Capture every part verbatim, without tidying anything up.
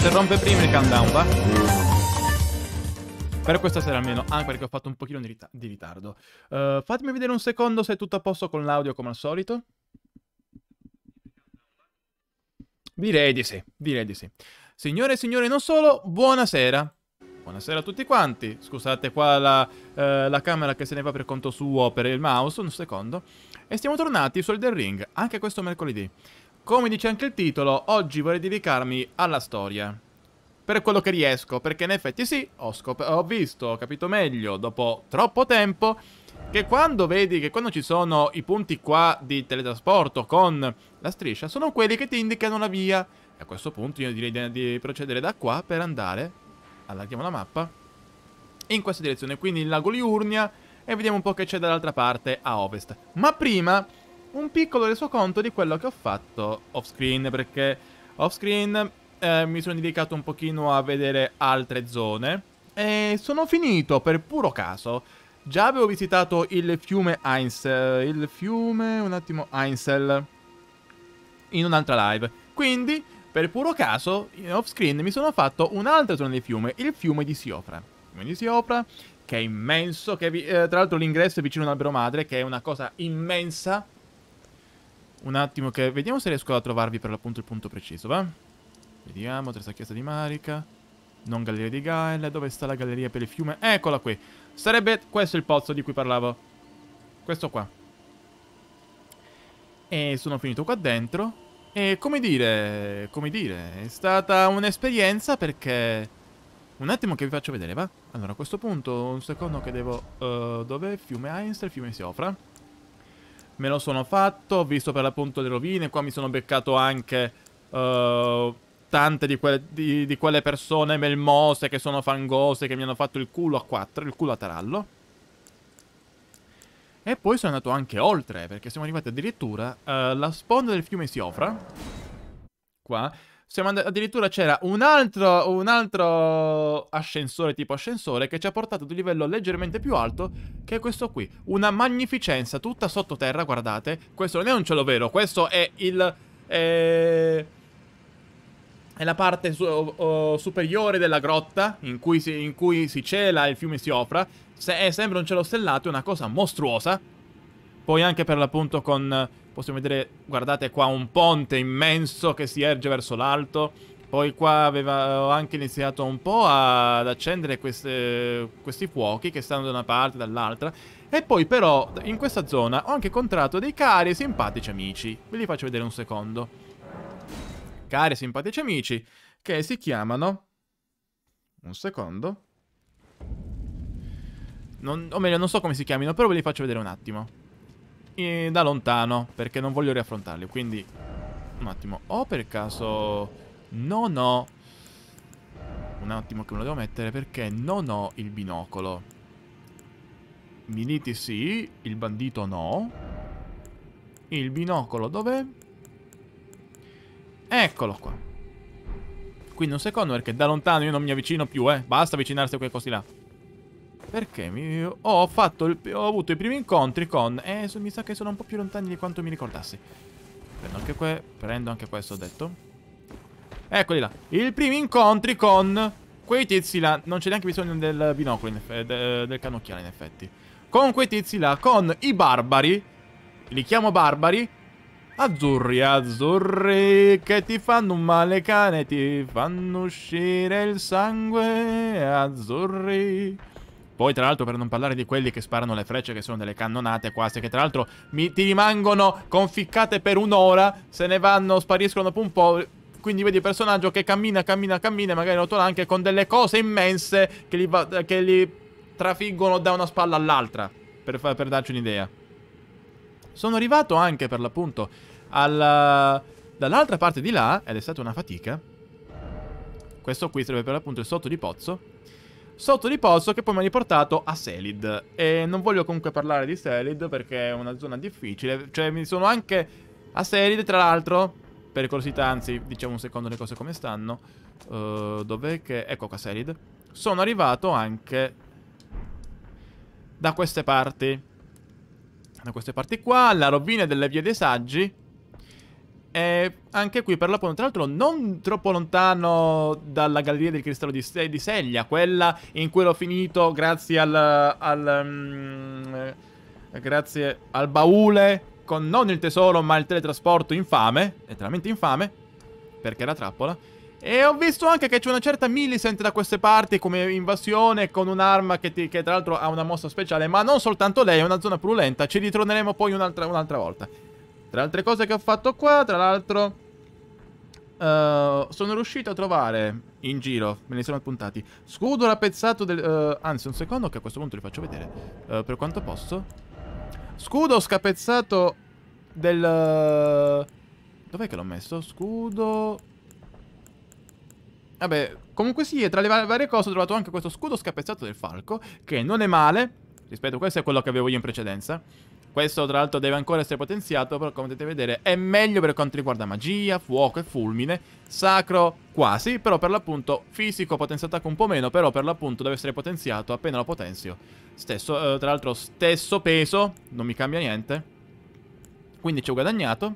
interrompe prima il countdown, va? Per questa sera almeno, anche perché ho fatto un pochino di, rita di ritardo. Uh, fatemi vedere un secondo se è tutto a posto con l'audio come al solito. Direi di sì, direi di sì. Signore e signori, non solo, buonasera. Buonasera a tutti quanti. Scusate qua la, eh, la camera che se ne va per conto suo per il mouse, un secondo. E siamo tornati su Elden Ring, anche questo mercoledì. Come dice anche il titolo, oggi vorrei dedicarmi alla storia. Per quello che riesco, perché in effetti sì, ho, ho visto, ho capito meglio, dopo troppo tempo, che quando vedi che quando ci sono i punti qua di teletrasporto con la striscia, sono quelli che ti indicano la via. E a questo punto io direi di, di procedere da qua per andare, allarghiamo la mappa, in questa direzione, quindi il lago Liurnia, e vediamo un po' che c'è dall'altra parte a ovest. Ma prima, un piccolo resoconto di quello che ho fatto off screen, perché off screen eh, mi sono dedicato un pochino a vedere altre zone, e sono finito per puro caso. Già avevo visitato il fiume Ainsel, il fiume, un attimo, Ainsel, in un'altra live. Quindi, per puro caso, off screen mi sono fatto un'altra zona di fiume, il fiume di Siofra. Il fiume di Siofra, che è immenso, che vi, eh, tra l'altro l'ingresso è vicino a un albero madre, che è una cosa immensa. Un attimo che, vediamo se riesco a trovarvi per l'appunto il punto preciso, va? Vediamo, terza chiesa di Marika, non galleria di Gael, dove sta la galleria per il fiume? Eccola qui. Sarebbe questo il pozzo di cui parlavo. Questo qua. E sono finito qua dentro. E come dire, come dire, è stata un'esperienza perché... Un attimo che vi faccio vedere, va? Allora, a questo punto, un secondo che devo... Uh, dov'è? Fiume Ainsel, fiume Siofra. Me lo sono fatto, ho visto per l'appunto le rovine, qua mi sono beccato anche... Uh, tante di quelle, di, di quelle persone melmose che sono fangose, che mi hanno fatto il culo a quattro, il culo a tarallo. E poi sono andato anche oltre, perché siamo arrivati addirittura alla sponda del fiume Siofra. Qua. Siamo addirittura c'era un altro, un altro ascensore, tipo ascensore, che ci ha portato ad un livello leggermente più alto che questo qui. Una magnificenza tutta sottoterra, guardate. Questo non è un cielo vero, questo è il... Eh... È la parte su uh, superiore della grotta in cui, si, in cui si cela il fiume Siofra. Se è, sembra un cielo stellato, è una cosa mostruosa. Poi anche per l'appunto con... Possiamo vedere, guardate qua, un ponte immenso che si erge verso l'alto. Poi qua aveva anche iniziato un po' ad accendere queste, questi fuochi che stanno da una parte e dall'altra. E poi però in questa zona ho anche incontrato dei cari e simpatici amici. Ve li faccio vedere un secondo. Cari e simpatici amici, che si chiamano... Un secondo. Non, o meglio, non so come si chiamino, però ve li faccio vedere un attimo. E da lontano, perché non voglio riaffrontarli, quindi... Un attimo. O per caso... Non ho... Un attimo che me lo devo mettere, perché non ho il binocolo. Militi sì, il bandito no. Il binocolo dov'è? Eccolo qua. Quindi un secondo, perché da lontano io non mi avvicino più, eh. Basta avvicinarsi a quei cosi là. Perché mi... oh, ho fatto il... ho avuto i primi incontri con... Eh, mi sa che sono un po' più lontani di quanto mi ricordassi. Prendo anche que... Prendo anche questo, ho detto. Eccoli là. I primi incontri con... Quei tizi là. Non c'è neanche bisogno del binocolo, in effetti, de... del cannocchiale, in effetti. Con quei tizi là, con i barbari. Li chiamo barbari. Azzurri, azzurri, che ti fanno un male cane, ti fanno uscire il sangue, azzurri. Poi tra l'altro per non parlare di quelli che sparano le frecce, che sono delle cannonate quasi, che tra l'altro mi, ti rimangono conficcate per un'ora, se ne vanno, spariscono dopo un po'. Quindi vedi il personaggio che cammina, cammina, cammina, magari rotola anche con delle cose immense che li, va, che li trafiggono da una spalla all'altra, per, per darci un'idea. Sono arrivato anche per l'appunto alla... dall'altra parte di là, ed è stata una fatica. Questo qui sarebbe per l'appunto il sotto di pozzo. Sotto di pozzo che poi mi ha riportato a Selid. E non voglio comunque parlare di Selid perché è una zona difficile. Cioè mi sono anche a Selid, tra l'altro, per curiosità, anzi diciamo un secondo le cose come stanno. uh, Dov'è che... Ecco qua Selid. Sono arrivato anche da queste parti. Da queste parti qua, alla rovina delle vie dei saggi. E anche qui per l'appunto, tra l'altro non troppo lontano dalla galleria del cristallo di, Se di Seglia, quella in cui l'ho finito grazie al... al um, grazie al baule, con non il tesoro ma il teletrasporto infame, letteralmente infame, perché era trappola. E ho visto anche che c'è una certa Millicent da queste parti come invasione con un'arma che, ti, che tra l'altro ha una mossa speciale, ma non soltanto lei, è una zona purulenta, ci ritorneremo poi un'altra un'altra volta. Tra le altre cose che ho fatto qua, tra l'altro, uh, sono riuscito a trovare in giro, me ne sono appuntati, scudo rappezzato del... Uh, anzi, un secondo che a questo punto li faccio vedere, uh, per quanto posso. Scudo scapezzato del... Uh, dov'è che l'ho messo? Scudo... Vabbè, comunque sì, tra le varie cose ho trovato anche questo scudo scapezzato del falco, che non è male, rispetto a questo è quello che avevo io in precedenza. Questo tra l'altro deve ancora essere potenziato, però come potete vedere è meglio per quanto riguarda magia, fuoco e fulmine. Sacro quasi, però per l'appunto fisico potenziato attacco un po' meno, però per l'appunto deve essere potenziato appena lo potenzio. Stesso, eh, tra l'altro stesso peso, non mi cambia niente. Quindi ci ho guadagnato.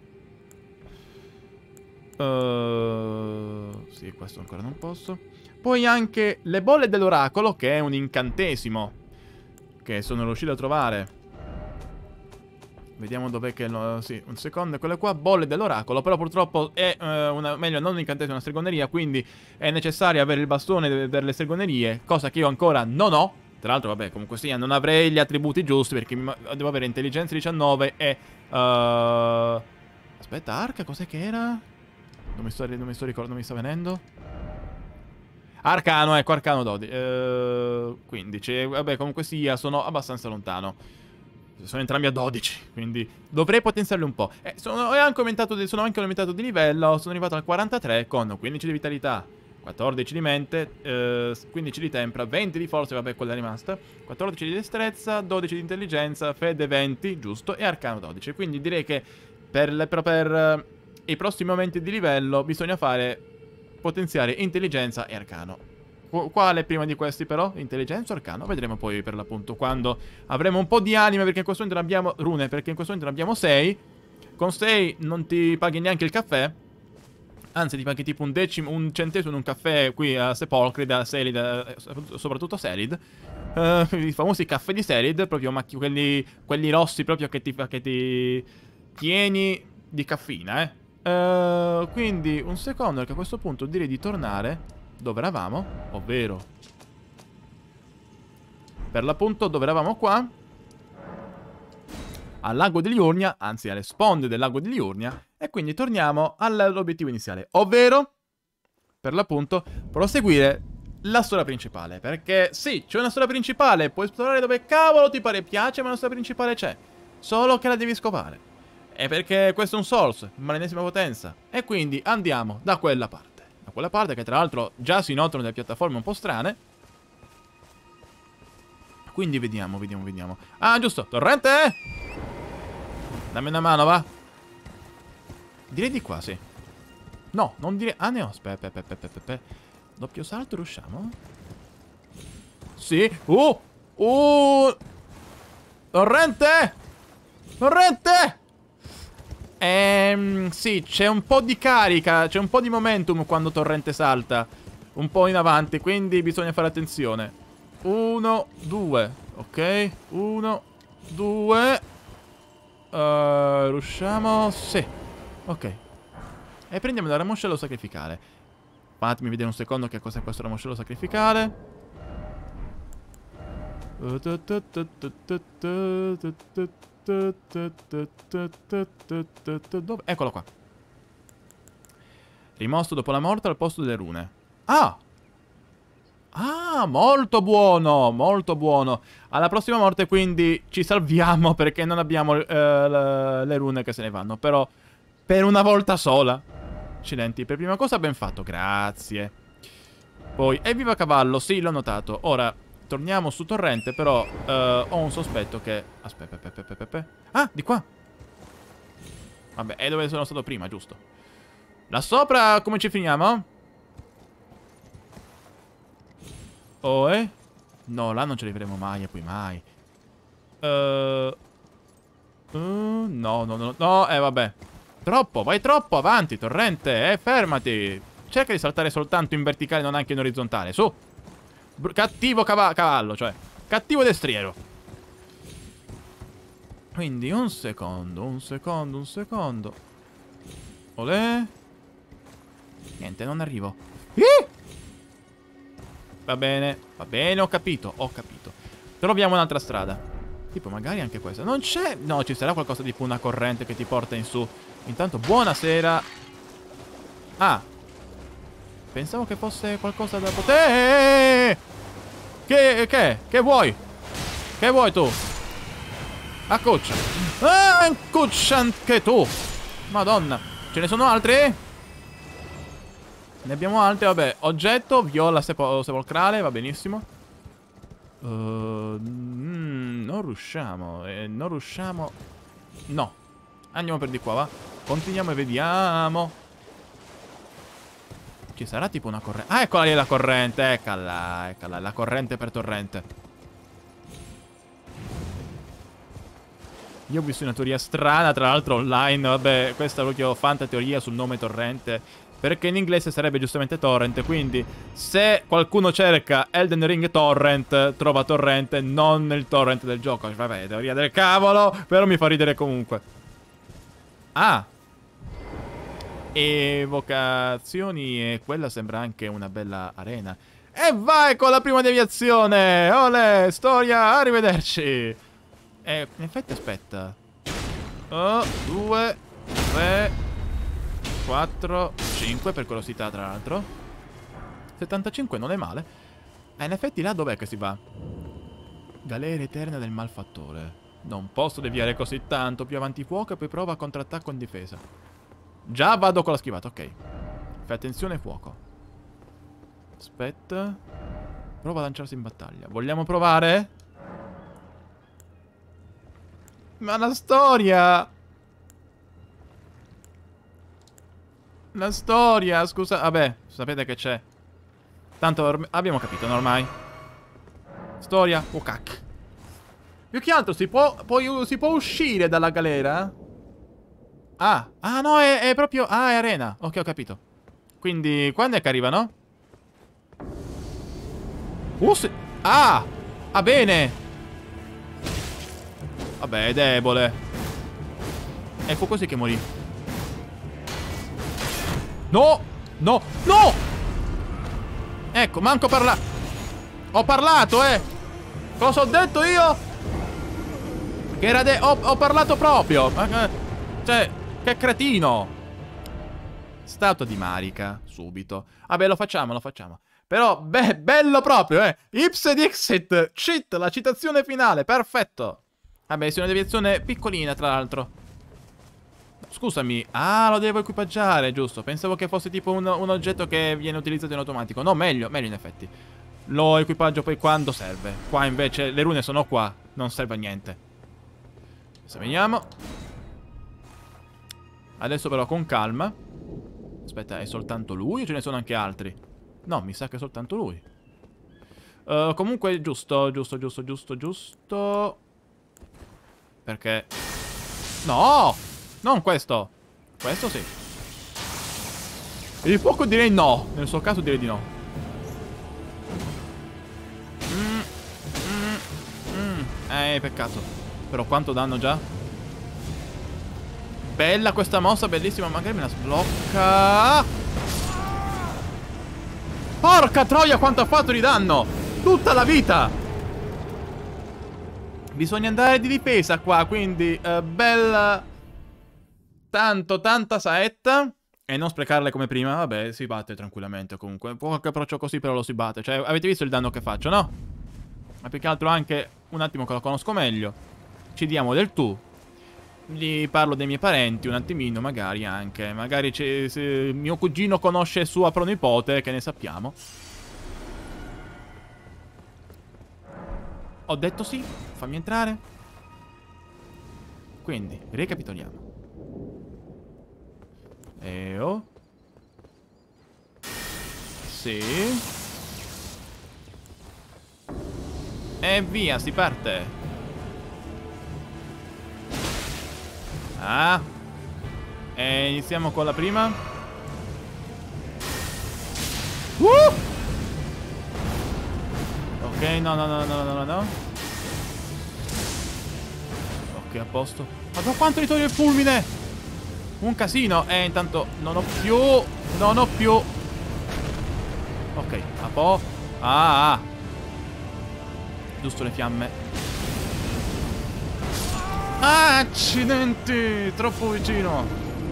Uh, sì, questo ancora non posso. Poi anche le bolle dell'oracolo, che è un incantesimo che sono riuscito a trovare. Vediamo dov'è che lo... Sì, un secondo, quelle qua, bolle dell'oracolo. Però purtroppo è uh, una... meglio non un incantesimo, una stregoneria. Quindi è necessario avere il bastone delle stregonerie, cosa che io ancora non ho. Tra l'altro, vabbè, comunque sia, non avrei gli attributi giusti, perché mi... devo avere intelligenza diciannove e... Uh... Aspetta, arca, cos'è che era? Non mi sto, non mi sto ricordando, non mi sta venendo. Arcano, ecco, arcano dodici. Uh, quindici. Vabbè, comunque sia, sono abbastanza lontano. Sono entrambi a dodici, quindi dovrei potenziarli un po'. Eh, sono, anche aumentato di, sono anche aumentato di livello. Sono arrivato al quarantatré con quindici di vitalità, quattordici di mente, eh, quindici di tempra, venti di forza, vabbè, quella è rimasta, quattordici di destrezza, dodici di intelligenza, fede venti, giusto, e arcano dodici. Quindi direi che per, le, per, per i prossimi aumenti di livello bisogna fare potenziare intelligenza e arcano. Quale prima di questi però? Intelligenza o arcano? Vedremo poi per l'appunto quando avremo un po' di anime, perché in questo momento ne abbiamo... Rune, perché in questo momento ne abbiamo sei. Con sei non ti paghi neanche il caffè. Anzi, ti paghi tipo un decimo, un centesimo in un caffè qui a Sepolcri, da Selid, soprattutto Selid. Uh, I famosi caffè di Selid, proprio macchi, quelli, quelli rossi proprio che ti, che ti pieni di caffeina, eh. Uh, quindi un secondo, perché a questo punto direi di tornare dove eravamo, ovvero per l'appunto dove eravamo qua, al lago di Liurnia, anzi alle sponde del lago di Liurnia, e quindi torniamo all'obiettivo iniziale, ovvero per l'appunto proseguire la storia principale. Perché sì, c'è una storia principale, puoi esplorare dove cavolo ti pare piace, ma una storia principale c'è, solo che la devi scovare. E perché questo è un Souls, ma l'ennesima potenza. E quindi andiamo da quella parte. Da quella parte che tra l'altro già si notano delle piattaforme un po' strane. Quindi vediamo, vediamo, vediamo. Ah, giusto, torrente! Dammi una mano, va. Direi di qua, sì. No, non direi... Ah, ne ho. Aspetta, aspetta, aspetta, aspetta. Doppio salto, riusciamo? Sì. Uh! Uh! Torrente! Torrente! Ehm, sì, c'è un po' di carica, c'è un po' di momentum quando torrente salta un po' in avanti, quindi bisogna fare attenzione. Uno, due, ok, uno, due. uh, Riusciamo? Sì. Ok. E prendiamo il ramoscello sacrificale. Fatemi vedere un secondo che cos'è questo ramoscello sacrificale. Dove? Eccolo qua. Rimosso dopo la morte al posto delle rune. Ah! Ah, molto buono, molto buono. Alla prossima morte quindi ci salviamo perché non abbiamo eh, le, le rune che se ne vanno. Però per una volta sola. Accidenti, per prima cosa ben fatto, grazie. Poi, evviva cavallo, sì, l'ho notato. Ora, torniamo su torrente, però eh, ho un sospetto che... Aspetta, aspetta, aspetta, aspetta. Ah, di qua. Vabbè, è dove sono stato prima, giusto. Là sopra, come ci finiamo? Oh, eh? No, là non ci arriveremo mai e poi mai. Uh, uh, no, no, no, no, eh, vabbè. Troppo, vai troppo avanti, torrente. Eh, fermati. Cerca di saltare soltanto in verticale, non anche in orizzontale. Su. Br cattivo cava cavallo, cioè. Cattivo destriero. Quindi un secondo, un secondo, un secondo. Olè. Niente, non arrivo. Ih! Va bene, va bene, ho capito, ho capito. Troviamo un'altra strada. Tipo, magari anche questa. Non c'è... No, ci sarà qualcosa tipo una corrente che ti porta in su. Intanto, buonasera. Ah. Pensavo che fosse qualcosa da poter... Che... Che? Che vuoi? Che vuoi tu? Accuccia. Ah, accuccia anche tu. Madonna. Ce ne sono altri? Ne abbiamo altri, vabbè. Oggetto, viola sepo sepolcrale, va benissimo. Uh, mm, non riusciamo. Eh, non riusciamo. No. Andiamo per di qua, va. Continuiamo e vediamo. Ci sarà tipo una corrente. Ah, eccola lì la corrente. Eccola, eccola. La corrente per torrente. Io ho visto una teoria strana, tra l'altro online. Vabbè, questa è proprio fanta teoria sul nome torrente. Perché in inglese sarebbe giustamente torrent. Quindi se qualcuno cerca Elden Ring torrent, trova torrente, non il torrent del gioco. Vabbè, teoria del cavolo. Però mi fa ridere comunque. Ah. Evocazioni. E quella sembra anche una bella arena. E vai con la prima deviazione. Olè, storia, arrivederci. Eh, in effetti aspetta. Oh, due, tre, quattro, cinque per curiosità tra l'altro. settantacinque non è male. Eh, in effetti là dov'è che si va? Galera eterna del malfattore. Non posso deviare così tanto. Più avanti fuoco e poi prova a contrattacco in difesa. Già vado con la schivata, ok. Fai attenzione fuoco. Aspetta. Prova a lanciarsi in battaglia. Vogliamo provare? Ma la storia! La storia, scusa. Vabbè, sapete che c'è. Tanto abbiamo capito, no, ormai. Storia, oh cac. Più che altro si può, poi, si può uscire dalla galera? Ah, ah no, è, è proprio... Ah, è arena. Ok, ho capito. Quindi, quando è che arrivano? Uh, se... Ah! Ah, bene! Vabbè, è debole. E fu così che morì. No! No! No! Ecco, manco parla... Ho parlato, eh! Cosa ho detto io? Che era de... Ho, ho parlato proprio! Cioè, che cretino! Statua di Marika, subito. Vabbè, lo facciamo, lo facciamo. Però, beh, bello proprio, eh! Ipse dixit! Cheat, la citazione finale, perfetto! Vabbè, sì, una deviazione piccolina, tra l'altro. Scusami. Ah, lo devo equipaggiare, giusto. Pensavo che fosse tipo un, un oggetto che viene utilizzato in automatico. No, meglio, meglio in effetti. Lo equipaggio poi quando serve. Qua invece le rune sono qua. Non serve a niente. Adesso veniamo. Adesso però con calma. Aspetta, è soltanto lui o ce ne sono anche altri? No, mi sa che è soltanto lui. Uh, comunque, giusto, giusto, giusto, giusto, giusto... Perché... No! Non questo! Questo sì. Il fuoco direi no. Nel suo caso direi di no. Mm, mm, mm. Eh, peccato. Però quanto danno già? Bella questa mossa, bellissima. Magari me la sblocca. Porca troia, quanto ha fatto di danno! Tutta la vita! Bisogna andare di difesa qua, quindi uh, bella... Tanto, tanta saetta. E non sprecarle come prima. Vabbè, si batte tranquillamente comunque. Qualche approccio così però lo si batte. Cioè, avete visto il danno che faccio, no? Ma più che altro anche un attimo che lo conosco meglio. Ci diamo del tu. Gli parlo dei miei parenti un attimino, magari anche. Magari se mio cugino conosce sua pronipote, che ne sappiamo. Ho detto sì, fammi entrare. Quindi, ricapitoliamo. E oh. Sì. E via, si parte. Ah. E iniziamo con la prima. Uh! Ok, no, no, no, no, no, no, no. Ok, a posto. Ma da quanto li toglie il fulmine? Un casino. E intanto non ho più. Non ho più. Ok, a po'. Ah, ah. Giusto le fiamme. Ah, accidenti. Troppo vicino.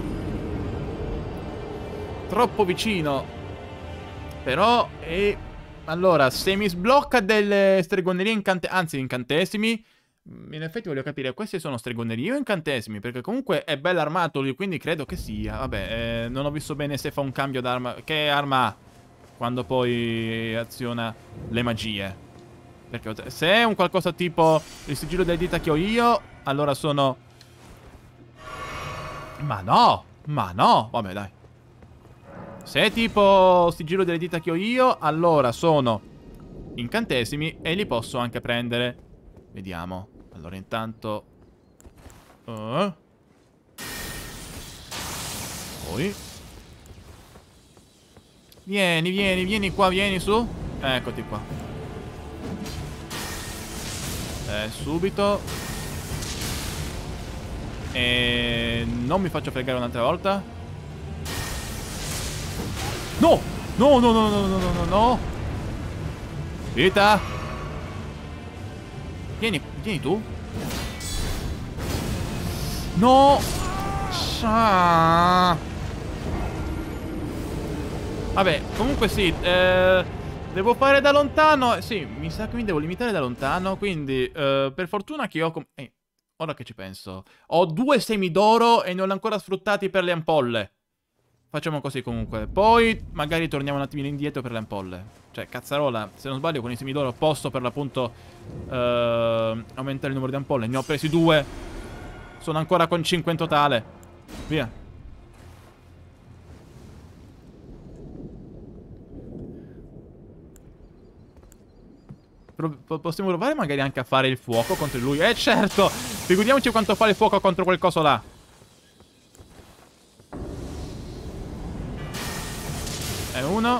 Troppo vicino. Però, e... allora, se mi sblocca delle stregonerie incantesimi, anzi incantesimi, in effetti voglio capire, questi sono stregonerie o incantesimi? Perché comunque è bello armato lui, quindi credo che sia. Vabbè, eh, non ho visto bene se fa un cambio d'arma. Che arma ha quando poi aziona le magie? Perché se è un qualcosa tipo il sigillo delle dita che ho io, allora sono... Ma no! Ma no! Vabbè, dai. Se è tipo sigillo delle dita che ho io, allora sono incantesimi e li posso anche prendere. Vediamo. Allora intanto... Uh. Poi... Vieni, vieni, vieni qua, vieni su. Eccoti qua. Eh, subito. E... non mi faccio fregare un'altra volta. No! No, no, no, no, no, no, no, no. Vita. Vieni, vieni tu. No. Ah. Vabbè, comunque sì, eh, devo fare da lontano. Sì, mi sa che mi devo limitare da lontano. Quindi, eh, per fortuna che ho... Eh, ora che ci penso, ho due semi d'oro e non li ho ancora sfruttati per le ampolle. Facciamo così comunque. Poi magari torniamo un attimino indietro per le ampolle. Cioè, cazzarola, se non sbaglio con i semi d'oro posso per l'appunto eh, aumentare il numero di ampolle. Ne ho presi due. Sono ancora con cinque in totale. Via. Possiamo provare magari anche a fare il fuoco contro lui. Eh certo! Figuriamoci quanto fa il fuoco contro quel coso là. È uno.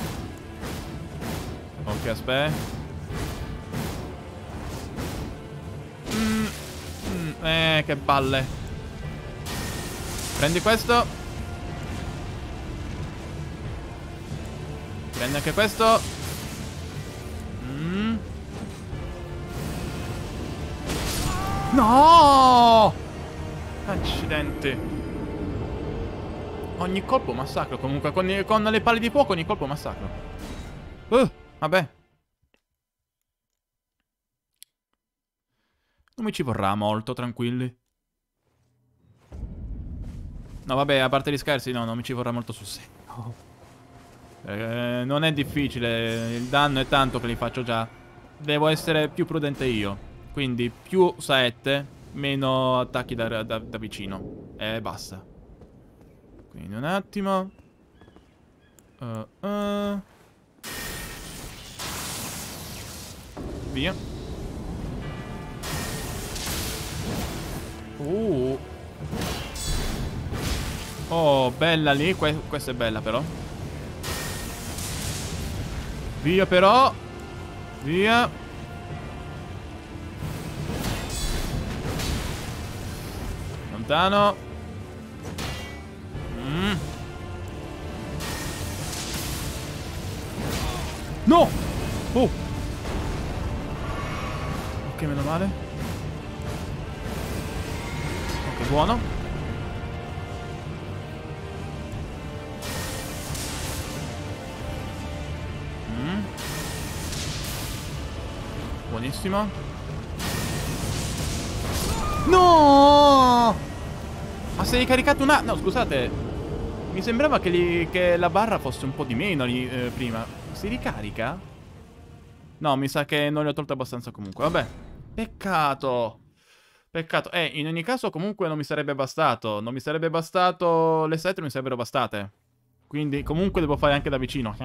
Ok, aspetta. Mm, mm, eh, che palle. Prendi questo. Prendi anche questo. Mm. No! Accidenti. Ogni colpo massacro. Comunque con, con le palle di fuoco ogni colpo massacro. Uh, vabbè. Non mi ci vorrà molto, tranquilli. No, vabbè, a parte gli scherzi, no, non mi ci vorrà molto sul serio. Eh, non è difficile, il danno è tanto che li faccio già. Devo essere più prudente io. Quindi più saette, meno attacchi da, da, da vicino. E basta. Quindi un attimo. Uh, uh. Via. Uh. Oh, bella lì. Que questa è bella però. Via però. Via. Lontano. Mm. No! Oh! Ok, meno male. Ok, buono. Mm. Buonissimo. No! Ma sei ricaricato una... No, scusate. Mi sembrava che, li... che la barra fosse un po' di meno lì, eh, prima. Si ricarica? No, mi sa che non le ho tolte abbastanza comunque. Vabbè. Peccato. Peccato. Eh, in ogni caso comunque non mi sarebbe bastato. Non mi sarebbe bastato... Le sette mi sarebbero bastate. Quindi comunque devo fare anche da vicino.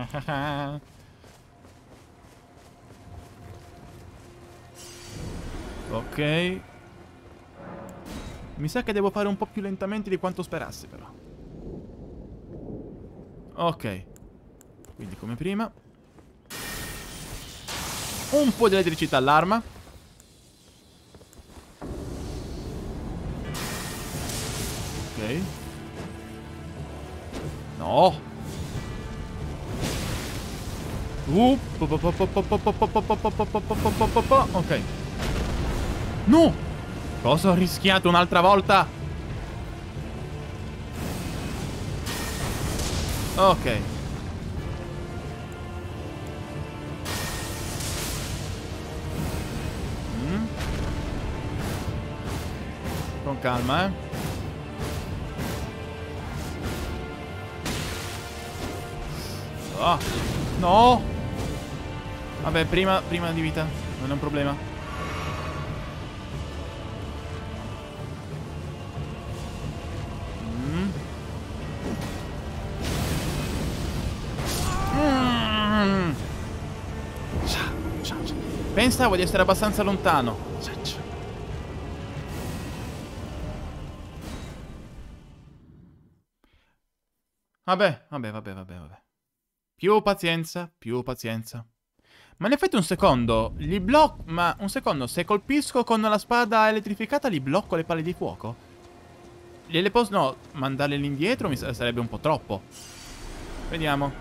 Ok. Mi sa che devo fare un po' più lentamente di quanto sperassi, però. Ok. Quindi come prima. Un po' di elettricità all'arma. Ok. No. Uh. Ok. No. Cosa ho rischiato un'altra volta? Ok. Mm. Con calma, eh. Oh. No. Vabbè, prima, prima di vita. Non è un problema. Mm. Mm. Pensavo di essere abbastanza lontano. Vabbè, vabbè, vabbè, vabbè, vabbè. Più pazienza, più pazienza. Ma in effetti un secondo, li blocco... Ma un secondo, se colpisco con la spada elettrificata li blocco le palle di fuoco? Gliele posso... No, mandarle all'indietro mi sarebbe un po' troppo. Vediamo.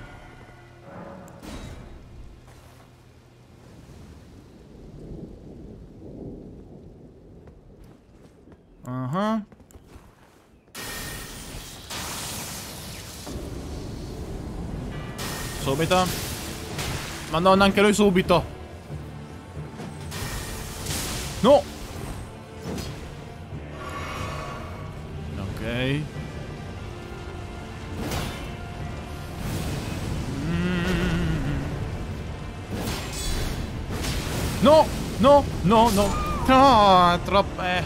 Uh-huh. Subito. Madonna, anche lui subito. No. Ok. Mm. No, no, no, no. No, è troppo... Eh.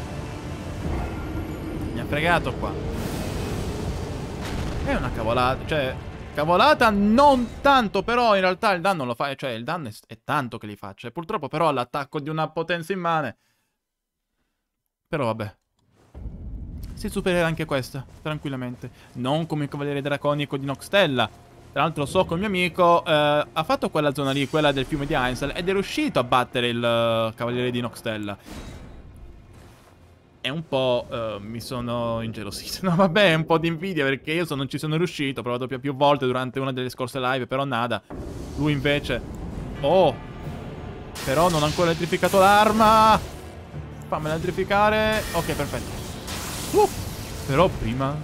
Mi ha fregato qua. È una cavolata, cioè... Cavolata non tanto, però in realtà il danno lo fa, cioè il danno è, è tanto che li faccio. E purtroppo però l'attacco di una potenza immane. Però vabbè. Si supererà anche questa, tranquillamente. Non come il Cavaliere Draconico di Noxtella. Tra l'altro so che il mio amico eh, ha fatto quella zona lì, quella del fiume di Ainsel, ed è riuscito a battere il uh, Cavaliere di Noxtella. E un po' uh, mi sono ingelosito. No, vabbè, è un po' di invidia perché io so, non ci sono riuscito. Ho provato più, più volte durante una delle scorse live, però nada. Lui invece... Oh! Però non ho ancora elettrificato l'arma! Fammela elettrificare. Ok, perfetto. Uh! Però prima...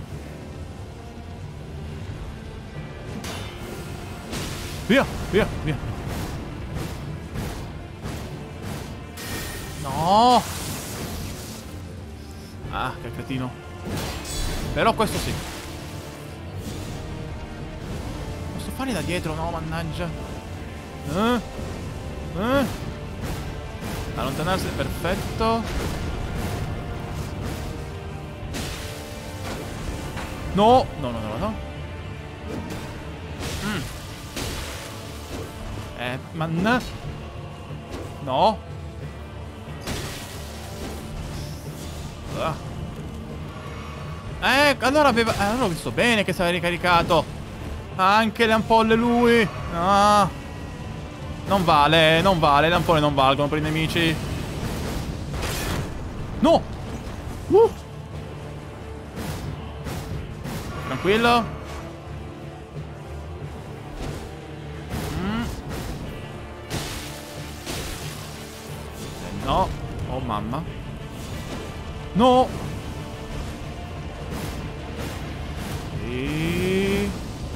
Via, via, via. No! Ah, che cretino. Però questo sì. Posso farli da dietro? No, mannaggia. Eh? Eh? Allontanarsi, perfetto. No, no, no, no, no. Mm. Eh, manna. No. Ah. Eh, allora aveva... Eh, allora ho visto bene che si aveva ricaricato. Anche le ampolle lui. No. Non vale, non vale. Le ampolle non valgono per i nemici. No. Uh. Tranquillo. Mm. Eh, no. Oh mamma. No. E...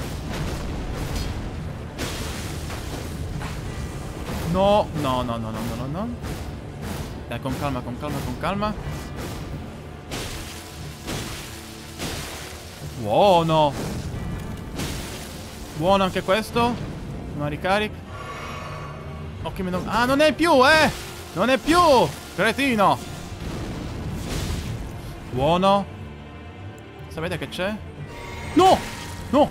No, no, no, no, no, no, no, no. Dai, con calma, con calma, con calma. Buono. Buono anche questo. Una ricarica. Ok, me lo... Ah, non è più, eh! Non è più! Cretino! Buono. Sapete che c'è? No! No!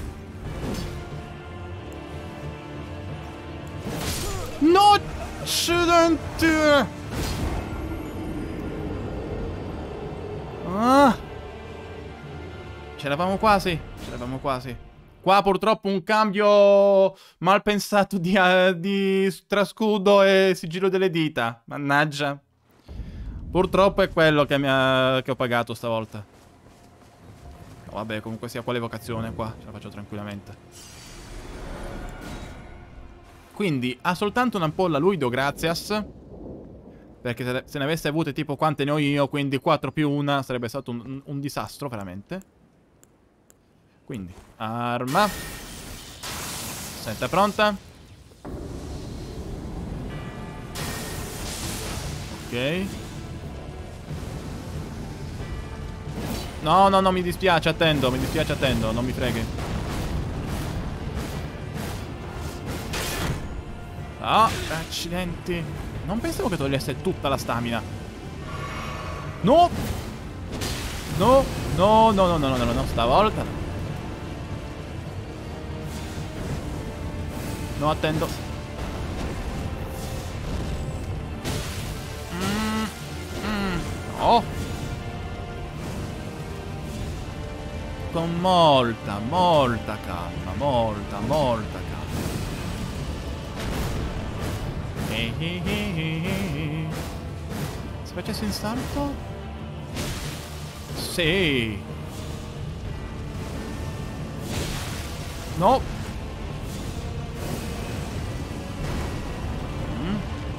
No! Shouldn't... Ah! C'eravamo quasi. C'eravamo quasi. Qua purtroppo un cambio mal pensato di, uh, di trascudo e sigillo delle dita. Mannaggia. Purtroppo è quello che, mi ha, che ho pagato stavolta. No, vabbè, comunque sia quale vocazione qua. Ce la faccio tranquillamente. Quindi ha soltanto un'ampolla Luido, grazias. Perché se, se ne avesse avute tipo quante ne ho io, quindi quattro più una, sarebbe stato un, un, un disastro, veramente. Quindi, arma. Senta, pronta. Ok. No, no, no, mi dispiace, attendo, mi dispiace, attendo, non mi freghi. Ah, accidenti. Non pensavo che togliesse tutta la stamina. No! No, no, no, no, no, no, no, no, stavolta no. No, attendo. Mm, mm, no. Con molta, molta calma, molta, molta calma. Se facessi in salto? Sì. No. Mm.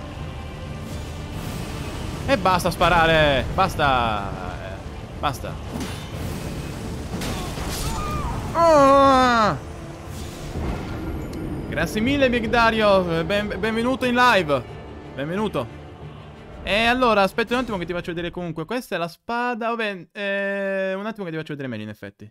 E basta sparare. Basta. Basta. Ah! Grazie mille Big Dario, ben, benvenuto in live. Benvenuto. E allora, aspetta un attimo che ti faccio vedere comunque. Questa è la spada. Vabbè, eh, un attimo che ti faccio vedere meglio in effetti.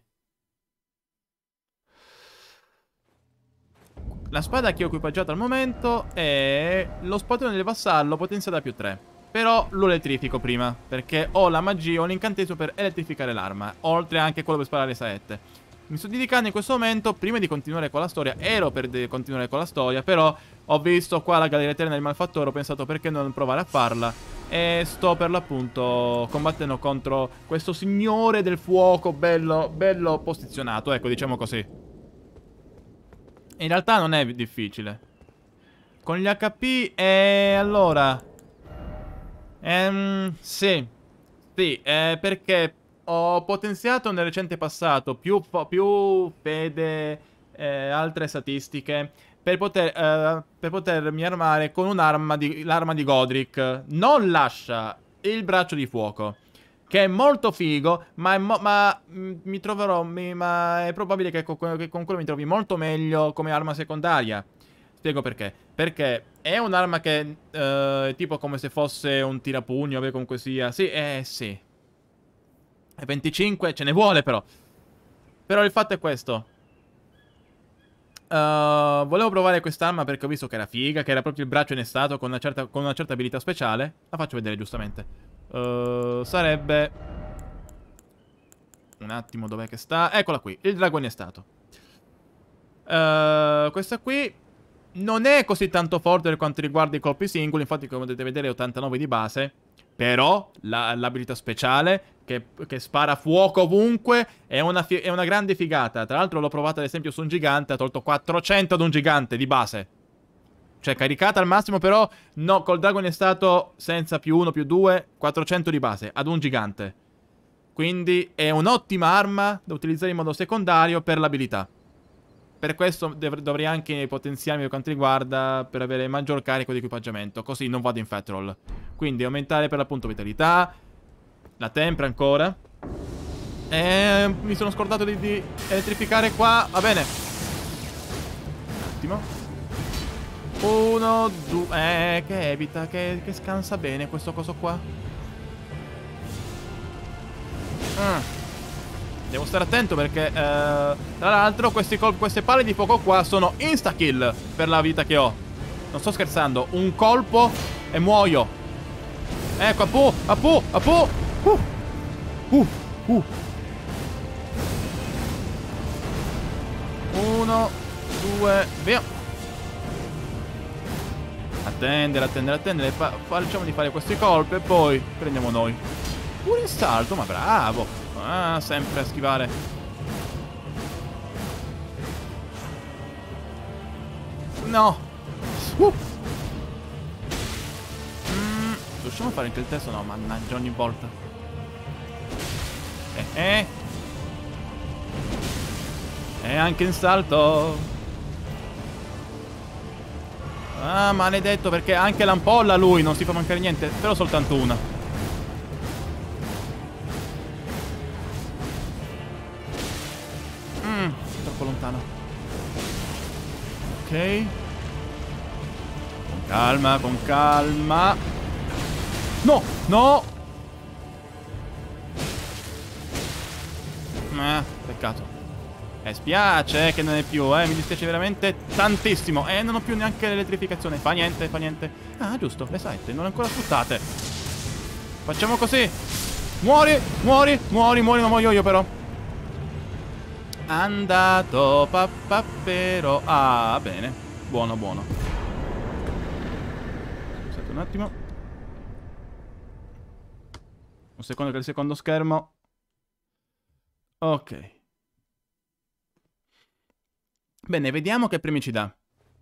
La spada che ho equipaggiato al momento è lo spadone del vassallo potenziato da più tre. Però lo elettrifico prima, perché ho la magia, ho l'incantesimo per elettrificare l'arma, oltre anche quello per sparare le saette. Mi sto dedicando in questo momento, prima di continuare con la storia, ero per continuare con la storia, però ho visto qua la galleria eterna del malfattore, ho pensato perché non provare a farla, e sto per l'appunto combattendo contro questo signore del fuoco bello, bello posizionato, ecco, diciamo così. In realtà non è difficile. Con gli H P, e allora... Ehm, sì. Sì, eh, perché... Ho potenziato nel recente passato più, più fede, eh, altre statistiche per, poter, eh, per potermi armare con un'arma di, l'arma di Godric. Non lascia il braccio di fuoco, che è molto figo, ma, è mo ma mh, mi troverò, mi, ma è probabile che con, che con quello mi trovi molto meglio come arma secondaria. Spiego perché. Perché è un'arma che eh, è tipo come se fosse un tirapugno, vabbè, comunque sia. Sì, eh sì. venticinque ce ne vuole però. Però il fatto è questo. uh, Volevo provare quest'arma perché ho visto che era figa, che era proprio il braccio innestato con una certa, con una certa abilità speciale. La faccio vedere giustamente. uh, Sarebbe... Un attimo, dov'è che sta? Eccola qui, il drago innestato. uh, Questa qui non è così tanto forte per quanto riguarda i colpi singoli. Infatti, come potete vedere, è ottantanove di base. Però l'abilità speciale che, che spara fuoco ovunque è una, è una grande figata. Tra l'altro l'ho provata ad esempio su un gigante. Ha tolto quattrocento ad un gigante di base. Cioè caricata al massimo, però no, col drago innestato senza più uno più due, quattrocento di base ad un gigante. Quindi è un'ottima arma da utilizzare in modo secondario per l'abilità. Per questo dovrei anche potenziarmi per quanto riguarda, per avere maggior carico di equipaggiamento, così non vado in fat roll. Quindi aumentare per l'appunto vitalità, la tempra ancora. E mi sono scordato di, di elettrificare qua, va bene. Un attimo. Uno, due, eh, che evita, che, che scansa bene questo coso qua. Ah. Devo stare attento perché, eh, tra l'altro, questi queste palle di fuoco qua sono insta-kill per la vita che ho. Non sto scherzando. Un colpo e muoio. Ecco, Apu, Apu, Apu. Uh, uh, uh. Uno, due, via. Attendere, attendere, attendere. Fa facciamo di fare questi colpi e poi prendiamo noi. Pure in salto, ma bravo. Ah, sempre a schivare. No. Uh. Mm, riusciamo a fare anche il testo? No, mannaggia, ogni volta. Eh, eh. E anche in salto. Ah, maledetto, perché anche l'ampolla lui non si fa mancare niente. Però soltanto una. Mm, troppo lontano. Ok. Con calma, con calma. No, no. Eh, peccato. Eh, spiace che non è più, eh. Mi dispiace veramente tantissimo. Eh, non ho più neanche l'elettrificazione. Fa niente, fa niente. Ah, giusto, le sette, non le ho ancora sfruttate. Facciamo così. Muori, muori, muori, muori, non muoio io però. Andato, papà però. Ah, bene. Buono, buono. Aspetta un attimo. Un secondo che il secondo schermo. Ok. Bene, vediamo che premi ci dà.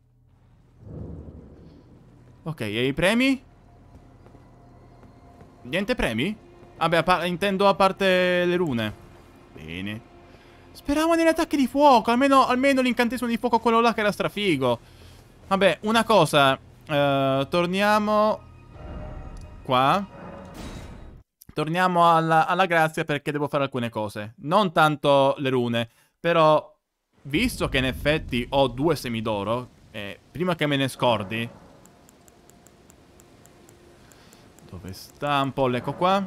Ok, e i premi? Niente premi? Vabbè, a par- intendo a parte le rune. Bene. Speravo negli attacchi di fuoco. Almeno, almeno l'incantesimo di fuoco, quello là che era strafigo. Vabbè, una cosa. Uh, torniamo qua. Torniamo alla, alla grazia perché devo fare alcune cose. Non tanto le rune. Però, visto che in effetti ho due semidoro, eh, prima che me ne scordi. Dove sta un po'? Ecco qua.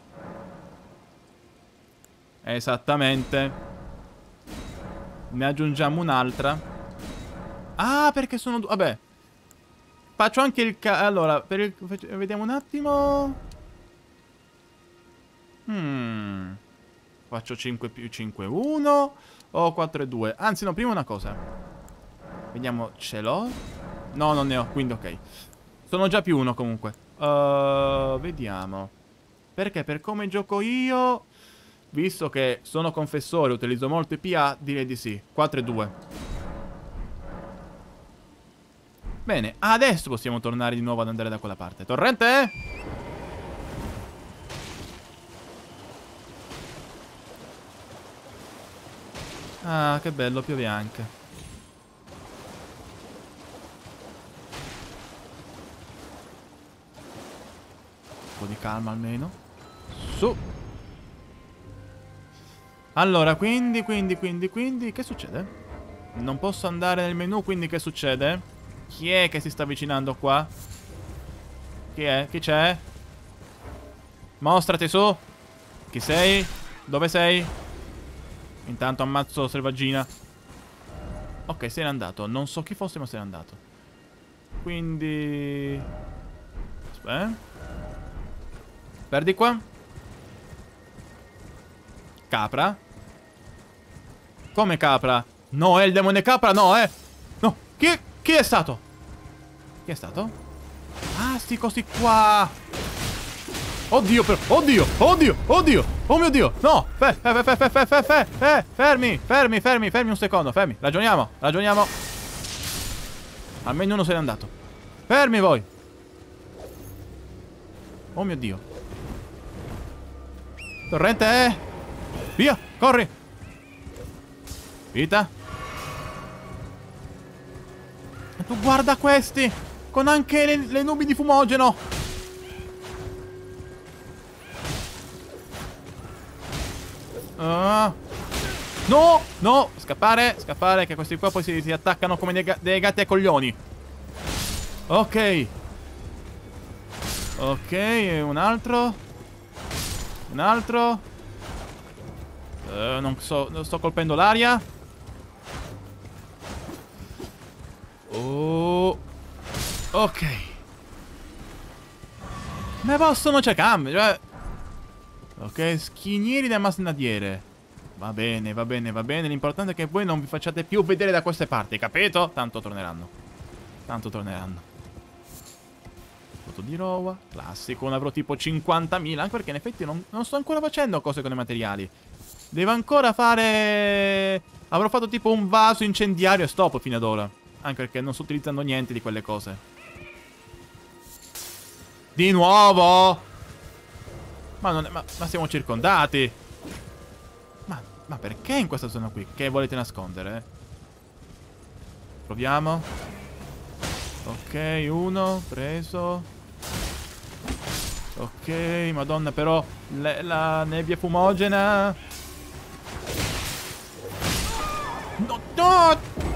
Esattamente. Ne aggiungiamo un'altra. Ah, perché sono due. Vabbè. Faccio anche il ca... Allora, per il... vediamo un attimo. Hmm. Faccio cinque più cinque, uno. O quattro e due. Anzi, no, prima una cosa. Vediamo, ce l'ho? No, non ne ho, quindi ok. Sono già più uno comunque. Uh, vediamo. Perché per come gioco io... Visto che sono confessore, utilizzo molto i P A, direi di sì. quattro e due. Bene, adesso possiamo tornare di nuovo ad andare da quella parte. Torrente? Ah, che bello, piove anche. Un po' di calma almeno. Su. Allora, quindi, quindi, quindi, quindi... Che succede? Non posso andare nel menu, quindi che succede? Chi è che si sta avvicinando qua? Chi è? Chi c'è? Mostrati su. Chi sei? Dove sei? Intanto ammazzo selvaggina. Ok, se n'è andato. Non so chi fosse, ma se n'è andato. Quindi... Aspetta. Perdi qua. Capra. Come capra? No, è il demone capra, no, eh. No, chi, chi è stato? Chi è stato? Ah, sti cosi qua. Oddio, per... Oddio, oddio, oddio. Oh mio Dio, no. Fe, fe, fe, fe, fe, fe, fe, fe. Fermi, fermi, fermi, fermi un secondo, fermi. Ragioniamo, ragioniamo. Almeno uno se n'è andato. Fermi voi. Oh mio Dio. Torrente, eh. Via, corri. Vita. E tu guarda questi. Con anche le, le nubi di fumogeno. Uh. No, no. Scappare, scappare. Che questi qua poi si, si attaccano come dei, dei gatti ai coglioni. Ok. Ok, e un altro. Un altro. Uh, non so, non sto colpendo l'aria. Oh. Ok. Ne possono c'è cambio, cioè. Ok, schinieri da masnadiere. Va bene, va bene, va bene. L'importante è che voi non vi facciate più vedere da queste parti, capito? Tanto torneranno. Tanto torneranno. Foto di Rowa, classico, ne avrò tipo cinquantamila, anche perché in effetti non, non sto ancora facendo cose con i materiali. Devo ancora fare... Avrò fatto tipo un vaso incendiario e stop fino ad ora. Anche perché non sto utilizzando niente di quelle cose. Di nuovo? Ma, non è, ma, ma siamo circondati. Ma, ma perché in questa zona qui? Che volete nascondere? Proviamo. Ok, uno, preso. Ok, madonna, però le, la nebbia fumogena. No, no!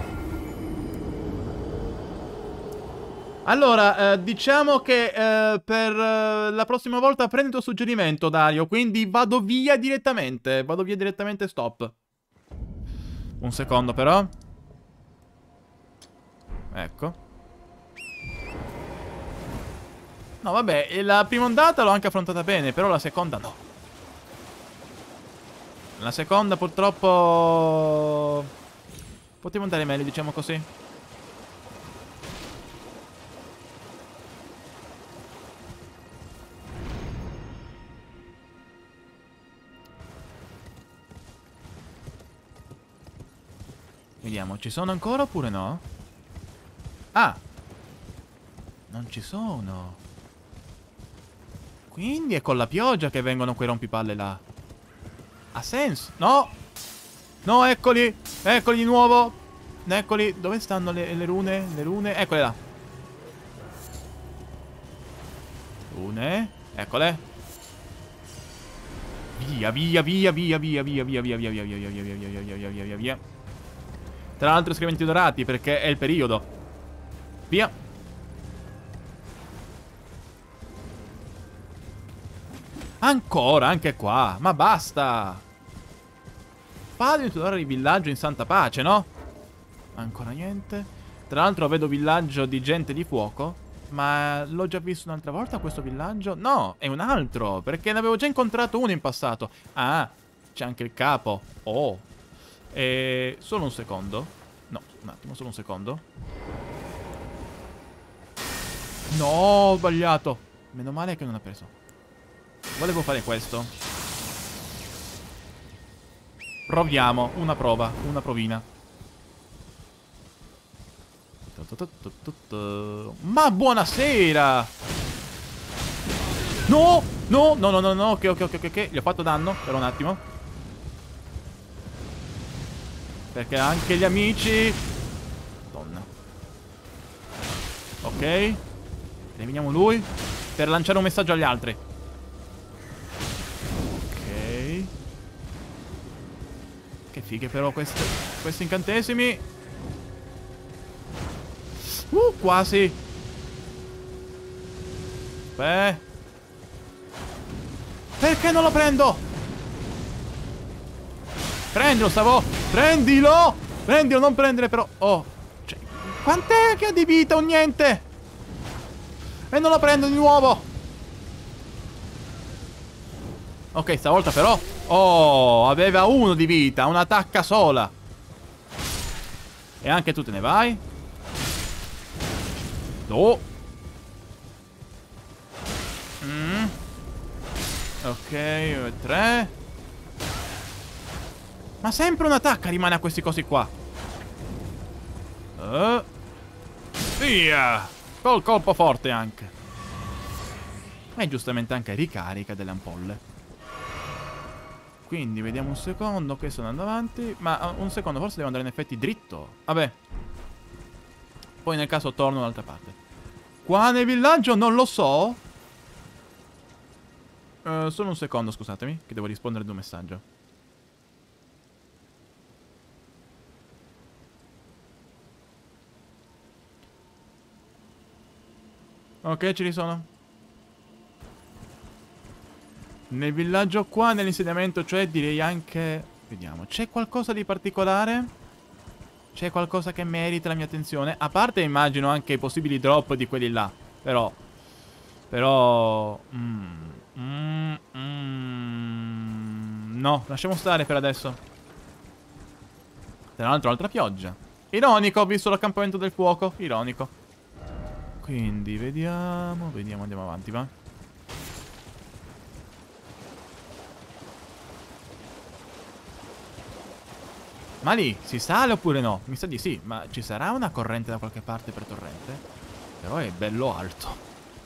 Allora, eh, diciamo che eh, per eh, la prossima volta prendo il tuo suggerimento, Dario. Quindi vado via direttamente. Vado via direttamente, stop. Un secondo, però. Ecco. No, vabbè, la prima ondata l'ho anche affrontata bene, però la seconda no. La seconda purtroppo... Potevo andare meglio, diciamo così. Vediamo, ci sono ancora oppure no? Ah! Non ci sono. Quindi è con la pioggia che vengono quei rompipalle là. Ha senso? No! No, eccoli! Eccoli di nuovo! Eccoli! Dove stanno le, le rune? Le rune? Eccole là! Rune? Eccole! Via, via, via, via, via, via, via, via, via, via, via, via, via, via, via, via, via, via, via, via. Tra l'altro scriventi dorati perché è il periodo. Via! Ancora, anche qua. Ma basta. Fate di tutorare il villaggio in santa pace, no? Ancora niente. Tra l'altro vedo villaggio di gente di fuoco. Ma l'ho già visto un'altra volta questo villaggio? No, è un altro. Perché ne avevo già incontrato uno in passato. Ah, c'è anche il capo. Oh. E... Solo un secondo. No, un attimo, solo un secondo. No, ho sbagliato. Meno male che non ha preso. Volevo fare questo. Proviamo, una prova, una provina. Ma buonasera! No! No, no, no, no, no, ok, ok, ok, ok. Gli ho fatto danno, per un attimo. Perché anche gli amici... Madonna. Ok. Eliminiamo lui. Per lanciare un messaggio agli altri. Che fighe però queste, questi incantesimi. Uh, quasi. Beh. Perché non lo prendo? Prendilo, stavo. Prendilo. Prendilo, non prendere però. Oh. Cioè, quant'è che ha di vita o niente? E non lo prendo di nuovo. Ok, stavolta però. Oh, aveva uno di vita, una tacca sola. E anche tu te ne vai? No. Mm. Ok, tre. Ma sempre una tacca rimane a questi cosi qua. Uh. Via. Col colpo forte anche. E giustamente anche ricarica delle ampolle. Quindi vediamo un secondo che sto andando avanti. Ma un secondo, forse devo andare in effetti dritto. Vabbè. Poi nel caso torno dall'altra parte. Qua nel villaggio non lo so. uh, Solo un secondo, scusatemi, che devo rispondere ad un messaggio. Ok, ci risono. Nel villaggio qua, nell'insediamento, cioè direi anche... Vediamo, c'è qualcosa di particolare? C'è qualcosa che merita la mia attenzione? A parte immagino anche i possibili drop di quelli là. Però... Però... Mm, mm, mm, no, lasciamo stare per adesso. Tra l'altro altra pioggia. Ironico, ho visto l'accampamento del fuoco. Ironico. Quindi, vediamo, vediamo, andiamo avanti, va. Ma lì, si sale oppure no? Mi sa di sì, ma ci sarà una corrente da qualche parte per torrente? Però è bello alto.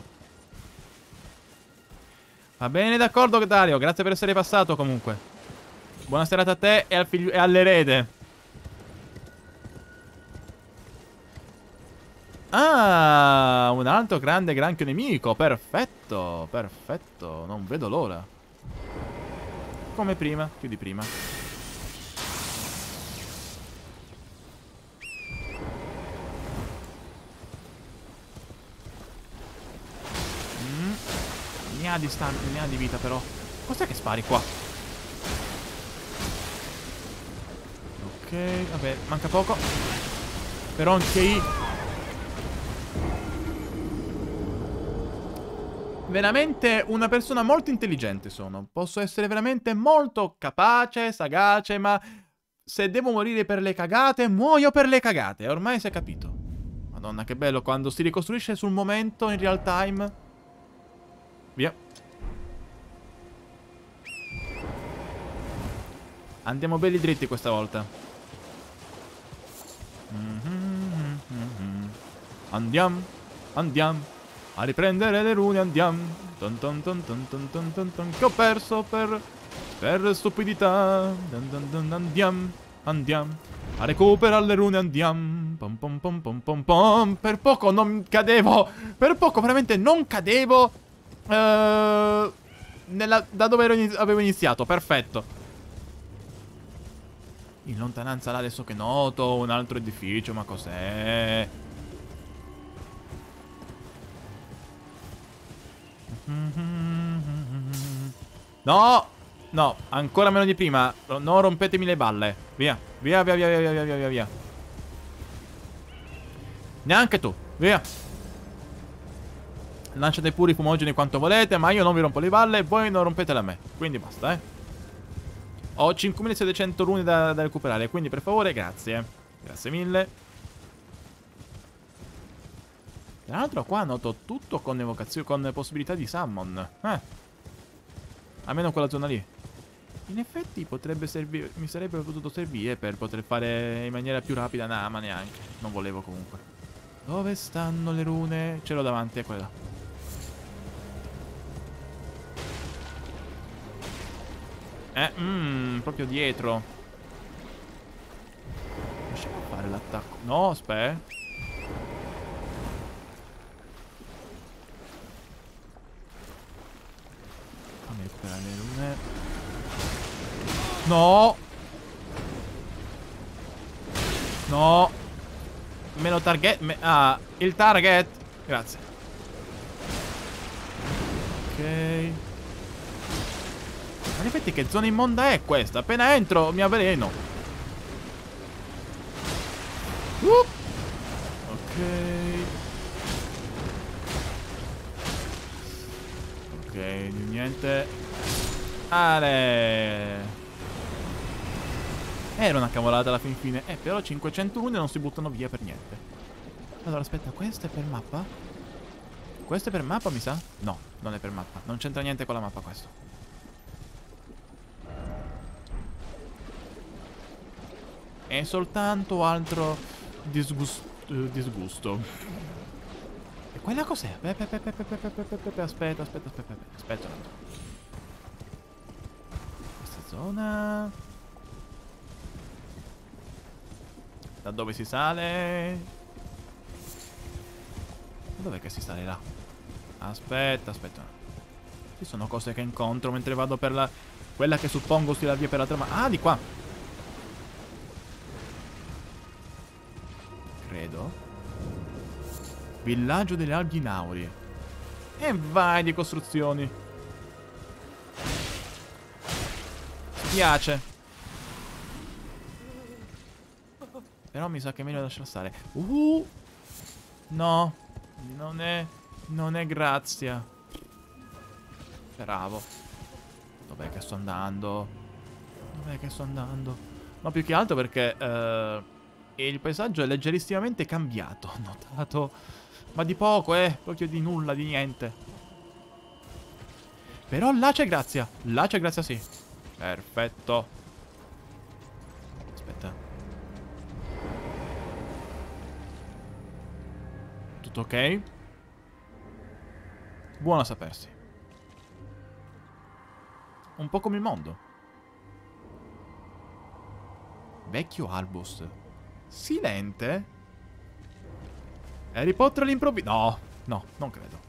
Va bene, d'accordo, Dario, grazie per essere passato comunque. Buona serata a te e, al figlio, e all'erede. Ah, un altro grande granchio nemico. Perfetto, perfetto. Non vedo l'ora. Come prima, più di prima. Mm. Ne ha di stamina, ne ha di vita però. Cos'è che spari qua? Ok, vabbè, manca poco. Però anche io... Veramente una persona molto intelligente sono. Posso essere veramente molto capace, sagace, ma se devo morire per le cagate, muoio per le cagate. Ormai si è capito. Madonna, che bello quando si ricostruisce sul momento in real time. Via. Andiamo belli dritti questa volta. Mm-hmm, mm-hmm. Andiamo, andiamo. A riprendere le rune andiamo. Ton ton ton ton ton ton ton ton. Che ho perso per Per stupidità. Dun dun dun. Andiamo, andiamo. A recuperare le rune andiamo. Pom pom pom pom pom pom. Per poco non cadevo. Per poco veramente non cadevo. uh, nella, Da dove ero inizi avevo iniziato. Perfetto. In lontananza là adesso che noto un altro edificio. Ma cos'è? No, no, ancora meno di prima. Non rompetemi le balle. Via, via, via, via, via, via, via, via, via. Neanche tu, via. Lanciate pure i fumogeni quanto volete, ma io non vi rompo le balle e voi non rompetele a me. Quindi basta, eh. Ho cinquemilasettecento rune da, da recuperare, quindi per favore, grazie. Grazie mille. Tra l'altro qua noto tutto con evocazione, con possibilità di summon. Eh. Almeno quella zona lì. In effetti potrebbe servire, mi sarebbe potuto servire per poter fare in maniera più rapida. Nah, ma neanche. Non volevo comunque. Dove stanno le rune? Ce l'ho davanti, è quella. Eh, mmm, proprio dietro. Riusciamo a fare l'attacco? No, aspetta. Fammi recuperare le rune. No. No. Meno target. Me ah, il target. Grazie. Ok. Ma in effetti che zona immonda è questa? Appena entro mi avveleno. Uh. Ok. Ok, niente. Ale. Era una cavolata alla fin fine. Eh, però cinquecento rune non si buttano via per niente. Allora, aspetta, questo è per mappa? Questo è per mappa, mi sa? No, non è per mappa. Non c'entra niente con la mappa questo. È soltanto altro disgusto. Uh, disgusto. E quella cos'è? Aspetta, aspetta, aspetta, aspetta, aspetta. Aspetta un attimo. Questa zona. Da dove si sale? Dov'è che si sale là? Aspetta, aspetta. Ci sono cose che incontro mentre vado per la... quella che suppongo sia la via per la trama. Ah, di qua. Credo. Villaggio delle alghe naurie. E vai di costruzioni. Spiace. Però mi sa che è meglio lasciar stare. Uh. No. Non è... Non è grazia. Bravo. Dov'è che sto andando? Dov'è che sto andando? No, più che altro perché... Uh, il paesaggio è leggerissimamente cambiato. Ho notato... Ma di poco, eh. Proprio di nulla, di niente. Però là c'è grazia. Là c'è grazia, sì. Perfetto. Aspetta. Tutto ok? Buono a sapersi. Un po' come il mondo. Vecchio Albus. Silente? Harry Potter all'improvviso. No, no, non credo.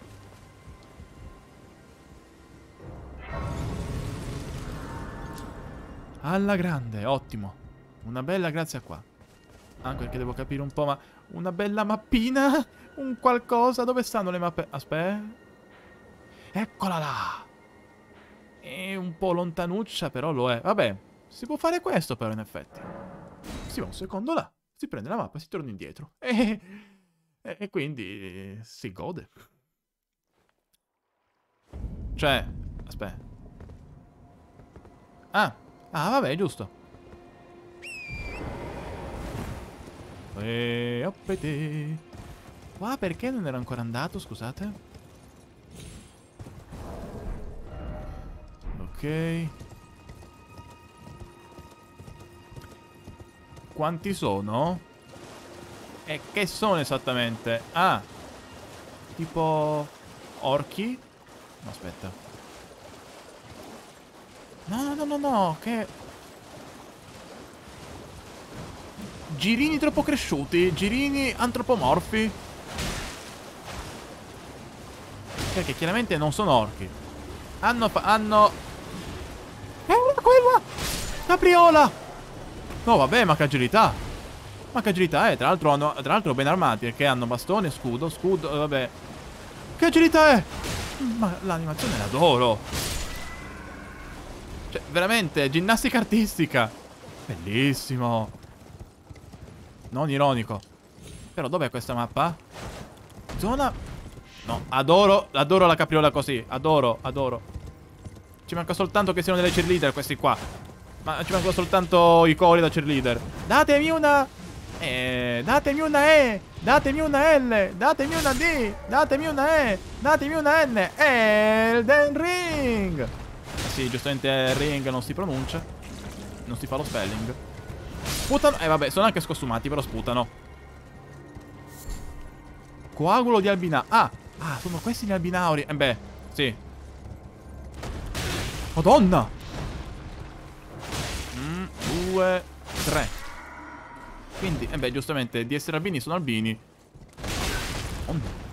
Alla grande, ottimo. Una bella grazia qua. Anche perché devo capire un po', ma... Una bella mappina? Un qualcosa? Dove stanno le mappe? Aspetta. Eccola là! È un po' lontanuccia, però lo è. Vabbè, si può fare questo però, in effetti. Si va un secondo là, si prende la mappa e si torna indietro. E, e, e quindi si gode. Cioè, aspetta. Ah, ah vabbè, giusto. E oppete. Qua perché non ero ancora andato, scusate? Ok. Quanti sono? E che sono esattamente? Ah, tipo orchi? No, aspetta. No, no, no, no, no, che... Girini troppo cresciuti, girini antropomorfi. Perché chiaramente non sono orchi. Hanno... hanno... Eh, quella! Capriola! No, vabbè, ma che agilità. Ma che agilità è? Tra l'altro hanno... Tra l'altro ben armati, perché hanno bastone, scudo, scudo, vabbè. Che agilità è? Ma l'animazione l'adoro. Cioè, veramente, ginnastica artistica. Bellissimo. Non ironico. Però dov'è questa mappa? Zona... No, adoro, adoro la capriola così. Adoro, adoro. Ci manca soltanto che siano delle cheerleader questi qua. Ma ci mancano soltanto i cori da cheerleader. Datemi una... Eh, datemi una E. Datemi una L. Datemi una D. Datemi una E. Datemi una N. Elden Ring. Eh sì, giustamente Ring non si pronuncia. Non si fa lo spelling. Sputano. Eh vabbè, sono anche scostumati, però sputano. Coagulo di albina. Ah, ah, sono questi gli albinauri. Eh beh, sì. Madonna. Mm, due, tre. Quindi, eh beh, giustamente, di essere albini sono albini. Oh.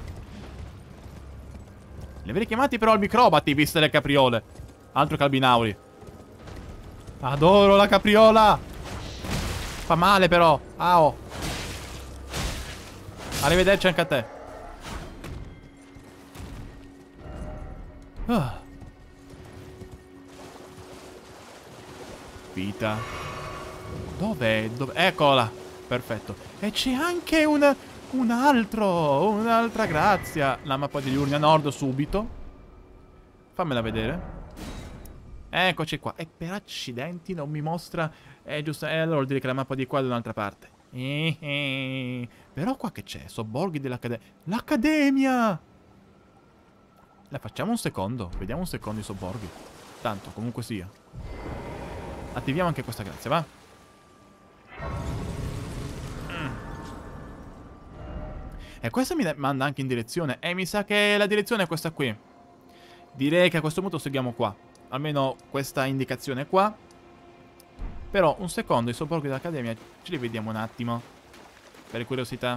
Li avrei chiamati però albicrobati, viste le capriole. Altro che albinauri. Adoro la capriola. Fa male però. Ao. Arrivederci anche a te. Ah. Vita. Dov'è? Dov Eccola. Perfetto. E c'è anche un... Un altro. Un'altra grazia. La mappa di Liurnia Nord subito. Fammela vedere. Eccoci qua. E per accidenti non mi mostra... È giusto. E allora vuol dire che la mappa di qua è da un'altra parte. Eh, eh. Però qua che c'è? Sobborghi dell'Accademia. L'Accademia! La facciamo un secondo. Vediamo un secondo i sobborghi. Tanto, comunque sia. Attiviamo anche questa grazia, va? Mm. E questa mi manda anche in direzione. E mi sa che la direzione è questa qui. Direi che a questo punto seguiamo qua. Almeno questa indicazione qua. Però un secondo i sobborghi dell'Accademia ce li vediamo un attimo. Per curiosità.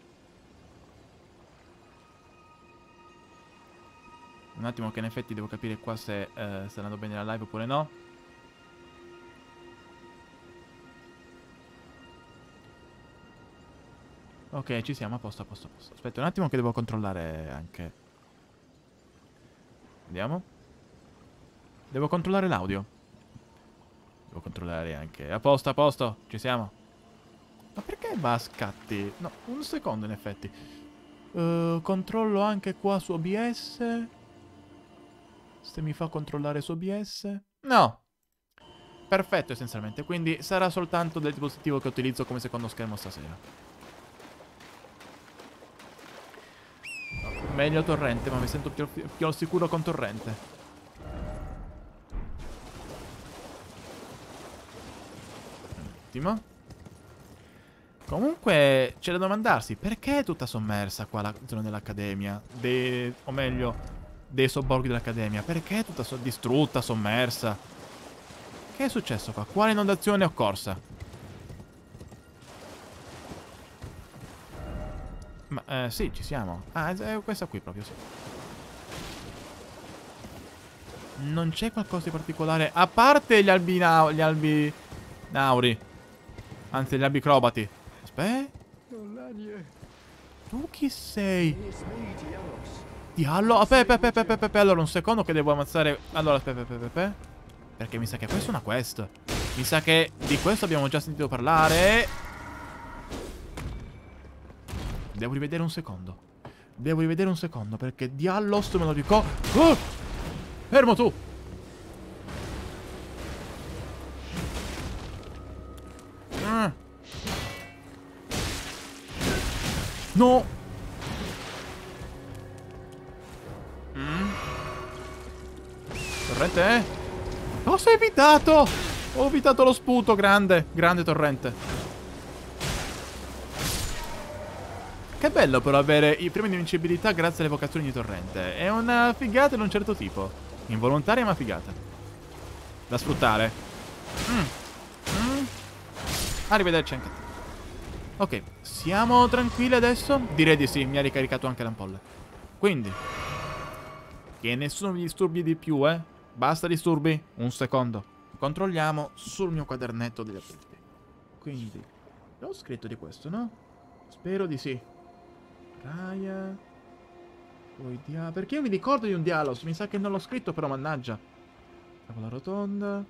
Un attimo che in effetti devo capire qua se eh, sta andando bene la live oppure no. Ok, ci siamo, a posto, a posto, a posto. Aspetta un attimo che devo controllare anche. Andiamo. Devo controllare l'audio. Devo controllare anche. A posto, a posto, ci siamo. Ma perché va a scatti? No, un secondo in effetti. Uh, controllo anche qua su O B S. Se mi fa controllare su O B S. No. Perfetto essenzialmente. Quindi sarà soltanto del dispositivo che utilizzo come secondo schermo stasera. Meglio torrente, ma mi sento più, più al sicuro con torrente. Un attimo. Comunque, c'è da domandarsi, perché è tutta sommersa qua la zona dell'Accademia? De... O meglio, dei sobborghi dell'Accademia. Perché è tutta so distrutta, sommersa? Che è successo qua? Quale inondazione è occorsa? Ma, eh, sì, ci siamo. Ah, è questa qui proprio, sì. Non c'è qualcosa di particolare, a parte gli albi, gli albi nauri. Anzi, gli albi crobati. Aspetta. Tu chi sei? Diallo? Aspetta, aspetta, aspetta, aspetta. Allora, un secondo che devo ammazzare. Allora, aspetta, aspetta, aspetta. Perché mi sa che questa è una quest. Mi sa che di questo abbiamo già sentito parlare. Devo rivedere un secondo. Devo rivedere un secondo, perché Diallos me lo ricordo. Oh! Fermo tu! Ah. No! Mm. Torrente, eh? Cosa hai evitato? Ho evitato lo sputo, grande. Grande torrente. Che bello però avere i premi di invincibilità grazie alle vocazioni di torrente. È una figata di un certo tipo. Involontaria ma figata. Da sfruttare. Mm. Mm. Arrivederci anche a te. Ok, siamo tranquilli adesso? Direi di sì, mi ha ricaricato anche l'ampolla. Quindi, che nessuno mi disturbi di più, eh? Basta disturbi? Un secondo. Controlliamo sul mio quadernetto degli appunti. Quindi, l'ho scritto di questo, no? Spero di sì. Raya. Poi dia... Perché io mi ricordo di un Dialos. Mi sa che non l'ho scritto però, mannaggia. Tavola rotonda.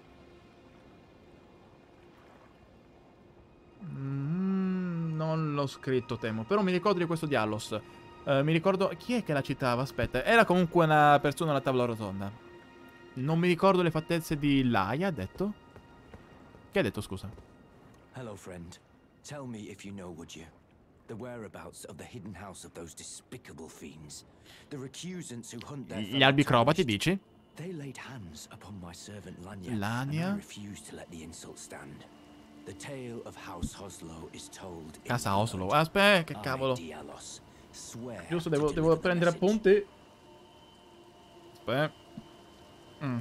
Mm, non l'ho scritto, temo. Però mi ricordo di questo Dialos. Uh, mi ricordo... Chi è che la citava? Aspetta. Era comunque una persona alla tavola rotonda. Non mi ricordo le fattezze di Laia, ha detto? Che ha detto, scusa? Hello, friend. Tell me if you know, would you? The whereabouts of the hidden house of those despicable fiends. The recusants who hunt their Gli albi crobati, dici? They laid hands upon my servant Lanya, Lanya? and I refused to let the insult stand. The tale of House Hoslow is told in Casa Oslo. Aspetta, che cavolo. Giusto, devo, devo prendere appunti. Aspetta. Mm.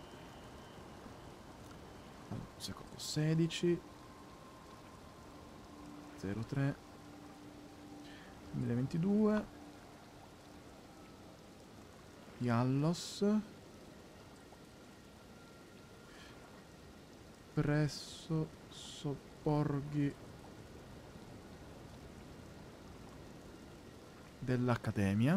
Secondo sedici zero tre duemilaventidue Diallos presso sobborghi dell'Accademia.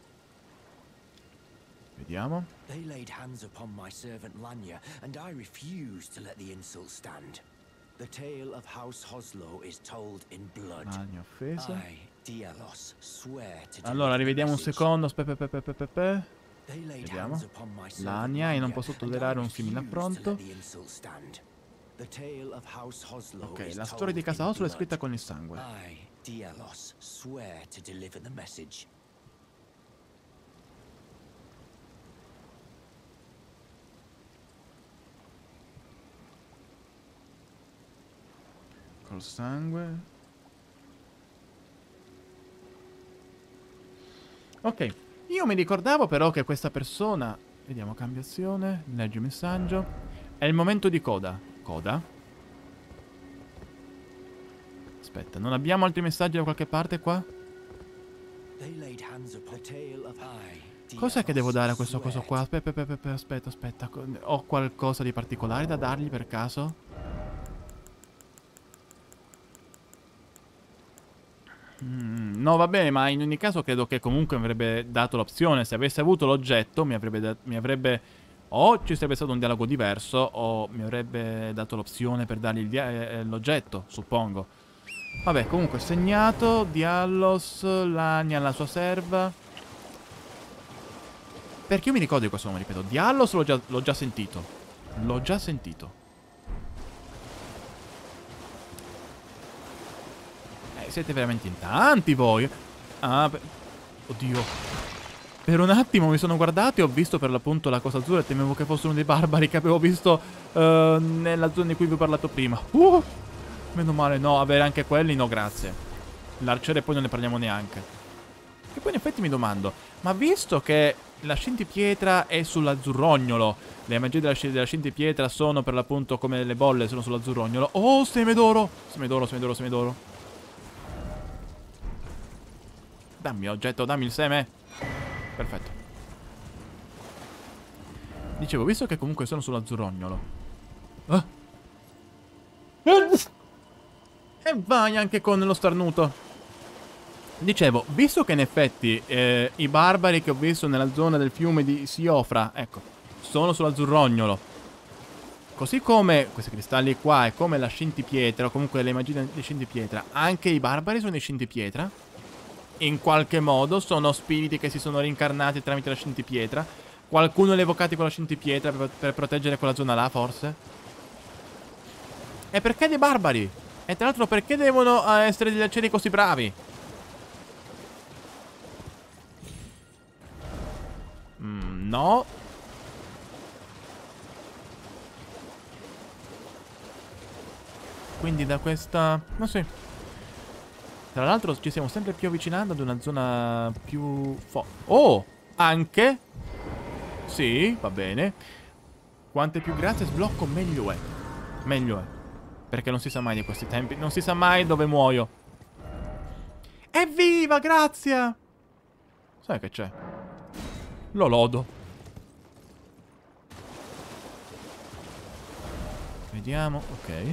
Vediamo. They laid hands upon my servant Lanya, and I refused to let the insult stand. The tale of House Hoslow is told in blood. Lanya offesa. I, Diallos, swear to allora, rivediamo un secondo. Aspetta, aspetta, aspetta, aspetta. Vediamo. Lanya, io non posso tollerare un simile affronto. Ok, la storia di Casa Oslo è scritta con il sangue. I, Diallos, swear to deliver the message. Col sangue. Ok, io mi ricordavo però che questa persona... Vediamo, cambia azione, leggi messaggio. È il momento di coda. Coda? Aspetta, non abbiamo altri messaggi da qualche parte qua? Cos'è che devo dare a questo coso qua? Aspetta, aspetta, aspetta, aspetta. Ho qualcosa di particolare da dargli per caso? Mm, no, va bene, ma in ogni caso credo che comunque mi avrebbe dato l'opzione. Se avesse avuto l'oggetto, mi avrebbe, mi avrebbe... O ci sarebbe stato un dialogo diverso, o mi avrebbe dato l'opzione per dargli eh, l'oggetto, suppongo. Vabbè, comunque, segnato, Diallos, Lanya alla sua serva. Perché io mi ricordo di questo nome, ripeto. Diallos l'ho già, l'ho già sentito. L'ho già sentito. Siete veramente in tanti voi. Ah, beh. Oddio. Per un attimo mi sono guardato e ho visto per l'appunto la cosa azzurra e temevo che fossero dei barbari che avevo visto uh, nella zona di cui vi ho parlato prima. Uh, meno male, no, avere anche quelli, no grazie. L'arciere poi non ne parliamo neanche. E poi in effetti mi domando, ma visto che la scintipietra è sull'azzurrognolo, le magie della, della scintipietra sono per l'appunto come le bolle, sono sull'azzurrognolo. Oh, seme d'oro! Seme d'oro, seme d'oro, seme d'oro. Dammi oggetto, dammi il seme. Perfetto. Dicevo, visto che comunque sono sull'azzurrognolo. Ah. E vai anche con lo starnuto. Dicevo, visto che in effetti eh, i barbari che ho visto nella zona del fiume di Siofra, ecco, sono sull'azzurrognolo. Così come questi cristalli qua e come la scintipietra, o comunque le magie di scintipietra, anche i barbari sono di scintipietra. In qualche modo sono spiriti che si sono rincarnati tramite la scintipietra. Qualcuno li ha evocati con la scintipietra per, per proteggere quella zona là, forse? E perché dei barbari? E tra l'altro perché devono uh, essere degli arcieri così bravi? Mm, no. Quindi da questa... ma sì. Tra l'altro ci stiamo sempre più avvicinando ad una zona più... fo... oh! Anche? Sì, va bene. Quante più grazie sblocco meglio è. Meglio è. Perché non si sa mai di questi tempi. Non si sa mai dove muoio. Evviva, grazie! Sai che c'è? Lo lodo. Vediamo, ok.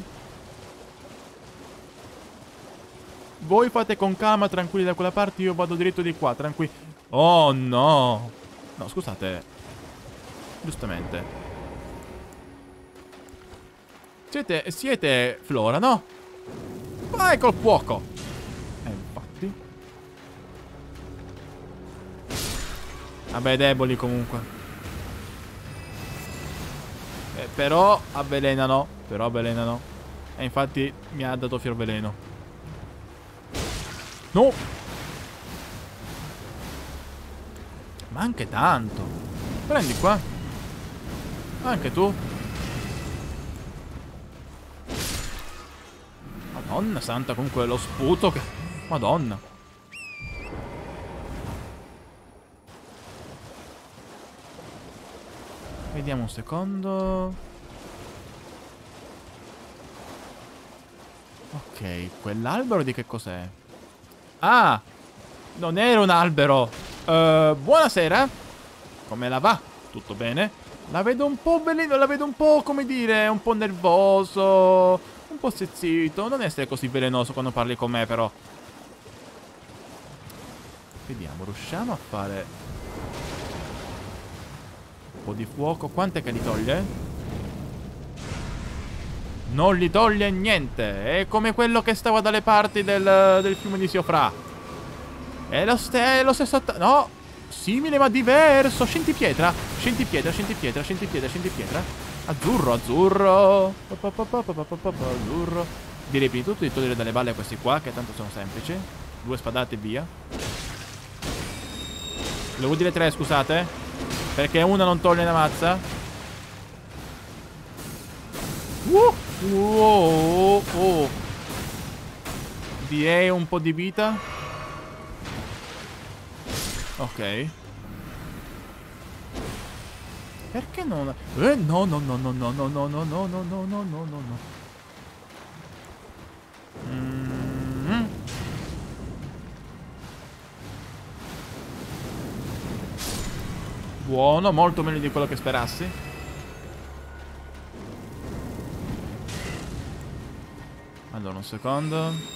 Voi fate con calma, tranquilli da quella parte, io vado diritto di qua, tranquilli. Oh no! No, scusate. Giustamente. Siete, siete Flora, no? Vai col fuoco! Eh, infatti. Vabbè, deboli comunque. Eh, però avvelenano. Però avvelenano. E infatti mi ha dato fior veleno. No! Ma anche tanto. Prendi qua. Anche tu. Madonna santa, comunque lo sputo che... Madonna. Vediamo un secondo. Ok, quell'albero di che cos'è? Ah! Non era un albero. uh, Buonasera. Come la va? Tutto bene? La vedo un po' veleno, la vedo un po', come dire, un po' nervoso, un po' sezzito. Non essere così velenoso quando parli con me, però. Vediamo, riusciamo a fare un po' di fuoco. Quant'è che li toglie? Non li toglie niente. È come quello che stava dalle parti del, del fiume di Siofra. È lo, è lo stesso... No! Simile ma diverso. Scintipietra. Scintipietra, scintipietra, scintipietra, scintipietra. Azzurro, azzurro. Azzurro. Direi prima di tutto di togliere dalle balle questi qua, che tanto sono semplici. Due spadate e via. Devo dire tre, scusate. Perché una non toglie una mazza. Uh, oh, oh. Direi un po' di vita. Ok. Perché non... Eh, no, no, no, no, no, no, no, no, no, no, no, no, no, no. Mm. Buono, molto meglio di quello che sperassi. Allora, un secondo.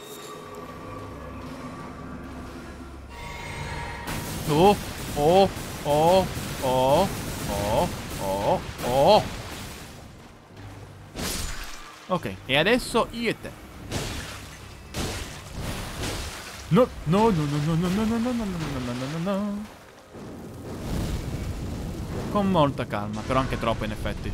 Oh, oh, oh, oh, oh, oh, oh. Ok, e adesso io e te. No, no, no, no, no, no, no, no, no, no, no, no, no, no. Con molta calma, però anche troppo in effetti.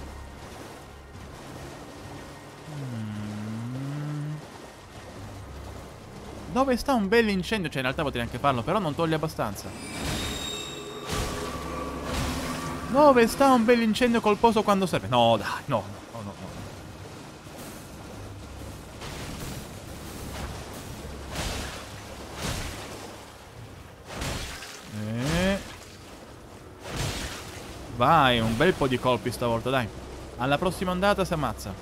Dove sta un bel incendio? Cioè, in realtà potrei anche farlo, però non toglie abbastanza. Dove sta un bel incendio colposo quando serve? No, dai, no, no, no, no. E... vai, un bel po' di colpi stavolta, dai. Alla prossima ondata si ammazza.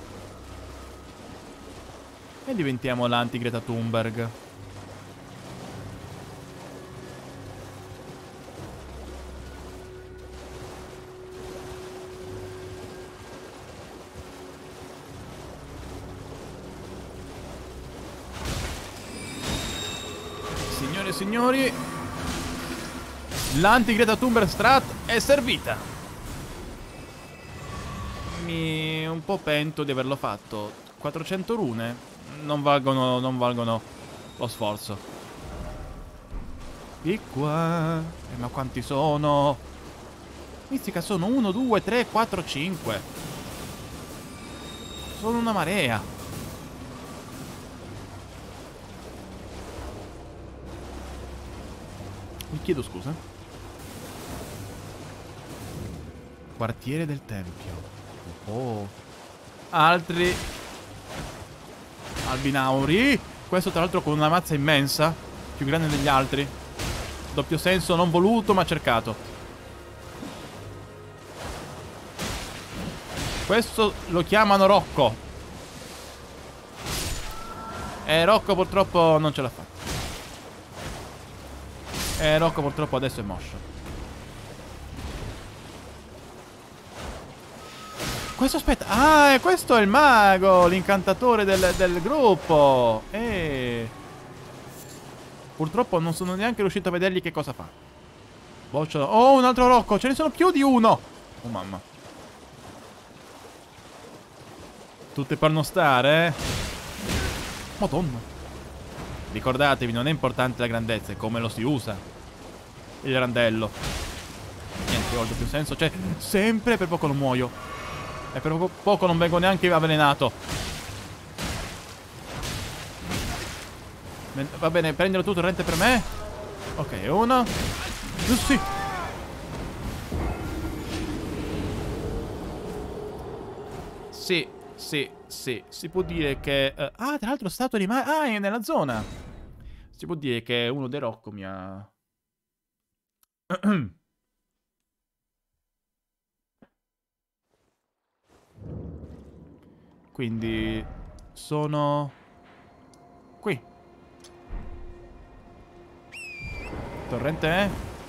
E diventiamo l'anti-Greta Thunberg. Signore e signori, l'anti-Greta Thunberg Strat è servita. Mi un po' pento di averlo fatto. quattrocento rune non valgono, non valgono lo sforzo. Di qua. Eh, ma quanti sono? Mistica, sono uno, due, tre, quattro, cinque. Sono una marea. Mi chiedo scusa. Quartiere del Tempio. Oh. Altri albinauri. Questo tra l'altro con una mazza immensa, più grande degli altri. Doppio senso non voluto ma cercato. Questo lo chiamano Rocco. E Rocco purtroppo non ce l'ha fatta. E Rocco purtroppo adesso è moscio. Questo aspetta. Ah, questo è il mago, l'incantatore del, del gruppo. E purtroppo non sono neanche riuscito a vedergli che cosa fa. Bocciolo. Oh, un altro Rocco. Ce ne sono più di uno. Oh mamma. Tutte per non stare, eh. Madonna. Ricordatevi, non è importante la grandezza, è come lo si usa il randello. Niente, ho il doppio senso. Cioè, sempre per poco non muoio. E per poco, poco non vengo neanche avvelenato. Va bene, prendilo tu, torrente per me. Ok, uno. Giusti. Sì, sì, sì. Si può dire che... Uh, ah, tra l'altro stato rimane... Ah, è nella zona. Si può dire che uno dei Rocco mi ha... Quindi sono qui. Torrente è?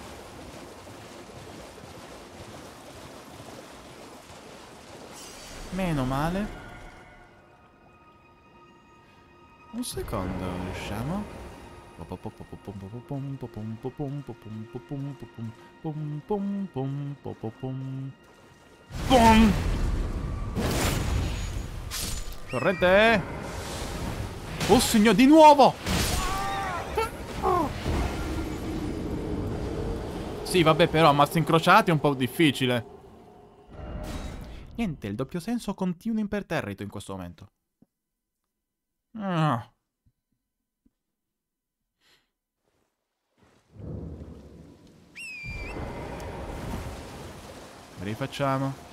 Meno male. Un secondo, riusciamo? Boom! Torrente è? Oh signor, di nuovo! Sì, vabbè, però ammazzi incrociati è un po' difficile. Niente, il doppio senso continua imperterrito in questo momento. Ah. Rifacciamo.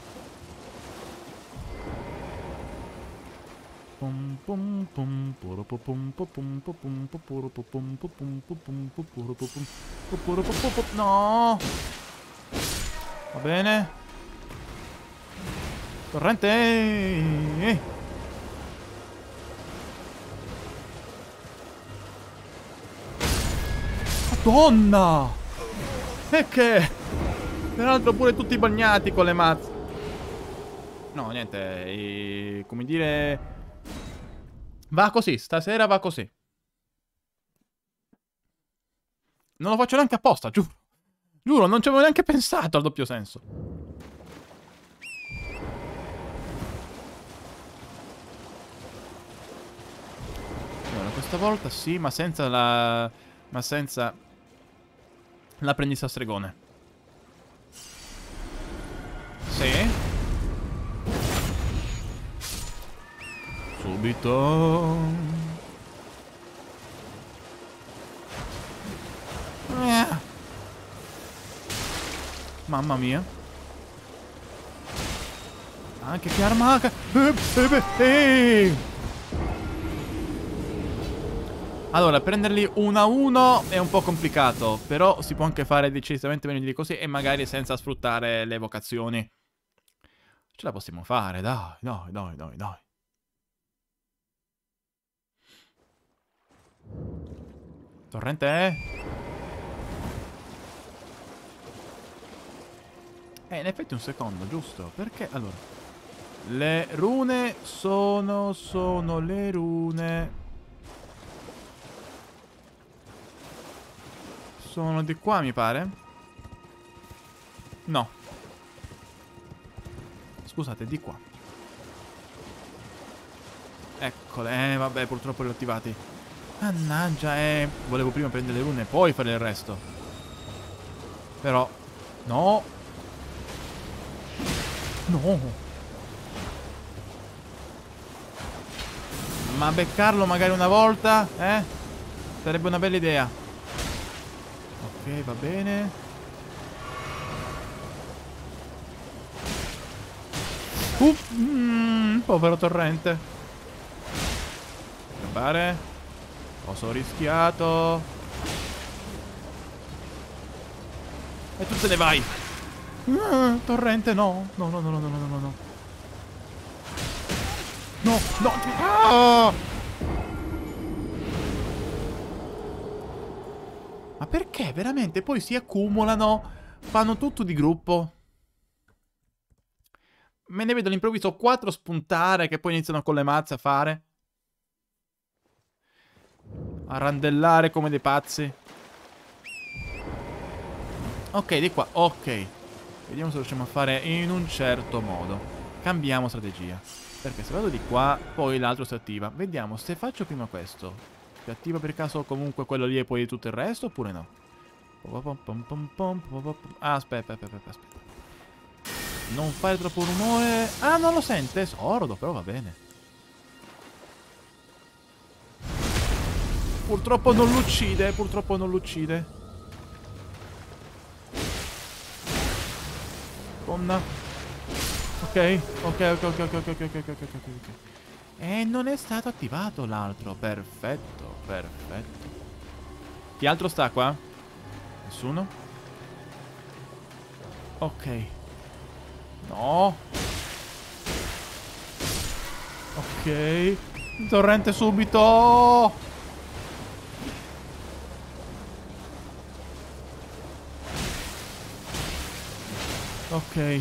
Pum pum pum puro pum pum pum pum puro pum pum pum pum puro pum. No. Va bene. Torrente. Madonna. E che? Peraltro pure tutti bagnati con le mazze. No, niente, e, come dire... Va così, stasera va così. Non lo faccio neanche apposta, giuro. Giuro, non ci avevo neanche pensato al doppio senso. Allora, questa volta sì, ma senza la... Ma senza... L'apprendista stregone. Sì. Subito. Mamma mia. Anche che arma... Eh, eh, eh. Allora, prenderli uno a uno è un po' complicato, però si può anche fare decisamente meglio di così e magari senza sfruttare le evocazioni. Ce la possiamo fare, dai, dai, dai, dai, dai. Torrente è... Eh, in effetti un secondo, giusto? Perché, allora... Le rune sono... sono le rune... Sono di qua, mi pare? No. Scusate, di qua. Eccole, eh, vabbè, purtroppo li ho attivati. Mannaggia, eh. Volevo prima prendere le rune e poi fare il resto. Però... No. No. Ma beccarlo magari una volta, eh? Sarebbe una bella idea. Ok, va bene. Uh, mm, povero torrente. Scappare. Cosa ho rischiato? E tu te ne vai. Uh, torrente, no. No, no, no, no, no, no, no, no. No, no. Ah! Ma perché? Veramente? Poi si accumulano. Fanno tutto di gruppo. Me ne vedo all'improvviso quattro spuntare che poi iniziano con le mazze a fare. A randellare come dei pazzi. Ok, di qua. Ok. Vediamo se riusciamo a fare in un certo modo. Cambiamo strategia. Perché se vado di qua, poi l'altro si attiva. Vediamo se faccio prima questo. Si attiva per caso comunque quello lì e poi tutto il resto oppure no? Ah, aspetta, aspetta, aspetta, aspetta. Non fare troppo rumore. Ah, non lo sente, è sordo, però va bene. Purtroppo non lo uccide, purtroppo non lo uccide. Donna. Ok, ok, ok, ok, ok, ok, ok, ok, ok, ok. E non è stato attivato l'altro. Perfetto, perfetto. Chi altro sta qua? Nessuno? Ok. No. Ok. Torrente subito. Ok.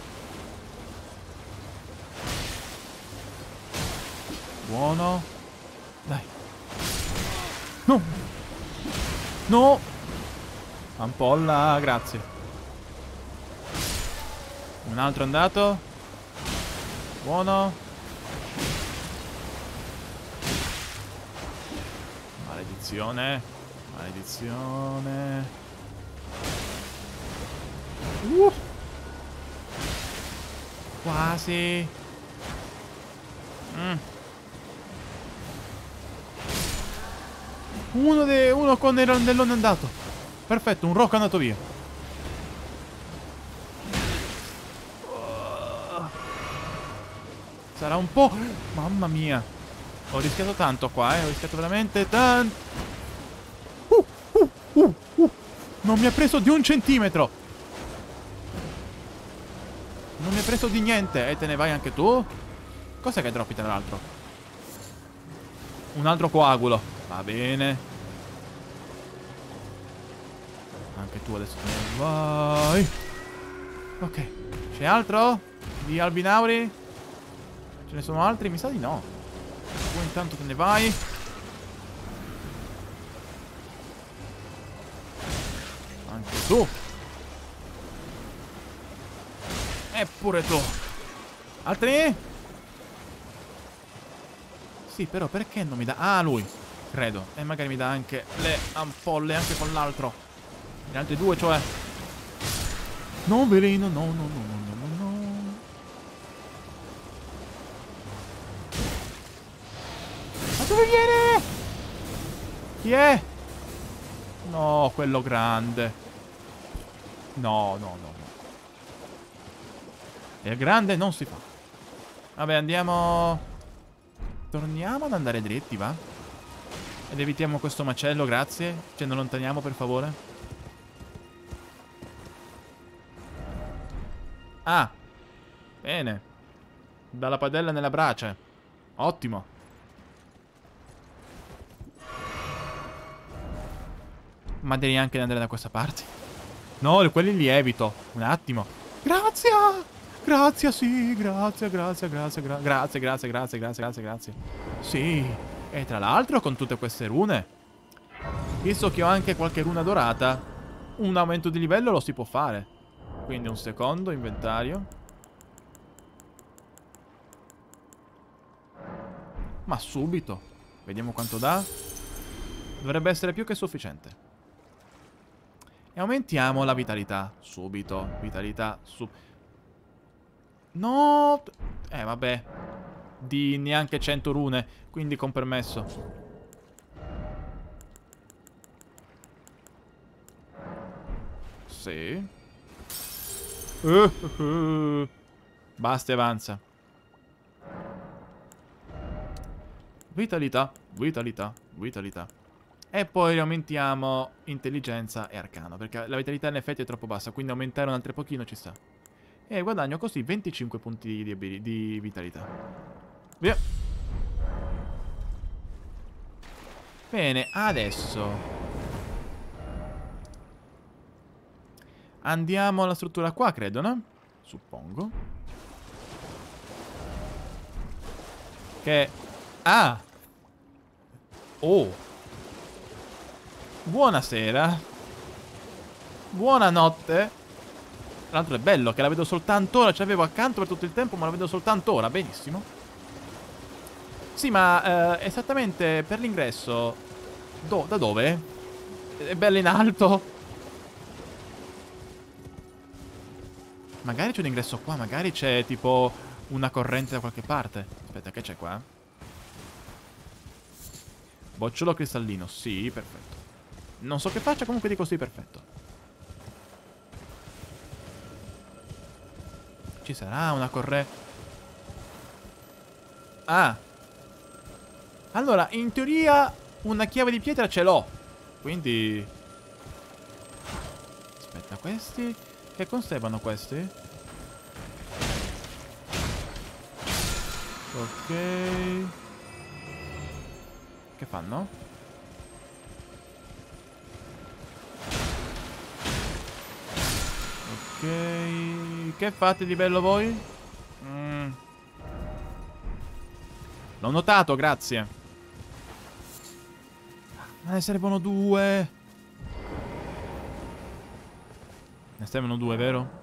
Buono. Dai. No. No. Ampolla, grazie. Un altro è andato. Buono. Maledizione. Maledizione. Uh. Quasi. Mm. Uno, de, uno con il rondellone è andato. Perfetto, un rock è andato via. Sarà un po'... Mamma mia. Ho rischiato tanto qua, eh. Ho rischiato veramente tanto. Uh, uh, uh, uh. Non mi ha preso di un centimetro. Non mi ha preso di niente. E te ne vai anche tu? Cos'è che droppi tra l'altro? Un altro coagulo. Va bene. Anche tu adesso te ne vai. Ok. C'è altro? Di Albinauri? Ce ne sono altri? Mi sa di no. Tu intanto te ne vai. Anche tu. E pure tu. Altri? Sì, però perché non mi dà... Ah, lui. Credo. E magari mi dà anche le ampolle anche con l'altro. Gli altri due, cioè... No, veleno. No, no, no, no, no, no. Ma dove viene? Chi è? No, quello grande. No, no, no, no. E il grande non si fa. Vabbè, andiamo... Torniamo ad andare dritti, va? Ed evitiamo questo macello, grazie. Ce ne allontaniamo, per favore. Ah. Bene. Dalla padella nella brace. Ottimo. Ma devi anche andare da questa parte. No, quelli li evito. Un attimo. Grazie. Grazie, sì. Grazie, grazie, grazie, gra grazie, grazie, grazie, grazie, grazie, grazie. Sì. E tra l'altro con tutte queste rune, visto che ho anche qualche runa dorata, un aumento di livello lo si può fare. Quindi un secondo, inventario. Ma subito. Vediamo quanto dà. Dovrebbe essere più che sufficiente. E aumentiamo la vitalità. Subito. Vitalità. Su... No. Eh, vabbè. Di neanche cento rune. Quindi con permesso. Sì. Uh, uh, uh. Basta e avanza. Vitalità. Vitalità. Vitalità. E poi aumentiamo intelligenza e arcano, perché la vitalità in effetti è troppo bassa, quindi aumentare un altro pochino ci sta. E guadagno così venticinque punti di, di vitalità. Via. Bene, adesso andiamo alla struttura qua, credo, no? Suppongo. Che... Ah! Oh! Buonasera. Buonanotte. Tra l'altro è bello che la vedo soltanto ora. Ce l'avevo accanto per tutto il tempo, ma la vedo soltanto ora. Benissimo. Sì, ma eh, esattamente per l'ingresso do da dove? È bello in alto. Magari c'è un ingresso qua. Magari c'è tipo una corrente da qualche parte. Aspetta, che c'è qua? Bocciolo cristallino. Sì, perfetto. Non so che faccia, comunque dico sì, perfetto. Ci sarà una corre... Ah. Allora, in teoria una chiave di pietra ce l'ho. Quindi... Aspetta, questi... Che conservano questi? Ok. Che fanno? Ok. Che fate di bello voi? Mm. L'ho notato, grazie. Ma ne servono due. Ne servono due, vero?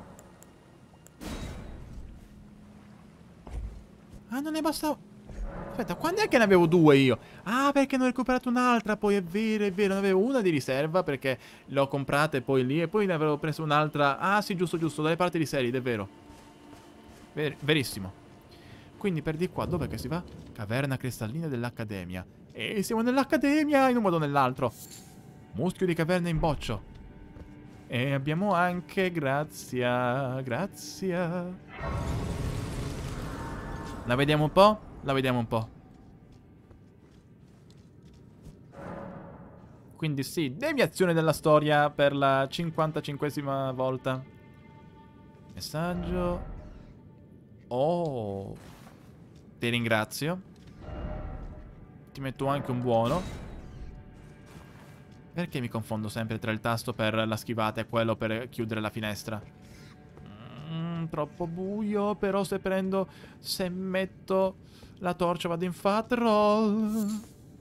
Ah, non ne bastava. Aspetta, quando è che ne avevo due io? Ah, perché ne ho recuperato un'altra. Poi è vero, è vero. Ne avevo una di riserva perché l'ho comprata e poi lì. E poi ne avevo preso un'altra. Ah, sì, giusto, giusto. Dalle parti di Selid, è vero. Ver verissimo. Quindi per di qua, dov'è che si va? Caverna cristallina dell'Accademia. E siamo nell'Accademia in un modo o nell'altro. Muschio di caverna in boccio. E abbiamo anche... Grazia. Grazia. La vediamo un po'? La vediamo un po'. Quindi sì, deviazione della storia per la cinquantacinquesima volta. Messaggio. Oh. Ti ringrazio. Ti metto anche un buono. Perché mi confondo sempre tra il tasto per la schivata e quello per chiudere la finestra? Mm, troppo buio, però se prendo... Se metto la torcia vado in fat roll.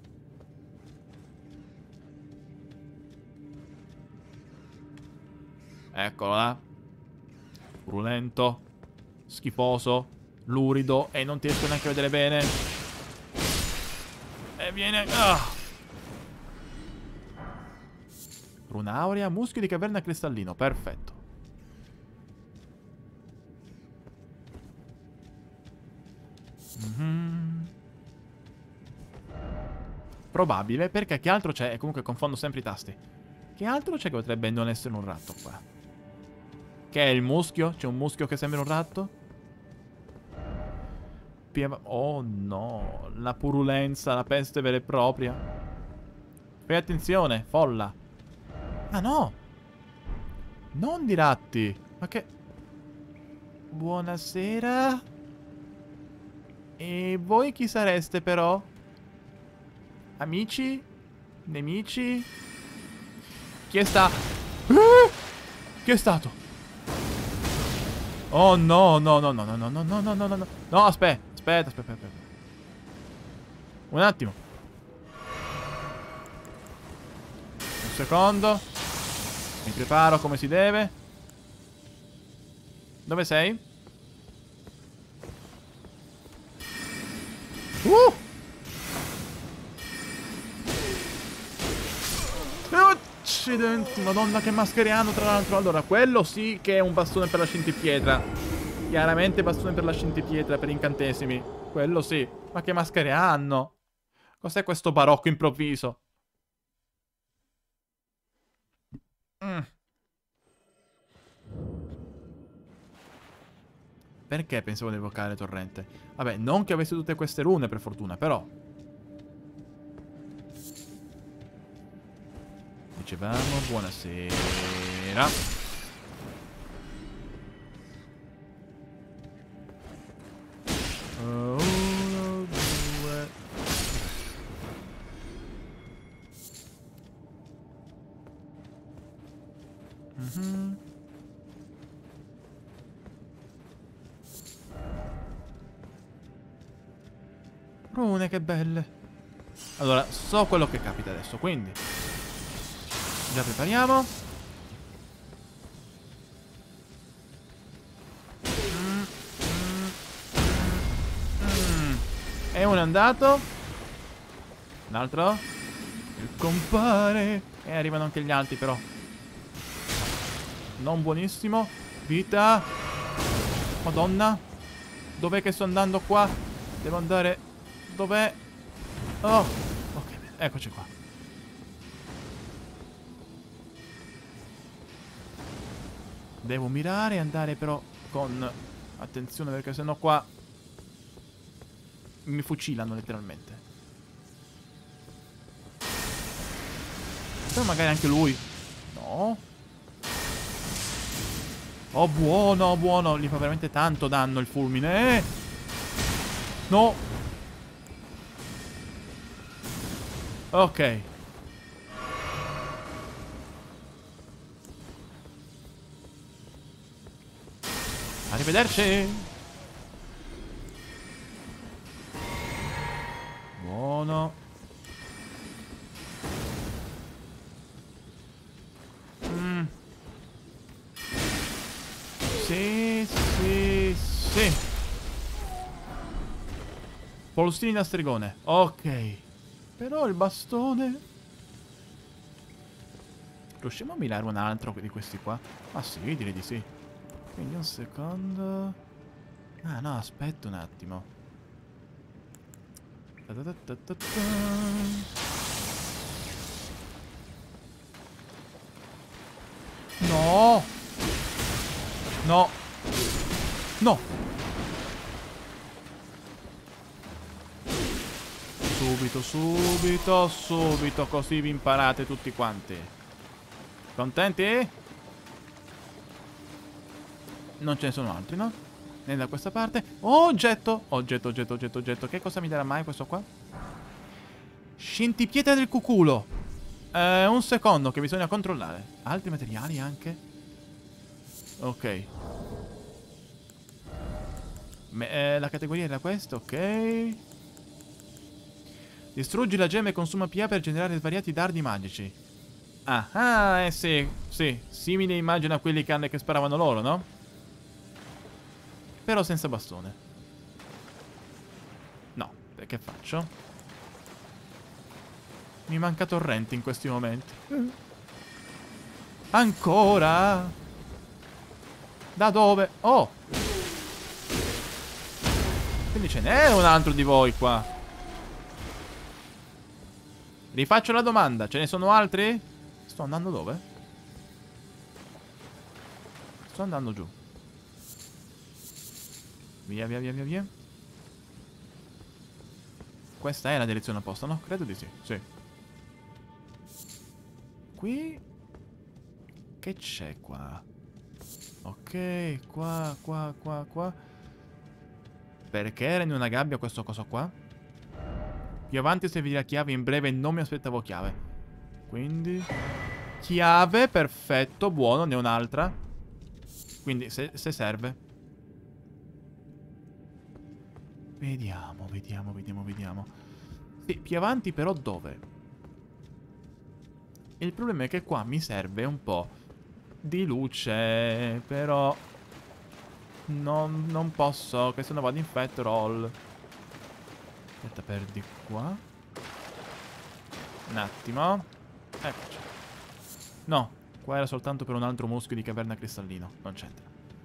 Eccola. Purulento. Schifoso. Lurido. E non ti riesco neanche a vedere bene. E viene... Ah. Runa aurea. Muschio di caverna cristallino. Perfetto. Mm-hmm. Probabile. Perché che altro c'è? E comunque confondo sempre i tasti. Che altro c'è che potrebbe non essere un ratto qua? Che è il muschio? C'è un muschio che sembra un ratto? Pieva... Oh no, la purulenza, la peste vera e propria. Fai attenzione, folla. Ah no! Non di ratti. Ma che... Buonasera. E voi chi sareste però? Amici? Nemici? Chi è sta... Eh! Chi è stato? Oh no, no, no, no, no, no, no, no, no, no, no. No, aspetta, aspetta, aspetta, aspetta. Un attimo. Un secondo. Mi preparo come si deve. Dove sei? Uh! Accidenti, madonna che mascheriano tra l'altro. Allora, quello sì che è un bastone per la scintipietra. Chiaramente bastone per la scintipietra, per incantesimi. Quello sì. Ma che maschere hanno? Cos'è questo barocco improvviso? Mm. Perché pensavo di evocare torrente? Vabbè, non che avesse tutte queste rune per fortuna, però. Dicevamo, buonasera. Uno, due. Mm-hmm. Rune, che belle. Allora, so quello che capita adesso, quindi già prepariamo. mm, mm, mm. E uno è andato. L'altro il compare. E arrivano anche gli altri però. Non buonissimo. Vita. Madonna. Dov'è che sto andando qua? Devo andare. Dov'è? Oh. Ok, eccoci qua. Devo mirare e andare però con attenzione, perché sennò qua mi fucilano letteralmente. Però magari anche lui. No. Oh, buono, buono. Gli fa veramente tanto danno il fulmine. Eh? No. Ok. Arrivederci. Buono. Mm. Sì, sì, sì. Polustini da stregone. Ok. Però il bastone... Riusciamo a mirare un altro di questi qua? Ah sì, direi di sì. Quindi un secondo... Ah no, aspetta un attimo. Ta ta ta ta ta ta. No! No! No! Subito, subito, subito, così vi imparate tutti quanti. Contenti? Non ce ne sono altri, no? Né da questa parte. Oh, oggetto! Oggetto, oggetto, oggetto, oggetto. Che cosa mi darà mai questo qua? Scintipietra del cuculo. Eh, un secondo che bisogna controllare. Altri materiali anche? Ok. Me, eh, la categoria era questa, ok. Distruggi la gemma e consuma P A per generare svariati dardi magici. Ah, ah, eh sì, sì. Simile immagine a quelli che, hanno, che sparavano loro, no? Però senza bastone. No, che faccio? Mi manca torrente in questi momenti. Ancora? Da dove? Oh! Quindi ce n'è un altro di voi qua. Rifaccio la domanda, ce ne sono altri? Sto andando dove? Sto andando giù. Via, via, via, via, via. Questa è la direzione opposta, no? Credo di sì, sì. Qui... Che c'è qua? Ok, qua, qua, qua, qua. Perché era in una gabbia questo coso qua? Più avanti servirà chiave, in breve non mi aspettavo chiave. Quindi... Chiave, perfetto, buono, ne ho un'altra. Quindi, se, se serve. Vediamo, vediamo, vediamo, vediamo. Sì, più avanti però dove? Il problema è che qua mi serve un po' di luce, però... Non, non posso, che se no vado in fat roll. Aspetta, per di qua. Un attimo. Eccoci. No, qua era soltanto per un altro muschio di caverna cristallino. Non c'entra.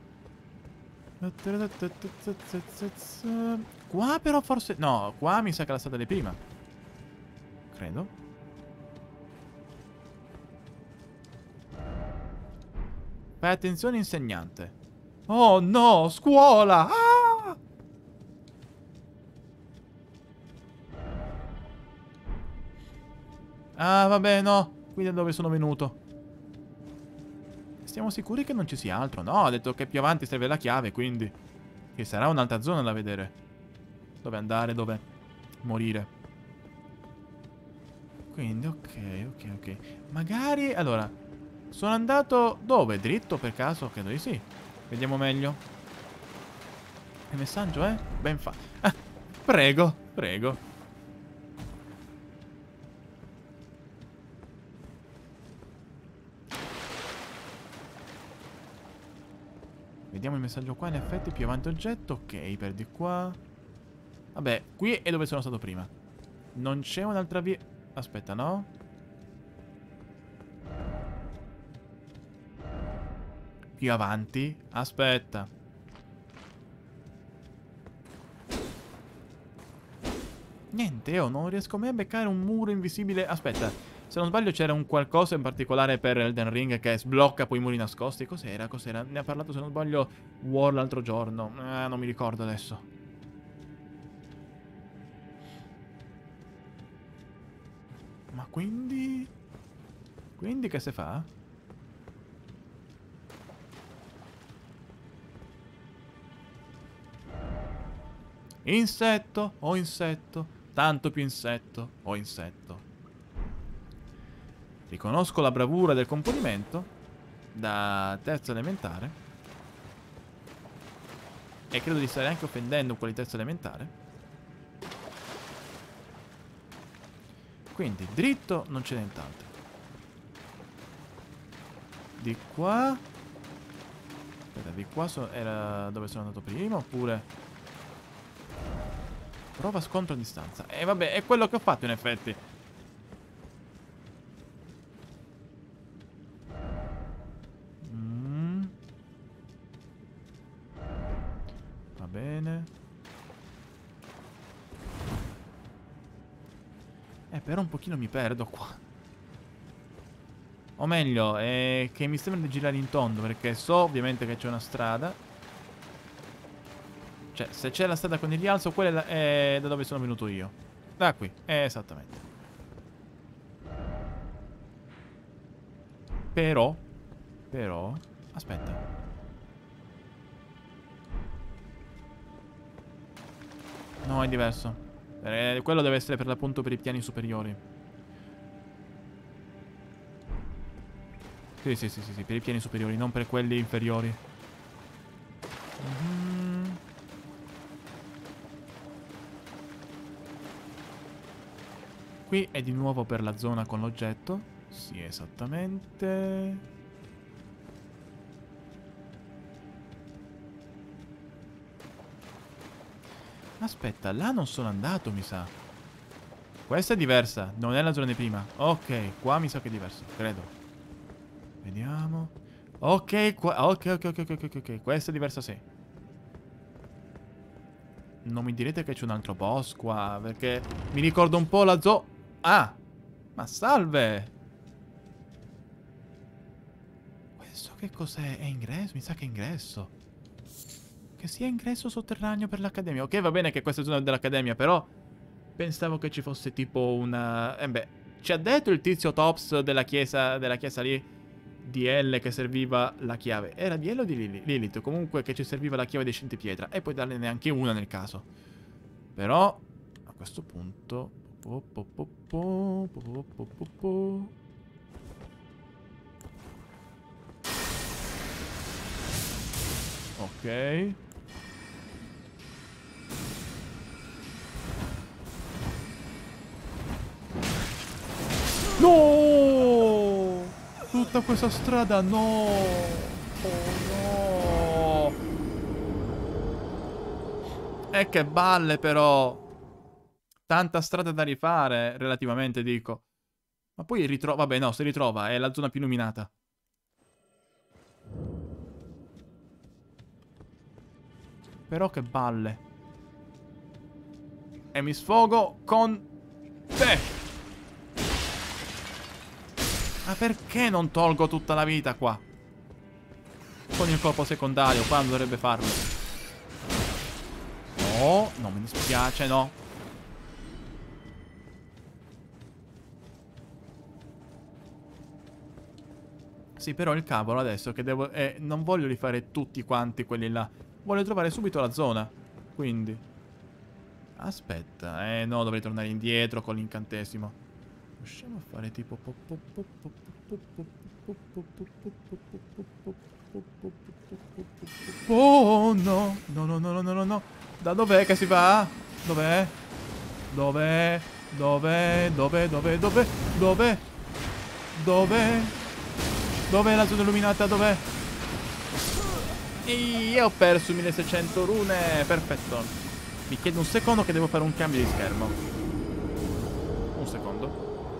Qua però forse... No, qua mi sa che la strada di prima. Credo. Fai attenzione, insegnante. Oh no, scuola! Ah! Ah, vabbè, no. Qui da dove sono venuto. Siamo sicuri che non ci sia altro? No, ha detto che più avanti serve la chiave, quindi... Che sarà un'altra zona da vedere. Dove andare, dove morire. Quindi, ok, ok, ok. Magari... Allora, sono andato... Dove? Dritto, per caso? Credo di sì. Vediamo meglio. Il messaggio è? Ben fatto. Ah, prego, prego. Vediamo il messaggio qua, in effetti, più avanti oggetto. Ok, per di qua. Vabbè, qui è dove sono stato prima. Non c'è un'altra via... Aspetta, no? Più avanti? Aspetta. Niente, oh, non riesco mai a beccare un muro invisibile. Aspetta, se non sbaglio c'era un qualcosa in particolare per Elden Ring che sblocca poi i muri nascosti. Cos'era? Cos'era? Ne ha parlato, se non sbaglio, War l'altro giorno. Eh, non mi ricordo adesso. Ma quindi... Quindi che si fa? Insetto o insetto? Tanto più insetto o insetto. Riconosco la bravura del componimento da terza elementare. E credo di stare anche offendendo quelli di terza elementare. Quindi dritto non c'è nient'altro. Di qua... Aspetta, di qua so era dove sono andato prima oppure... Prova scontro a distanza. E eh, vabbè, è quello che ho fatto in effetti. Mm. Va bene. Eh, però un pochino mi perdo qua. O meglio, è che mi sembra di girare in tondo, perché so ovviamente che c'è una strada. Cioè, se c'è la strada con il rialzo, quella è da dove sono venuto io. Da qui, esattamente. Però, però, aspetta. No, è diverso. Eh, quello deve essere per l'appunto per i piani superiori. Sì, sì, sì, sì, sì, per i piani superiori, non per quelli inferiori. Mm-hmm. Qui è di nuovo per la zona con l'oggetto. Sì, esattamente. Aspetta, là non sono andato, mi sa. Questa è diversa, non è la zona di prima. Ok, qua mi sa che è diverso, credo. Vediamo. Ok, qua... Ok, ok, ok, ok, ok, ok. Questa è diversa, sì. Non mi direte che c'è un altro boss qua, perché mi ricordo un po' la zo... Ah! Ma salve! Questo che cos'è? È ingresso? Mi sa che è ingresso. Che sia ingresso sotterraneo per l'accademia. Ok, va bene che questa è zona dell'accademia, però... Pensavo che ci fosse tipo una... Eh beh, ci ha detto il tizio Tops della chiesa, della chiesa lì di L che serviva la chiave. Era di L o di Lili- Lilith? Comunque che ci serviva la chiave dei centipietra. E poi darne neanche una nel caso. Però, a questo punto... po, po, po, po, po, po, po, po. Ok. No! Tutta questa strada, no! Oh no! E che balle però! Tanta strada da rifare, relativamente dico. Ma poi ritrova... Vabbè no, si ritrova, è la zona più illuminata. Però che balle. E mi sfogo con te! Ma perché non tolgo tutta la vita qua? Con il colpo secondario, quando dovrebbe farlo? No, non mi dispiace, no. Sì, però il cavolo adesso che devo... Eh, non voglio rifare tutti quanti quelli là. Voglio trovare subito la zona. Quindi... Aspetta, eh no, dovrei tornare indietro con l'incantesimo. Riusciamo a fare tipo... Oh no! No, no, no, no, no, no, no. Da dov'è che si va? Dov'è? Dov'è? Dov'è? Dov'è? Dov'è? Dov'è? Dov'è? Dov'è? Dov'è la zona illuminata? Dov'è? E ho perso milleseicento rune. Perfetto. Mi chiedo un secondo che devo fare un cambio di schermo. Un secondo.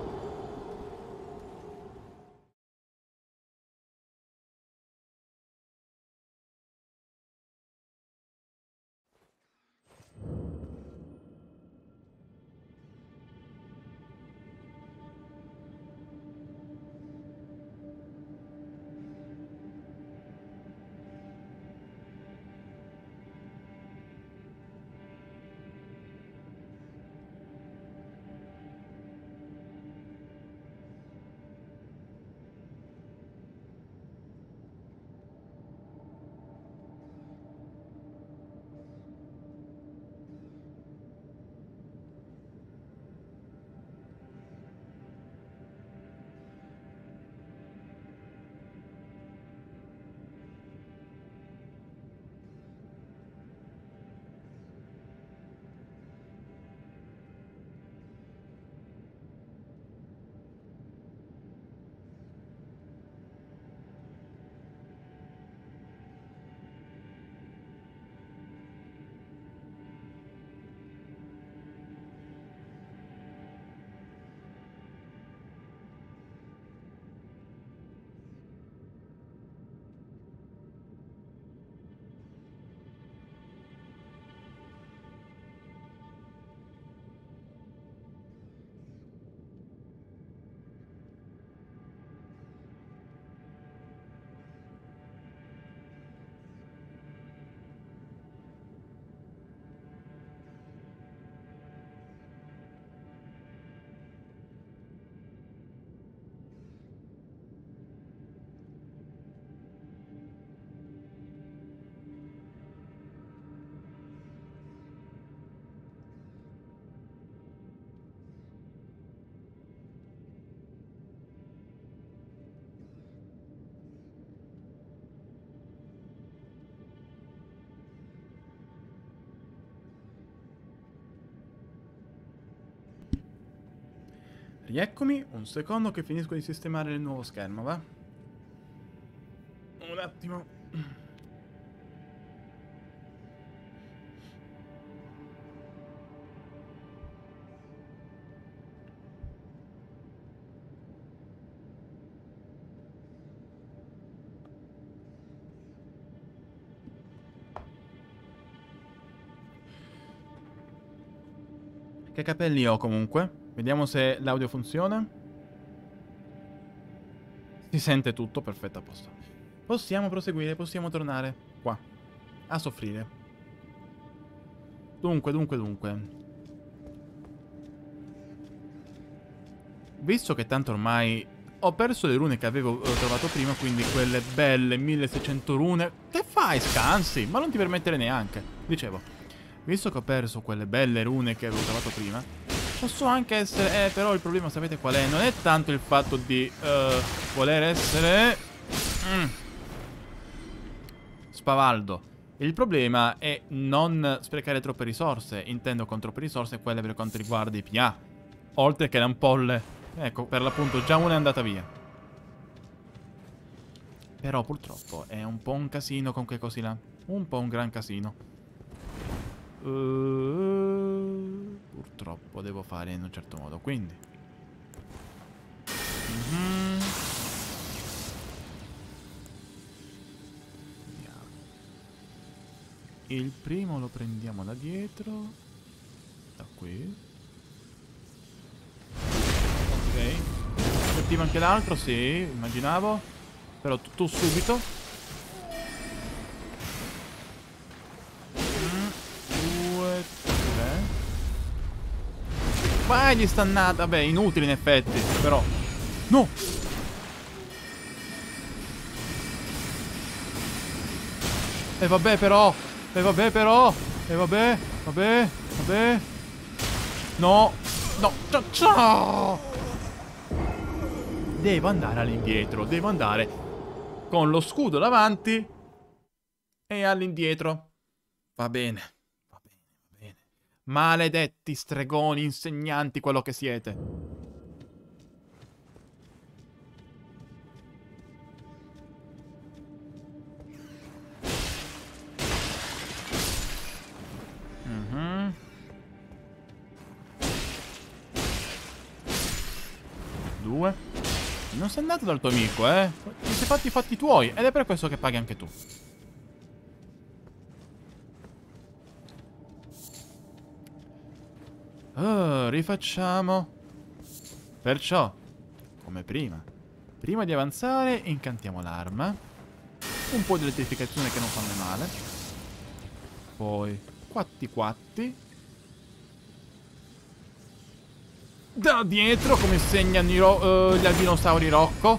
Rieccomi, un secondo che finisco di sistemare il nuovo schermo, va? Un attimo. Che capelli ho comunque? Vediamo se l'audio funziona. Si sente tutto, perfetto, a posto. Possiamo proseguire, possiamo tornare qua, a soffrire. Dunque, dunque, dunque. visto che tanto ormai ho perso le rune che avevo eh, trovato prima, quindi quelle belle milleseicento rune. Che fai, scansi? Ma non ti permettere neanche. Dicevo, visto che ho perso quelle belle rune che avevo trovato prima, posso anche essere... Eh, però il problema sapete qual è? Non è tanto il fatto di uh, voler essere... Mm. spavaldo. Il problema è non sprecare troppe risorse. Intendo con troppe risorse quelle per quanto riguarda i P A. Oltre che le ampolle. Ecco, per l'appunto già una è andata via. Però purtroppo è un po' un casino con quei cosi là. Un po' un gran casino. Uh, purtroppo devo fare in un certo modo, quindi. Mm-hmm. Il primo lo prendiamo da dietro. Da qui. Ok. Attiva anche l'altro, sì, immaginavo. Però tu, tu subito. Mm, due, tre. Vai di stannata. Vabbè, inutile in effetti, però. No! E vabbè però. E vabbè però. E vabbè. Vabbè. Vabbè. No. No. Ciao. Ciao. Devo andare all'indietro. Devo andare con lo scudo davanti e all'indietro. Va bene. Va bene. Va bene. Maledetti stregoni, insegnanti, quello che siete. Due. Non sei andato dal tuo amico, eh? Ti sei fatti i fatti tuoi. Ed è per questo che paghi anche tu. Oh, rifacciamo. Perciò, come prima. Prima di avanzare, incantiamo l'arma. Un po' di elettrificazione che non fanno male. Poi, quatti quatti. Da dietro, come segnano i ro uh, gli albinosauri Rocco.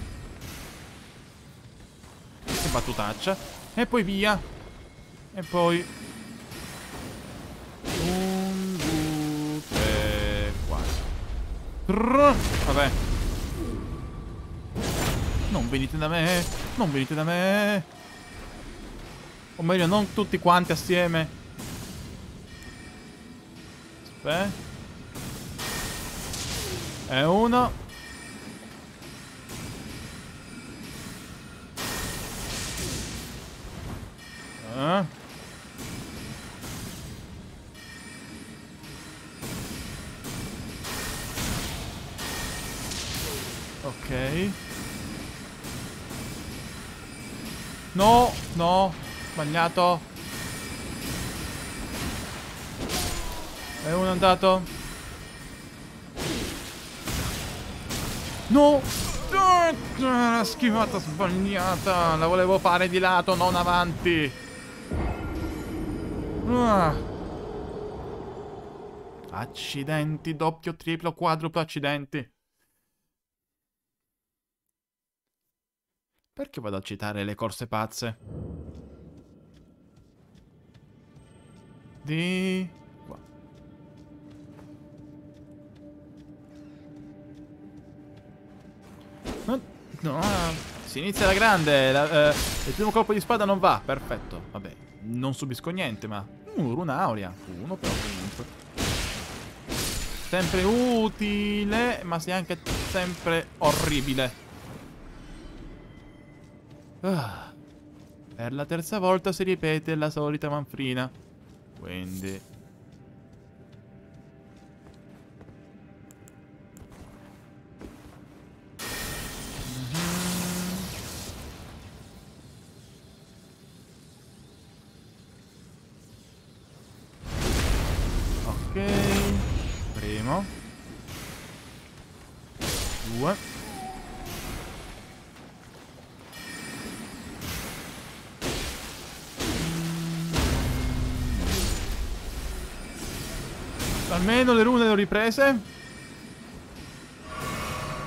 Che battutaccia. E poi via. E poi... Un, due, tre, quattro. Vabbè. Non venite da me. Non venite da me. O meglio, non tutti quanti assieme. Aspetta. E uno. Eh. Ok. No, no, sbagliato. E uno è andato. No! La schivata sbagliata! La volevo fare di lato, non avanti! Ah. Accidenti, doppio, triplo, quadruplo, accidenti! Perché vado a citare le corse pazze? Di... qua. No, no, si inizia alla grande. La, eh, il primo colpo di spada non va. Perfetto. Vabbè, non subisco niente, ma... Uh, runa aurea. Uno però comunque. Sempre utile, ma sia anche sempre orribile. Ah. Per la terza volta si ripete la solita manfrina. Quindi... Ok, primo, due, almeno le rune le ho riprese.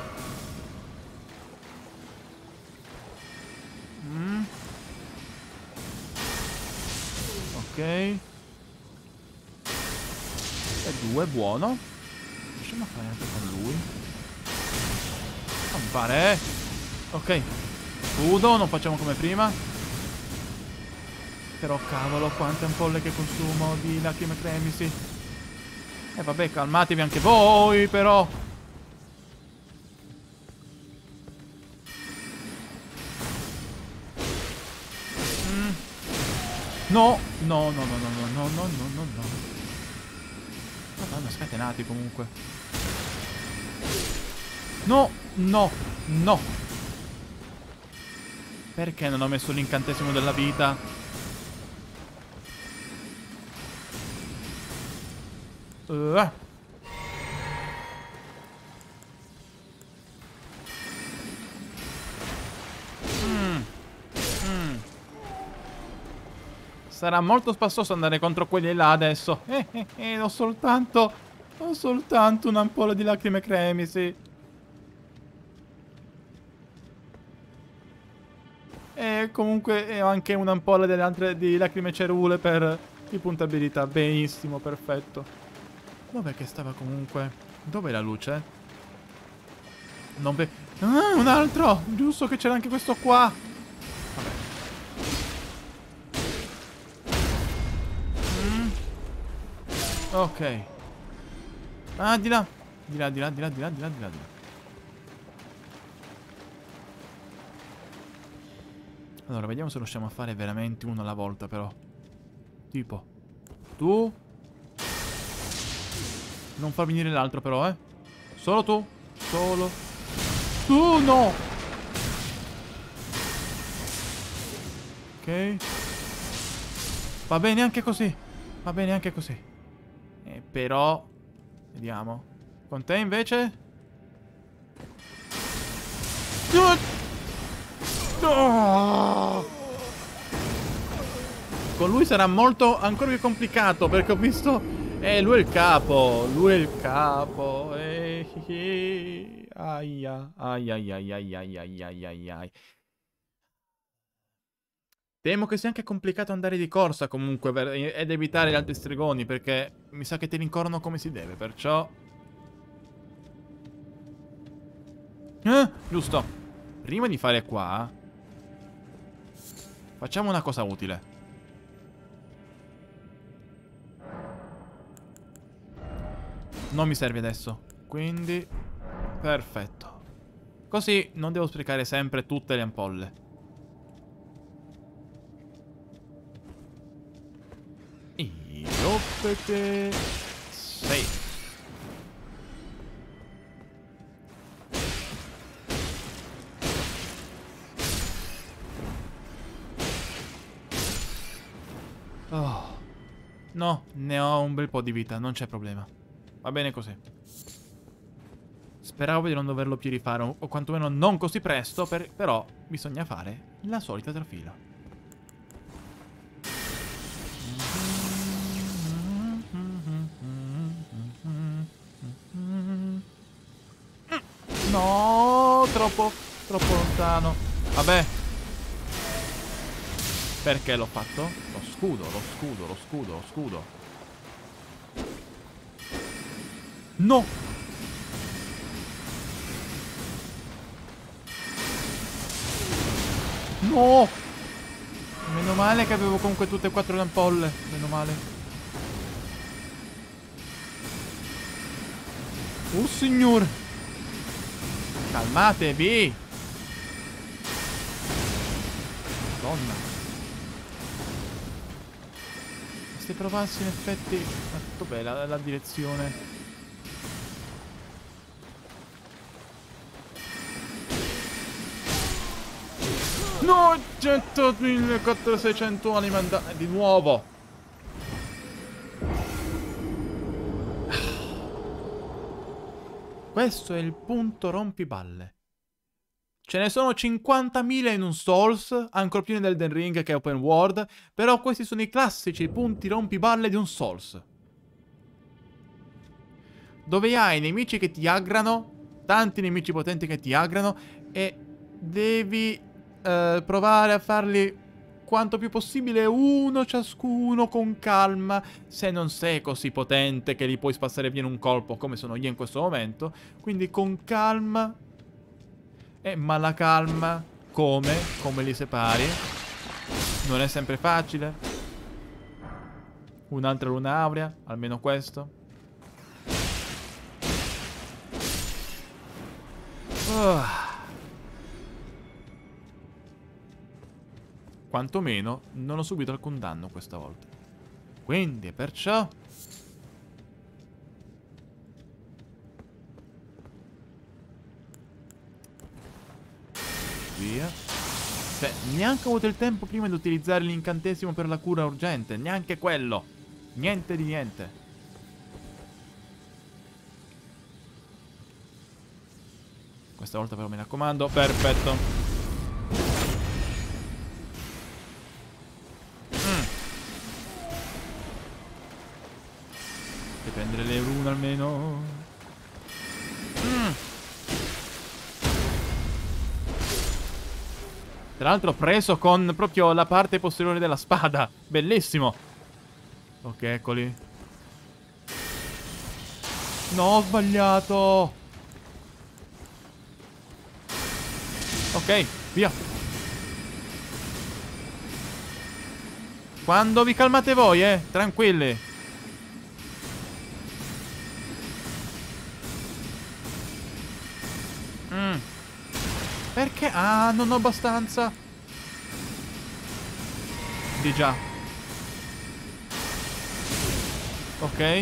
E due, buono. Riusciamo a fare anche con lui? Non mi pare, eh. Ok. Scudo, non facciamo come prima. Però cavolo, quante ampolle che consumo di lacrime cremisi. E vabbè, calmatevi anche voi, però. Mm. No, no, no, no, no, no, no, no, no, no, no. Madonna, scatenati comunque. No, no, no. Perché non ho messo l'incantesimo della vita? Uh. Mm. Mm. Sarà molto spassoso andare contro quelli là adesso. Eh, eh, eh, ho soltanto... Ho soltanto un'ampolla di lacrime cremisi. E comunque ho anche un'ampolla delle altre di lacrime cerule per i punti abilità. Benissimo, perfetto. Dov'è che stava comunque? Dov'è la luce? Non ve... Ah, un altro! Giusto che c'era anche questo qua. Vabbè. Mm. Ok. Ah, di là. Di là, di là, di là, di là, di là, di là, di là. Allora, vediamo se riusciamo a fare veramente uno alla volta, però. Tipo. Tu... Non far venire l'altro però, eh. Solo tu. Solo. Tu no. Ok. Va bene anche così. Va bene anche così. Eh, però... Vediamo. Con te invece? No! Con lui sarà molto ancora più complicato perché ho visto... Eh, lui è il capo, lui è il capo. Eh, eh, aia, aia, aia, aia, aia, aia, aia, aia. Temo che sia anche complicato andare di corsa comunque per, ed evitare gli altri stregoni perché mi sa che ti rincorrono come si deve, perciò... Eh, giusto. Prima di fare qua, facciamo una cosa utile. Non mi serve adesso. Quindi... Perfetto. Così non devo sprecare sempre tutte le ampolle. Io perché... Sei. Oh. No, ne ho un bel po' di vita, non c'è problema. Va bene così. Speravo di non doverlo più rifare, o quantomeno non così presto, per, però bisogna fare la solita trafila. No, troppo, troppo lontano. Vabbè. Perché l'ho fatto? Lo scudo, lo scudo, lo scudo, lo scudo. No! No! Meno male che avevo comunque tutte e quattro le ampolle. Meno male. Oh signor! Calmatevi! Madonna. Se provassi in effetti... Ma dov'è la, la direzione? No, centomila seicento anime andate di nuovo. Questo è il punto rompiballe. Ce ne sono cinquantamila in un Souls, ancora più nell'Elden Ring che è open world, però questi sono i classici punti rompiballe di un Souls. Dove hai nemici che ti aggrano, tanti nemici potenti che ti aggrano, e devi... Uh, provare a farli quanto più possibile uno ciascuno con calma, se non sei così potente che li puoi spazzare via in un colpo come sono io in questo momento. Quindi con calma. Eh, ma la calma come? Come li separi? Non è sempre facile. Un'altra luna aurea, almeno questo. Uh. Quantomeno non ho subito alcun danno questa volta. Quindi, perciò... via. Cioè, neanche ho avuto il tempo prima di utilizzare l'incantesimo per la cura urgente. Neanche quello. Niente di niente. Questa volta però mi raccomando. Perfetto. Mm. Devo prendere le rune almeno. Mm. Tra l'altro ho preso con proprio la parte posteriore della spada. Bellissimo. Ok, eccoli. No, ho sbagliato. Ok, via. Quando vi calmate voi, eh. Tranquilli. Mm. Perché? Ah, non ho abbastanza. Di già. Ok.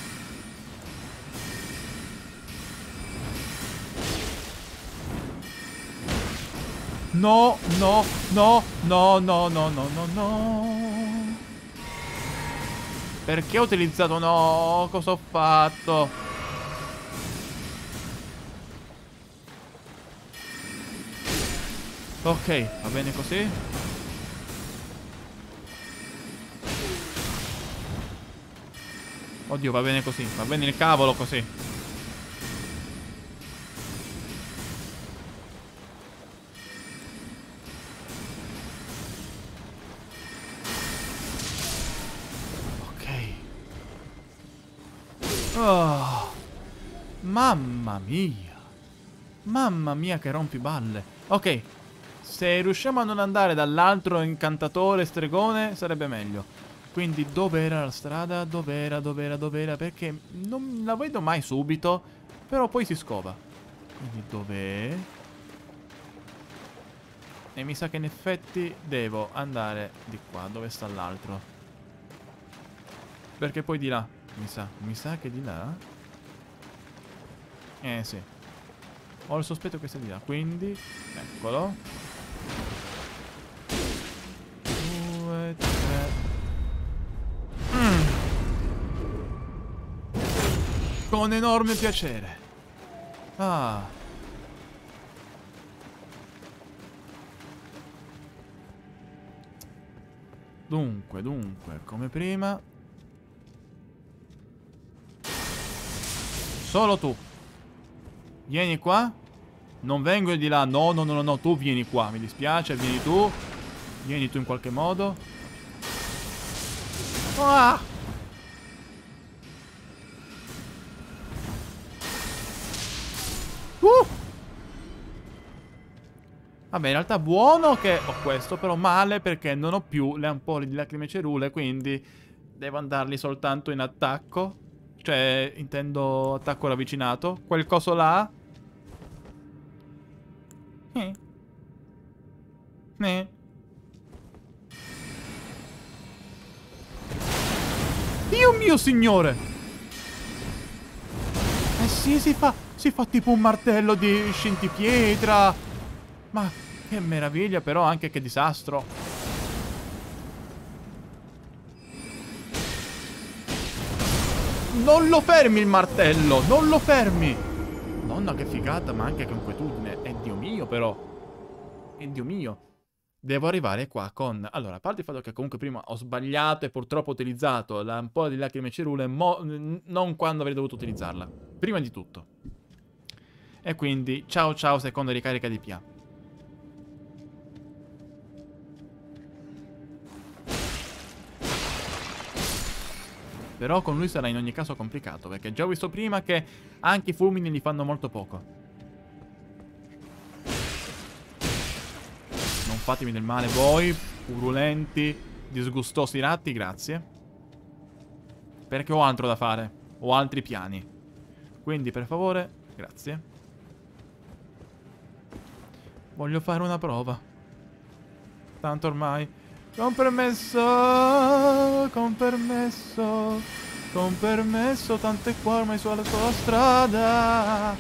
No, no, no, no, no, no, no, no, no. Perché ho utilizzato no? Cosa ho fatto? Ok, va bene così. Oddio, va bene così. Va bene il cavolo così. Oh, mamma mia. Mamma mia che rompiballe. Ok, se riusciamo a non andare dall'altro incantatore stregone sarebbe meglio. Quindi dov'era la strada? Dov'era, dov'era, dov'era? Perché non la vedo mai subito, però poi si scova. Quindi dov'è? E mi sa che in effetti devo andare di qua. Dove sta l'altro? Perché poi di là. Mi sa, mi sa che di là. Eh sì. Ho il sospetto che sia di là, quindi eccolo. Due, tre. Mm. Con enorme piacere. Ah. Dunque, dunque, come prima. Solo tu. Vieni qua. Non vengo io di là. No, no, no, no, no. Tu vieni qua. Mi dispiace. Vieni tu. Vieni tu in qualche modo. Ah! Uh! Vabbè, in realtà buono che ho questo, però male perché non ho più le ampolle di lacrime cerule, quindi devo andarli soltanto in attacco. Cioè, intendo attacco ravvicinato. Quel coso là. Eh. Eh. Dio mio signore! Eh sì, si fa... Si fa tipo un martello di scintipietra. Ma che meraviglia, però anche che disastro. Non lo fermi il martello! Non lo fermi! Nonna che figata, ma anche che inquietudine. E Dio mio però. E Dio mio. Devo arrivare qua con... Allora, a parte il fatto che comunque prima ho sbagliato e purtroppo ho utilizzato l'ampolla di lacrime cerule, mo... non quando avrei dovuto utilizzarla. Prima di tutto. E quindi, ciao ciao, seconda ricarica di P A. Però con lui sarà in ogni caso complicato, perché già ho visto prima che anche i fulmini gli fanno molto poco. Non fatemi del male voi, purulenti, disgustosi ratti, grazie. Perché ho altro da fare, ho altri piani. Quindi per favore, grazie. Voglio fare una prova. Tanto ormai... Con permesso, con permesso, con permesso, tanto è qua ormai sulla sua strada.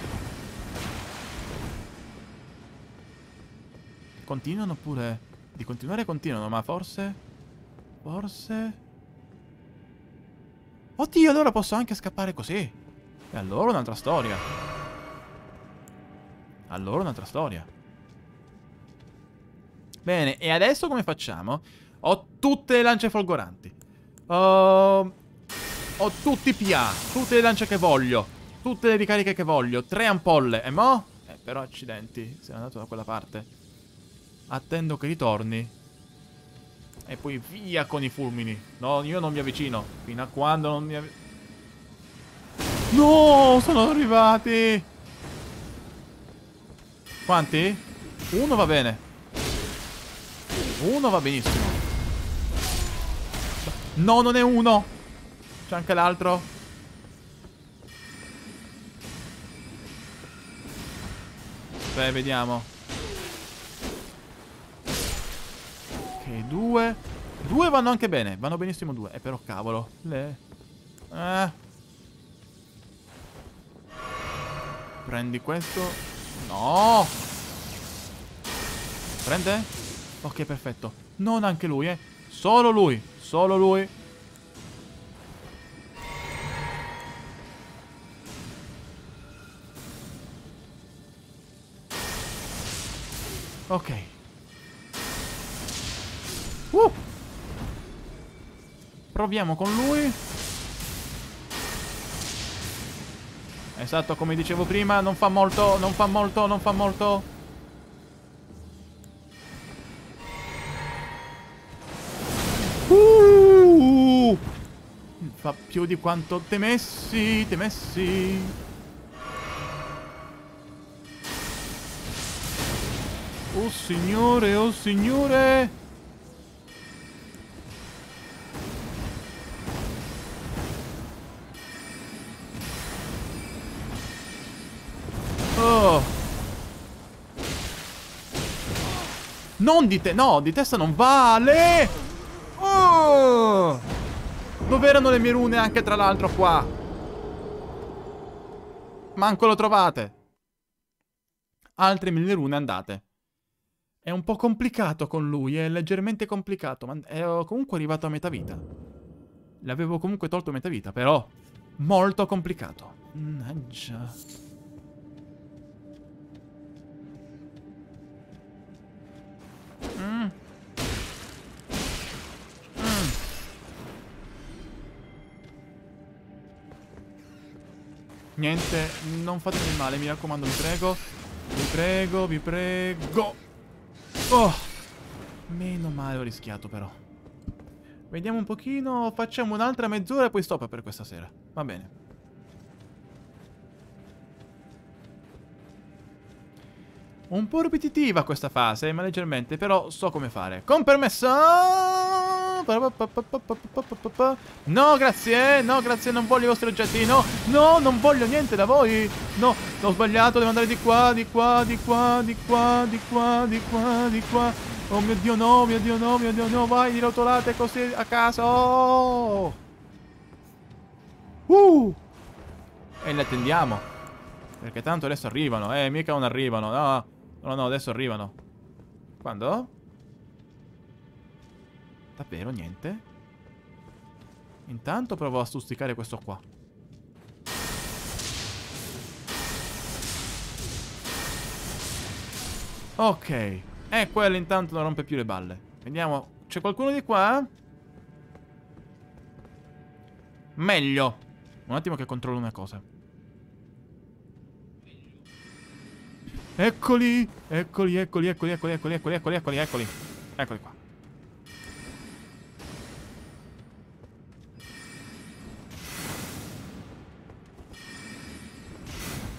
Continuano pure. Di continuare continuano, ma forse... Forse... Oddio, allora posso anche scappare così. E allora un'altra storia. Allora un'altra storia. Bene, e adesso come facciamo? Ho tutte le lance folgoranti. Ho... Ho tutti i P A. Tutte le lance che voglio. Tutte le ricariche che voglio. Tre ampolle. E mo? Eh, però accidenti. Sei andato da quella parte. Attendo che ritorni. E poi via con i fulmini. No, io non mi avvicino. Fino a quando non mi avvicino. No, sono arrivati. Quanti? Uno va bene. Uno va benissimo. No, non è uno. C'è anche l'altro. Beh, vediamo. Ok, due. Due vanno anche bene. Vanno benissimo due. Eh, però cavolo. Le... Eh. Prendi questo. No. Prende? Ok, perfetto. Non anche lui, eh. Solo lui. Solo lui. Ok. Uh. Proviamo con lui. Esatto, come dicevo prima, non fa molto, non fa molto, non fa molto. Uh. Fa più di quanto temessi, temessi. Oh signore, oh signore. Oh. Non di te, no, di testa non vale. Oh. Dove erano le mie rune anche tra l'altro qua? Manco lo trovate. Altre mille rune andate. È un po' complicato con lui, è leggermente complicato, ma è comunque arrivato a metà vita. L'avevo comunque tolto a metà vita, però molto complicato. Mannaggia. Mm. Mm. Niente, non fatemi del male, mi raccomando, vi prego. Vi prego, vi prego. Oh, meno male ho rischiato però. Vediamo un pochino, facciamo un'altra mezz'ora e poi stop per questa sera. Va bene. Un po' ripetitiva questa fase, ma leggermente, però so come fare. Con permesso! No, grazie, no, grazie, non voglio i vostri oggetti, no, no, non voglio niente da voi. No, ho sbagliato, devo andare di qua, di qua, di qua, di qua, di qua, di qua, di qua. Oh mio Dio, no, mio Dio, no, mio Dio, no, vai, di rotolate così a caso. Oh. Uh. E le attendiamo. Perché tanto adesso arrivano, eh, mica non arrivano, no. No, no, adesso arrivano. Quando? Davvero niente? Intanto provo a stuzzicare questo qua. Ok. E quello intanto non rompe più le balle. Vediamo. C'è qualcuno di qua? Meglio. Un attimo che controllo una cosa. Eccoli. Eccoli, eccoli, eccoli, eccoli, eccoli, eccoli, eccoli, eccoli, eccoli. Eccoli qua.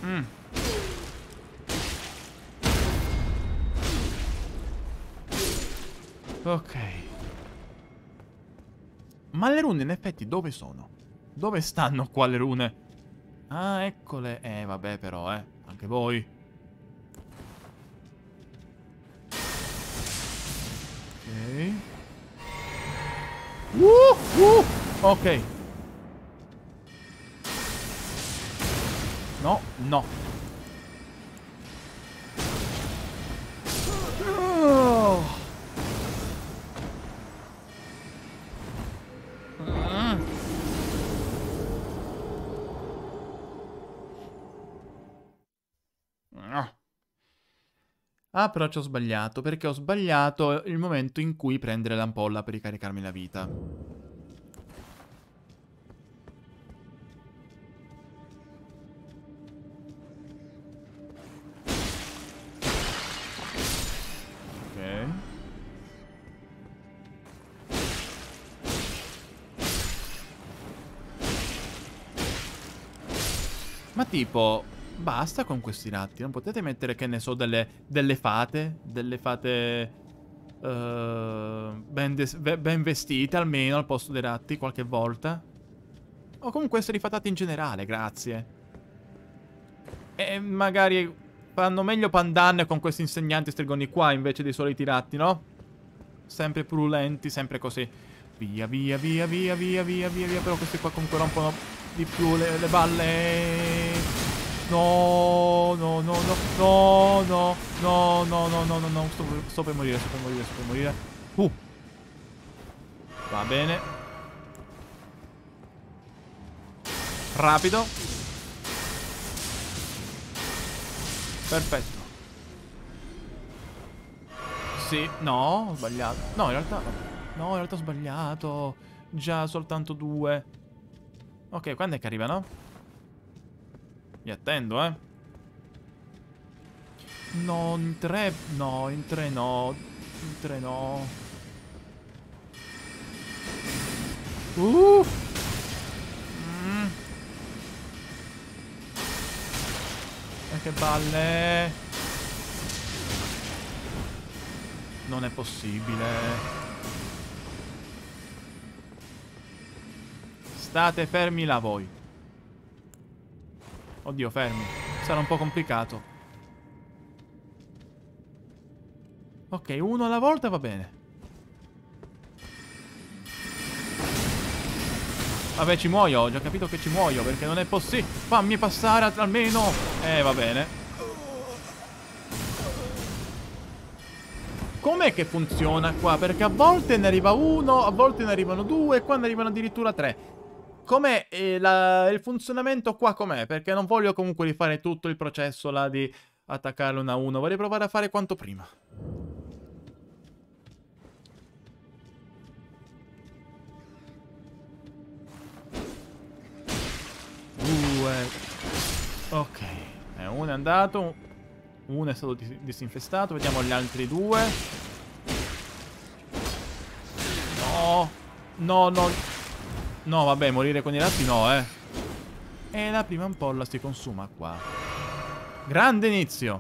Mm. Ok. Ma le rune in effetti dove sono? Dove stanno qua le rune? Ah, eccole. Eh, vabbè però, eh. Anche voi. Ok. Uh, uh. Ok. No, no. Oh. Mm. No. Ah, però ci ho sbagliato, perché ho sbagliato il momento in cui prendere l'ampolla per ricaricarmi la vita. Ok. Ma tipo, basta con questi ratti, non potete mettere, che ne so, delle, delle fate, delle fate uh, ben, ben vestite almeno al posto dei ratti qualche volta? O comunque essere fatati in generale, grazie. E magari fanno meglio pandanne con questi insegnanti stregoni qua invece dei soliti ratti, no? Sempre purulenti, sempre così. Via, via, via, via, via, via, via, via. Però questi qua comunque rompono di più le, le balle. No, no, no, no, no, no, no, no, no, no, no, no. Sto, sto per morire, sto per morire, sto per morire. Uh. Va bene. Rapido. Perfetto. Sì, no, ho sbagliato. No, in realtà... No, in realtà ho sbagliato. Già soltanto due. Ok, quando è che arrivano? Mi attendo, eh. No, in tre... No, in tre no. In tre no. Uh! Mm. E che balle. Non è possibile. State fermi là voi. Oddio, fermi. Sarà un po' complicato. Ok, uno alla volta va bene. Vabbè, ci muoio. Ho già capito che ci muoio, perché non è possibile. Fammi passare almeno. Eh, va bene. Com'è che funziona qua? Perché a volte ne arriva uno, a volte ne arrivano due, e qua ne arrivano addirittura tre. Com'è eh, la, il funzionamento qua? Com'è? Perché non voglio comunque rifare tutto il processo là di attaccarlo uno a uno. Vorrei provare a fare quanto prima. Due. Ok. Eh, uno è andato. Uno è stato dis disinfestato. Vediamo gli altri due. No. No, no. No, vabbè, morire con i ratti no, eh. E la prima ampolla si consuma qua. Grande inizio.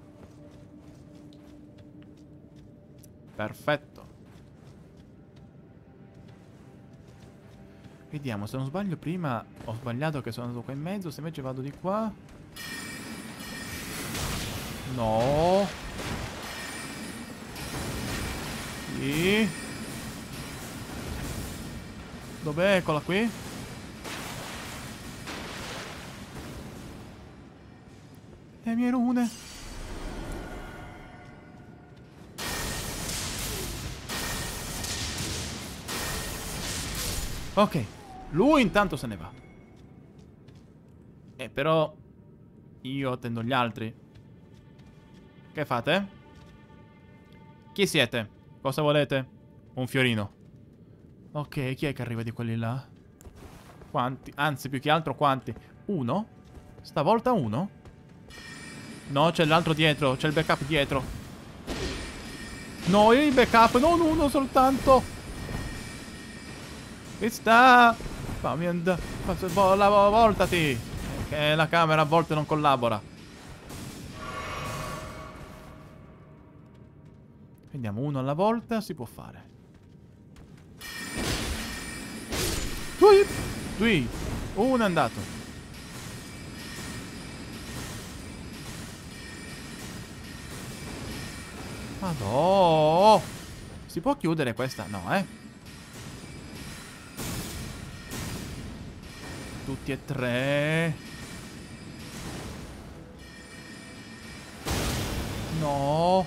Perfetto. Vediamo, se non sbaglio prima ho sbagliato che sono andato qua in mezzo. Se invece vado di qua. No. Sì. Dov'è? Eccola qui. Le mie rune. Ok. Lui intanto se ne va. Eh, però io attendo gli altri. Che fate? Chi siete? Cosa volete? Un fiorino. Ok, chi è che arriva di quelli là? Quanti? Anzi, più che altro quanti? Uno? Stavolta uno? No, c'è l'altro dietro. C'è il backup dietro. No, il backup, non uno soltanto. Che sta? Fammi andare. Voltati. Che la camera a volte non collabora. Vediamo, uno alla volta si può fare. Ui, ui, uno è andato. Madò. Si può chiudere questa? No, eh. Tutti e tre. No.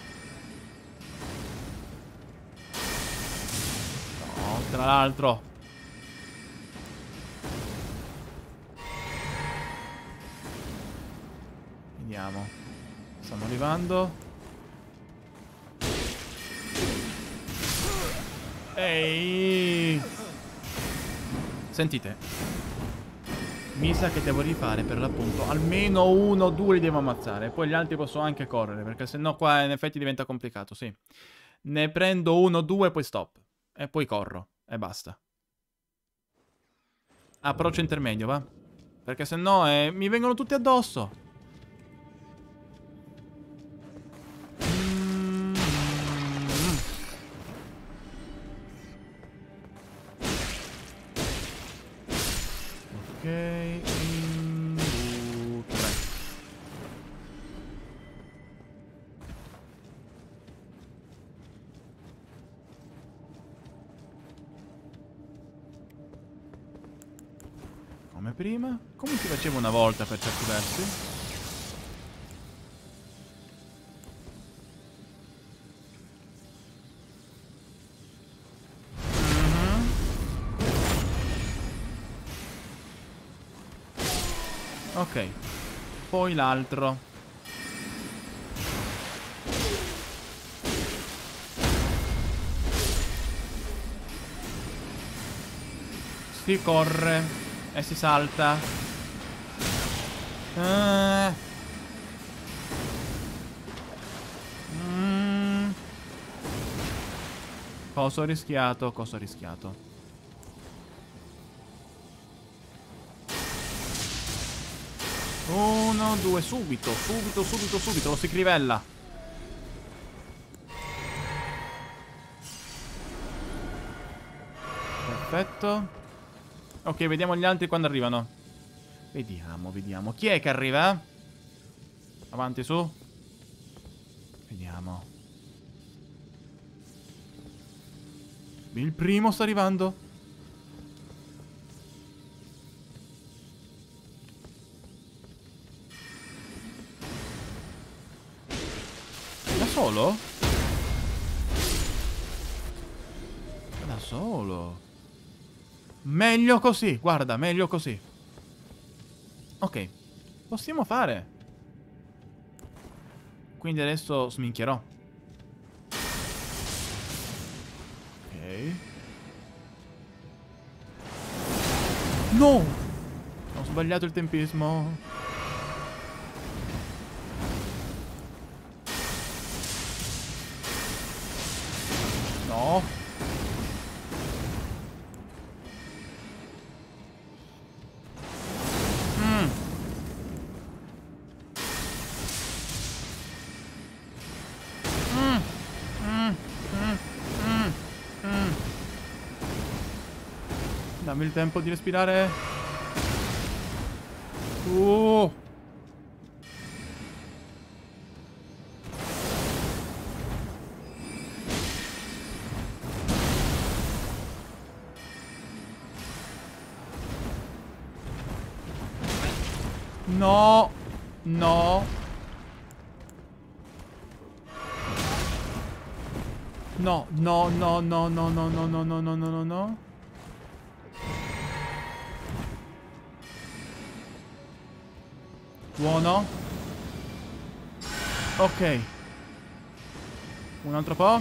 No, tra l'altro. Vediamo. Stanno arrivando. Ehi. Sentite. Mi sa che devo rifare per l'appunto. Almeno uno o due li devo ammazzare. Poi gli altri posso anche correre. Perché sennò qua in effetti diventa complicato, sì. Ne prendo uno o due, poi stop. E poi corro. E basta. Approccio intermedio, va? Perché sennò eh, mi vengono tutti addosso. Mm. Ok. Mm. tre. Come prima? Come si faceva una volta per certi versi? Mm-hmm. Ok. Poi l'altro. Si corre. E si salta. Ah. Mm. Cosa ho rischiato? Cosa ho rischiato? Uno, due, subito, subito, subito, subito. Lo si crivella. Perfetto. Ok, vediamo gli altri quando arrivano. Vediamo, vediamo. Chi è che arriva? Avanti, su. Vediamo. Il primo sta arrivando. Da solo? Da solo. Meglio così, guarda, meglio così. Ok, possiamo fare. Quindi adesso sminchierò. Ok. No! Ho sbagliato il tempismo. No. Dammi il tempo di respirare. Uh. No. No. No, no, no, no, no, no, no, no, no, no, no, no. Buono. Ok. Un altro po'.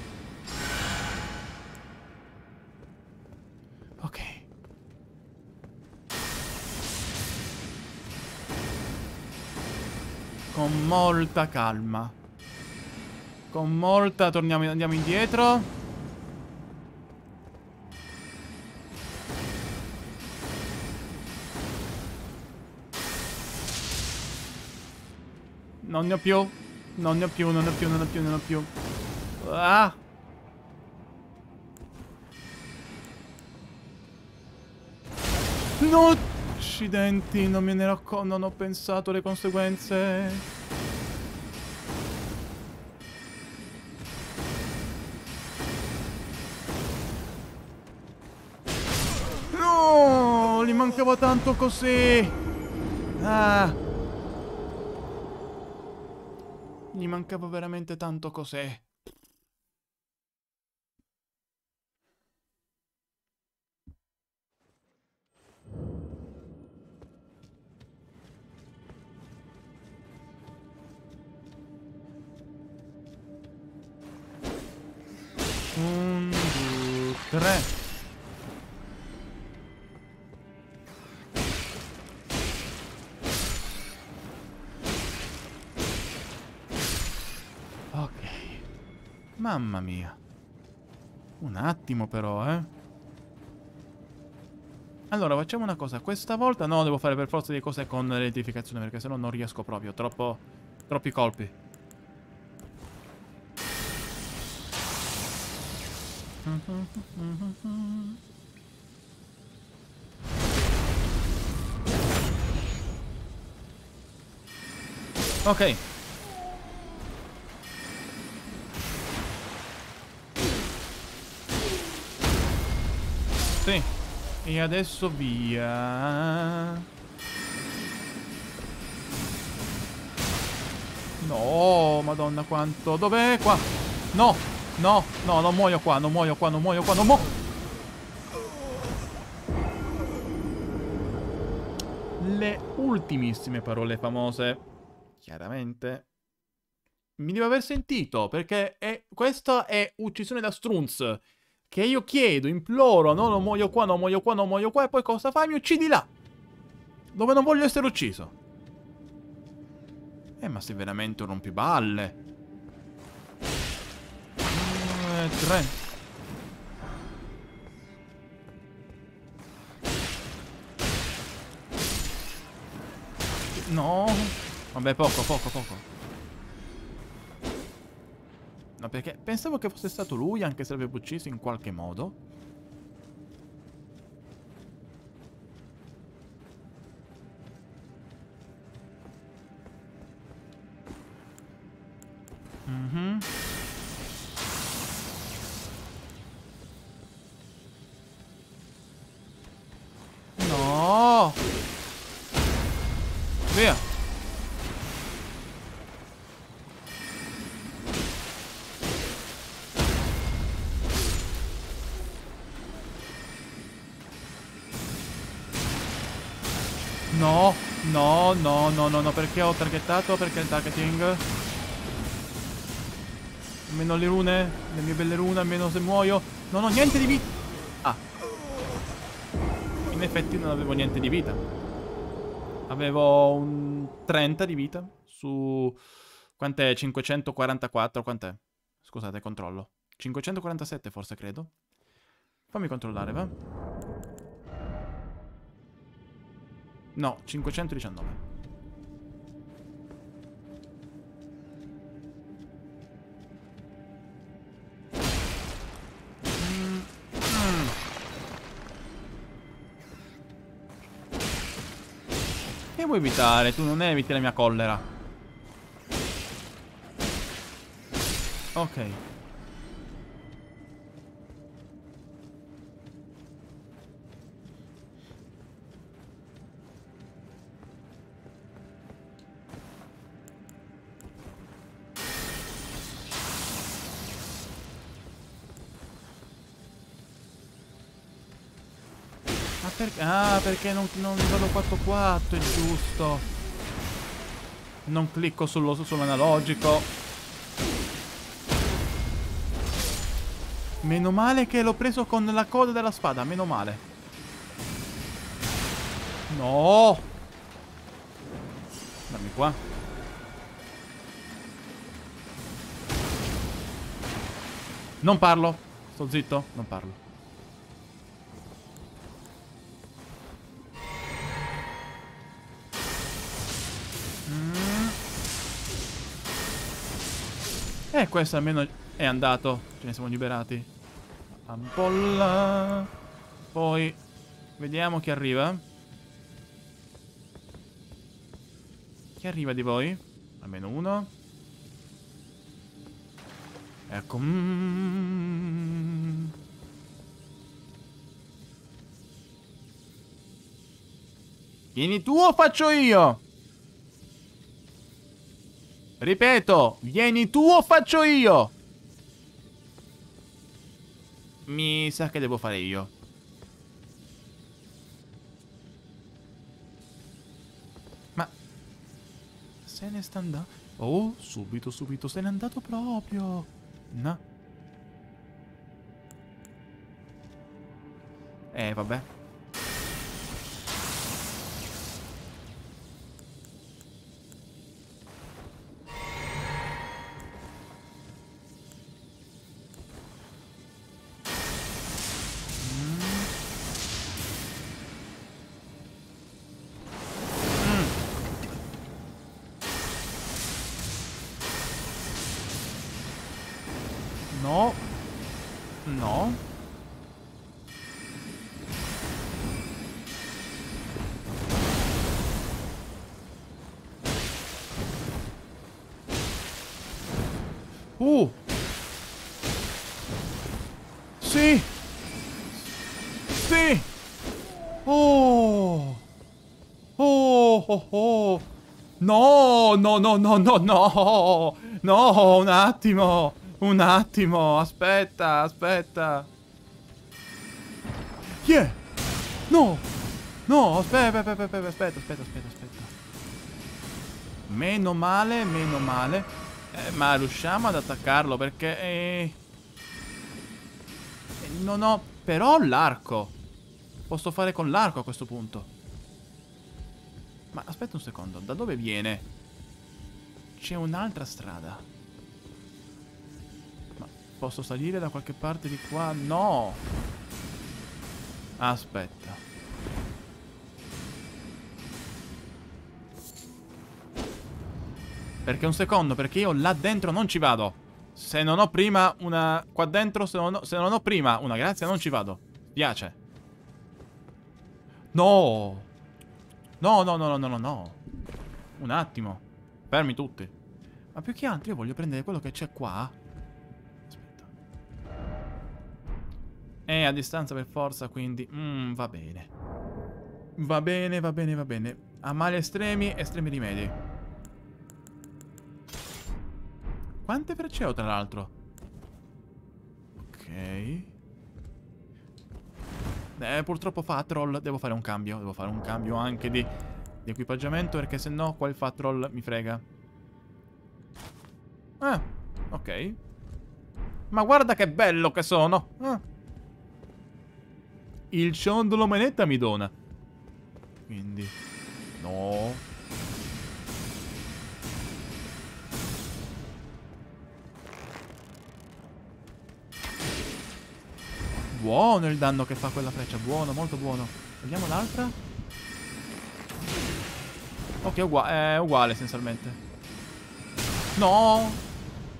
Ok. Con molta calma. Con molta... Torniamo, andiamo indietro. Non ne ho più. Non ne ho più, non ne ho più, non ne ho più, non ne ho più. Ah! No! Accidenti, non me ne ero accorto, non ho pensato alle conseguenze. No! Gli mancava tanto così. Ah! Gli mancava veramente tanto così. Un, due, tre. Ok. Mamma mia. Un attimo però, eh. Allora, facciamo una cosa. Questa volta no, devo fare per forza delle cose con l'identificazione, perché sennò non riesco proprio. Troppo... Troppi colpi. Ok. Sì. E adesso via. No, madonna quanto. Dov'è? Qua. No, no, no, non muoio qua, non muoio qua, non muoio qua, non muoio. Le ultimissime parole famose. Chiaramente. Mi devo aver sentito, perché è... questa è uccisione da Strunz. Che io chiedo, imploro, no, non muoio qua, non muoio qua, non muoio qua, e poi cosa fai? Mi uccidi là. Dove non voglio essere ucciso. Eh, ma sei veramente un rompiballe. Eh, tre. No. Vabbè, poco, poco, poco. No, perché pensavo che fosse stato lui, anche se l'avevo ucciso in qualche modo. Mhm. No. Via. No, no, no, no, no, no, perché ho targettato? Perché il targeting? Almeno le rune, le mie belle rune, almeno se muoio. Non ho niente di vita. Ah. In effetti non avevo niente di vita. Avevo un trenta di vita su... Quant'è? cinquecentoquarantaquattro, quant'è? Scusate, controllo. cinquecentoquarantasette forse, credo. Fammi controllare, va? No, cinquecentodiciannove. Mm. Mm. Che vuoi evitare? Tu non eviti la mia collera. Ok. Ma perché? Ah, perché non, non vado quattro quattro, è giusto. Non clicco sullo, sull'analogico. Meno male che l'ho preso con la coda della spada, meno male. No! Dammi qua. Non parlo. Sto zitto, non parlo. E questo almeno è andato. Ce ne siamo liberati. Ampolla. Poi vediamo chi arriva. Chi arriva di voi? Almeno uno. Ecco. Mm. Vieni tu o faccio io? Ripeto, vieni tu o faccio io? Mi sa che devo fare io. Ma se ne sta andando? Oh, subito, subito, se n'è andato proprio. No. Eh, vabbè. No. No. Uh. Sì. Sì. Oh. Oh, oh, oh. No, no, no, no, no, no. No, un attimo. Un attimo, aspetta, aspetta. Chi è? No! No, aspetta, aspetta, aspetta, aspetta, aspetta, aspetta, aspetta. Meno male, meno male. Eh, ma riusciamo ad attaccarlo perché... Eh... Non ho... Però l'arco. Posso fare con l'arco a questo punto. Ma aspetta un secondo, da dove viene? C'è un'altra strada. Posso salire da qualche parte di qua? No! Aspetta. Perché un secondo, perché io là dentro non ci vado. Se non ho prima una... Qua dentro, se non ho, se non ho prima una grazia, non ci vado. Piace. No! No, no, no, no, no, no, no. Un attimo. Fermi tutti. Ma più che altro io voglio prendere quello che c'è qua. È a distanza per forza, quindi... Mm, va bene. Va bene, va bene, va bene. A mali estremi, estremi rimedi. Quante frecce ho, tra l'altro? Ok. Eh, purtroppo Fatroll. Devo fare un cambio. Devo fare un cambio anche di, di equipaggiamento, perché se no quel Fatroll mi frega. Ah, ok. Ma guarda che bello che sono. Ah. Il ciondolo manetta mi dona. Quindi... No. Buono il danno che fa quella freccia. Buono, molto buono. Vediamo l'altra. Ok, è uguale, è uguale essenzialmente. No.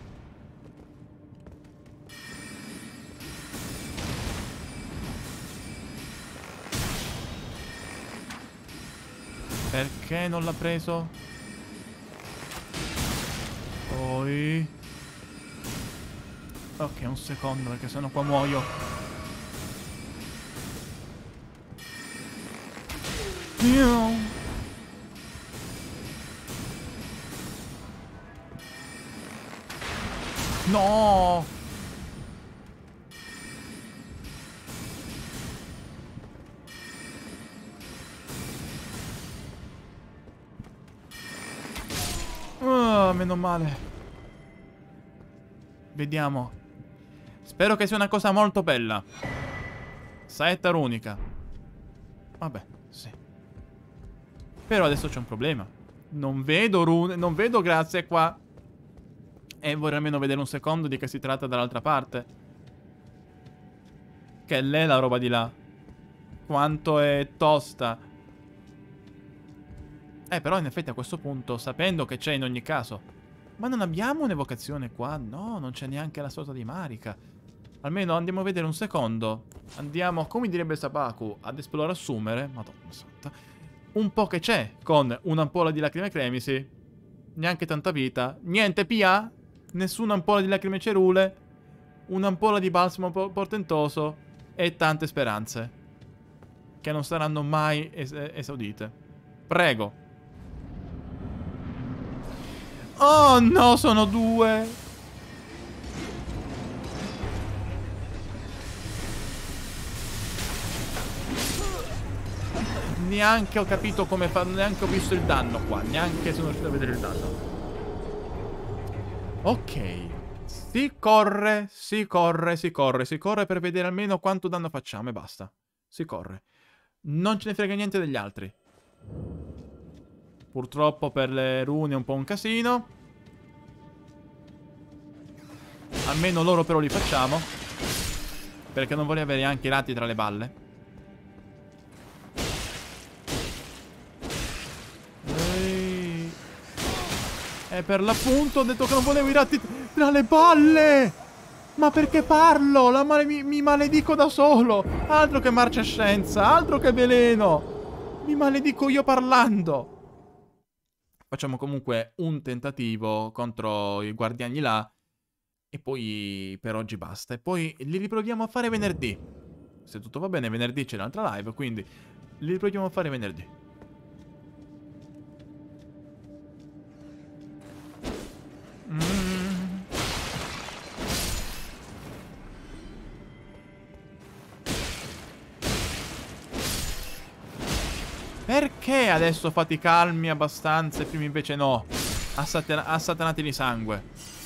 Perché non l'ha preso? Poi... Ok, un secondo, perché sennò qua muoio. Miau. No! Oh, meno male. Vediamo. Spero che sia una cosa molto bella. Saetta runica. Vabbè, sì. Però adesso c'è un problema. Non vedo rune, non vedo grazie qua. E vorrei almeno vedere un secondo di che si tratta dall'altra parte. Che l'è la roba di là. Quanto è tosta. Eh, però in effetti a questo punto, sapendo che c'è in ogni caso Ma non abbiamo un'evocazione qua? No, non c'è neanche la sorta di Marika. Almeno andiamo a vedere un secondo. Andiamo, come direbbe Sabaku, ad esplorare, assumere. Madonna santa. Un po' che c'è con un'ampolla di lacrime cremisi. Neanche tanta vita. Niente P A. Nessuna ampolla di lacrime cerule. Un'ampolla di balsamo portentoso. E tante speranze. Che non saranno mai es esaudite. Prego. Oh no, sono due. Neanche ho capito come farlo, neanche ho visto il danno qua, neanche sono riuscito a vedere il danno. Ok. Si corre, si corre, si corre, si corre per vedere almeno quanto danno facciamo e basta. Si corre. Non ce ne frega niente degli altri. Purtroppo per le rune è un po' un casino. Almeno loro però li facciamo. Perché non voglio avere anche i ratti tra le balle. Ehi. E per l'appunto ho detto che non volevo i ratti tra le balle. Ma perché parlo? La male mi, mi maledico da solo. Altro che marcescenza, altro che veleno. Mi maledico io parlando. Facciamo comunque un tentativo contro i guardiani là. E poi per oggi basta. E poi li riproviamo a fare venerdì. Se tutto va bene, venerdì c'è l'altra live. Quindi li riproviamo a fare venerdì. Mm. Perché adesso fate i calmi abbastanza e prima invece no? Assatana assatanati di sangue.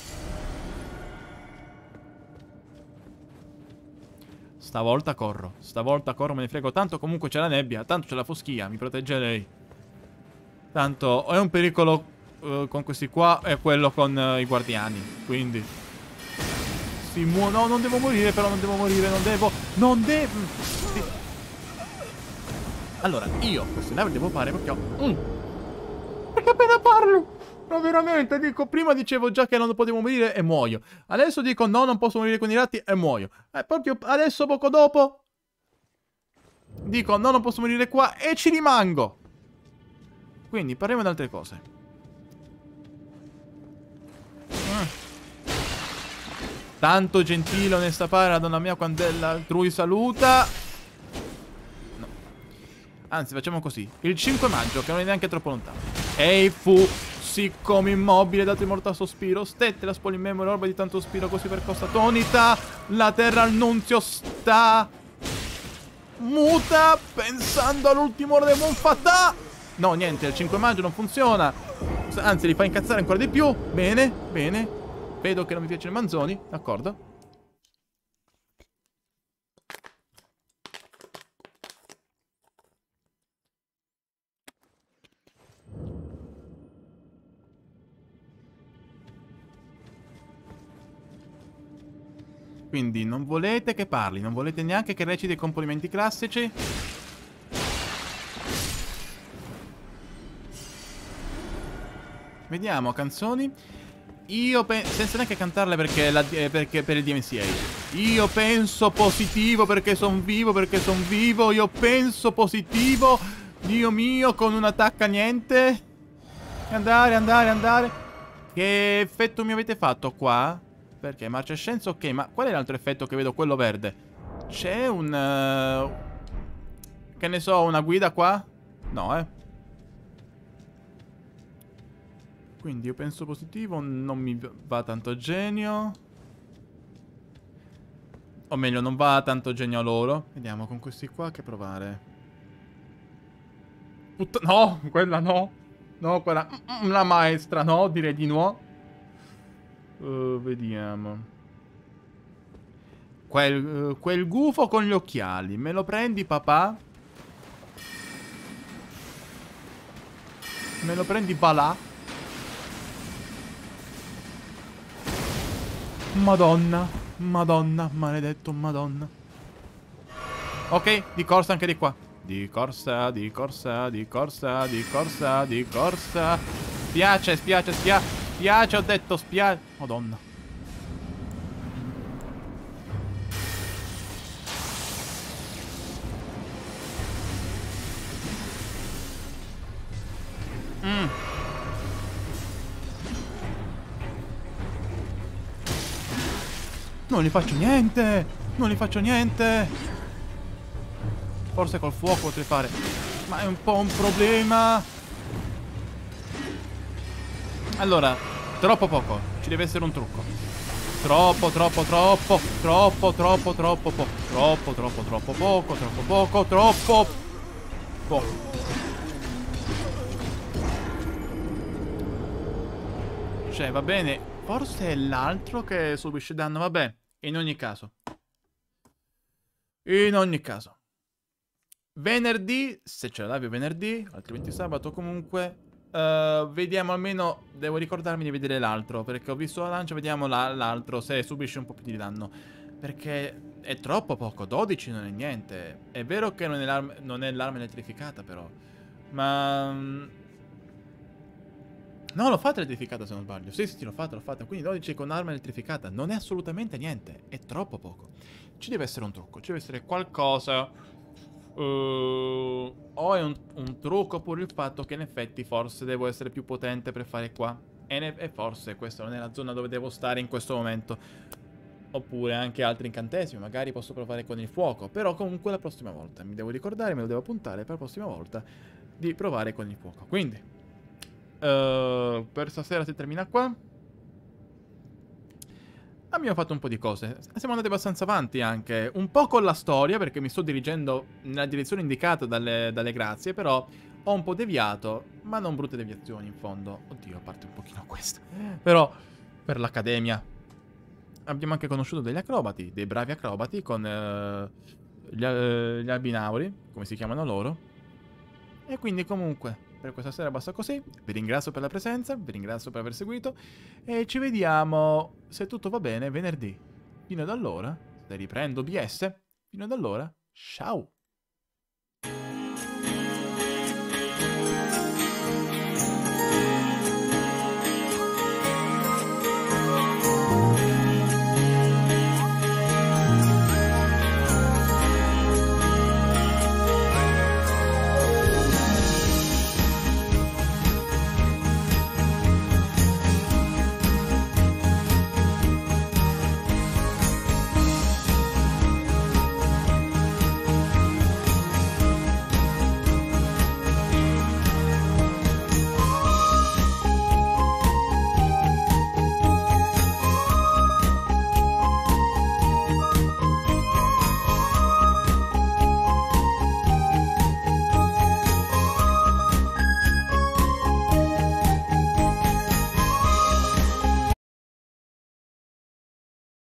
Stavolta corro. Stavolta corro, me ne frego. Tanto comunque c'è la nebbia. Tanto c'è la foschia. Mi protegge lei. Tanto è un pericolo uh, con questi qua e quello con uh, i guardiani. Quindi si muo... No, non devo morire. Però non devo morire. Non devo... Non devo... Sì. Allora, io queste live devo fare perché ho... Mm. Perché appena parlo... Ma veramente, dico, prima dicevo già che non potevo morire e muoio. Adesso dico no, non posso morire con i ratti e muoio. E proprio adesso, poco dopo, dico no, non posso morire qua e ci rimango. Quindi parliamo di altre cose. Mm. Tanto gentile, onesta pare la donna mia quando l'altrui saluta. No. Anzi, facciamo così. Il cinque maggio, che non è neanche troppo lontano. Ehi, fu... Siccome immobile, dato morto a sospiro, stette la spola in memoria, orba di tanto spiro, così per costa tonita, la terra al nunzio sta muta, pensando all'ultimo ora del Monfatà. No, niente, il cinque maggio non funziona. Anzi, li fa incazzare ancora di più. Bene, bene. Vedo che non mi piace il Manzoni, d'accordo. Quindi non volete che parli, non volete neanche che reciti i complimenti classici. Vediamo, canzoni. Io penso, senza neanche cantarle perché, la, eh, perché per il D M C A. Io penso positivo perché son vivo, perché son vivo. Io penso positivo. Dio mio, con un attacco a niente. Andare, andare, andare. Che effetto mi avete fatto qua? Perché marcescenza ok, ma qual è l'altro effetto che vedo? Quello verde. C'è un... Uh, che ne so, una guida qua? No, eh. Quindi io penso positivo, non mi va tanto genio. O meglio, non va tanto genio a loro. Vediamo con questi qua che provare. Putta... No, quella no. No, quella... La maestra, no, direi di no. Uh, vediamo. Quel, uh, quel gufo con gli occhiali. Me lo prendi, papà? Me lo prendi, balà? Madonna. Madonna. Maledetto, madonna. Ok, di corsa anche di qua. Di corsa, di corsa, di corsa, di corsa, di corsa. Spiace, spiace, spiace. Spiace, ho detto spiace. Madonna. Mm. Non gli faccio niente. Non gli faccio niente. Forse col fuoco potrei fare. Ma è un po' un problema. Allora, troppo poco. Ci deve essere un trucco. Troppo, troppo, troppo. Troppo, troppo, troppo poco. Troppo, troppo, troppo poco. Troppo poco, troppo poco. Cioè, va bene. Forse è l'altro che subisce danno. Vabbè, in ogni caso. In ogni caso. Venerdì, se ce la live venerdì, altrimenti sabato comunque, uh, vediamo almeno, devo ricordarmi di vedere l'altro, perché ho visto la lancia, vediamo l'altro, se subisce un po' più di danno. Perché è troppo poco, dodici non è niente. È vero che non è l'arma, non è l'arma elettrificata però, ma... No, l'ho fatta elettrificata se non sbaglio. Sì, sì, l'ho fatta, l'ho fatta. Quindi dodici con arma elettrificata. Non è assolutamente niente. È troppo poco. Ci deve essere un trucco. Ci deve essere qualcosa. Uh, o è un, un trucco oppure il fatto che in effetti forse devo essere più potente per fare qua. E, ne, e forse questa non è la zona dove devo stare in questo momento. Oppure anche altri incantesimi. Magari posso provare con il fuoco. Però comunque la prossima volta. Mi devo ricordare, me lo devo puntare per la prossima volta. Di provare con il fuoco. Quindi... Uh, per stasera si termina qua. Abbiamo fatto un po' di cose. Siamo andati abbastanza avanti anche. Un po' con la storia, perché mi sto dirigendo nella direzione indicata dalle, dalle grazie. Però ho un po' deviato. Ma non brutte deviazioni in fondo. Oddio, a parte un pochino questo. Però per l'accademia abbiamo anche conosciuto degli acrobati. Dei bravi acrobati con uh, gli, uh, gli albinauri, come si chiamano loro. E quindi comunque... Per questa sera basta così, vi ringrazio per la presenza, vi ringrazio per aver seguito e ci vediamo, se tutto va bene, venerdì. Fino ad allora, se riprendo B S, fino ad allora, ciao!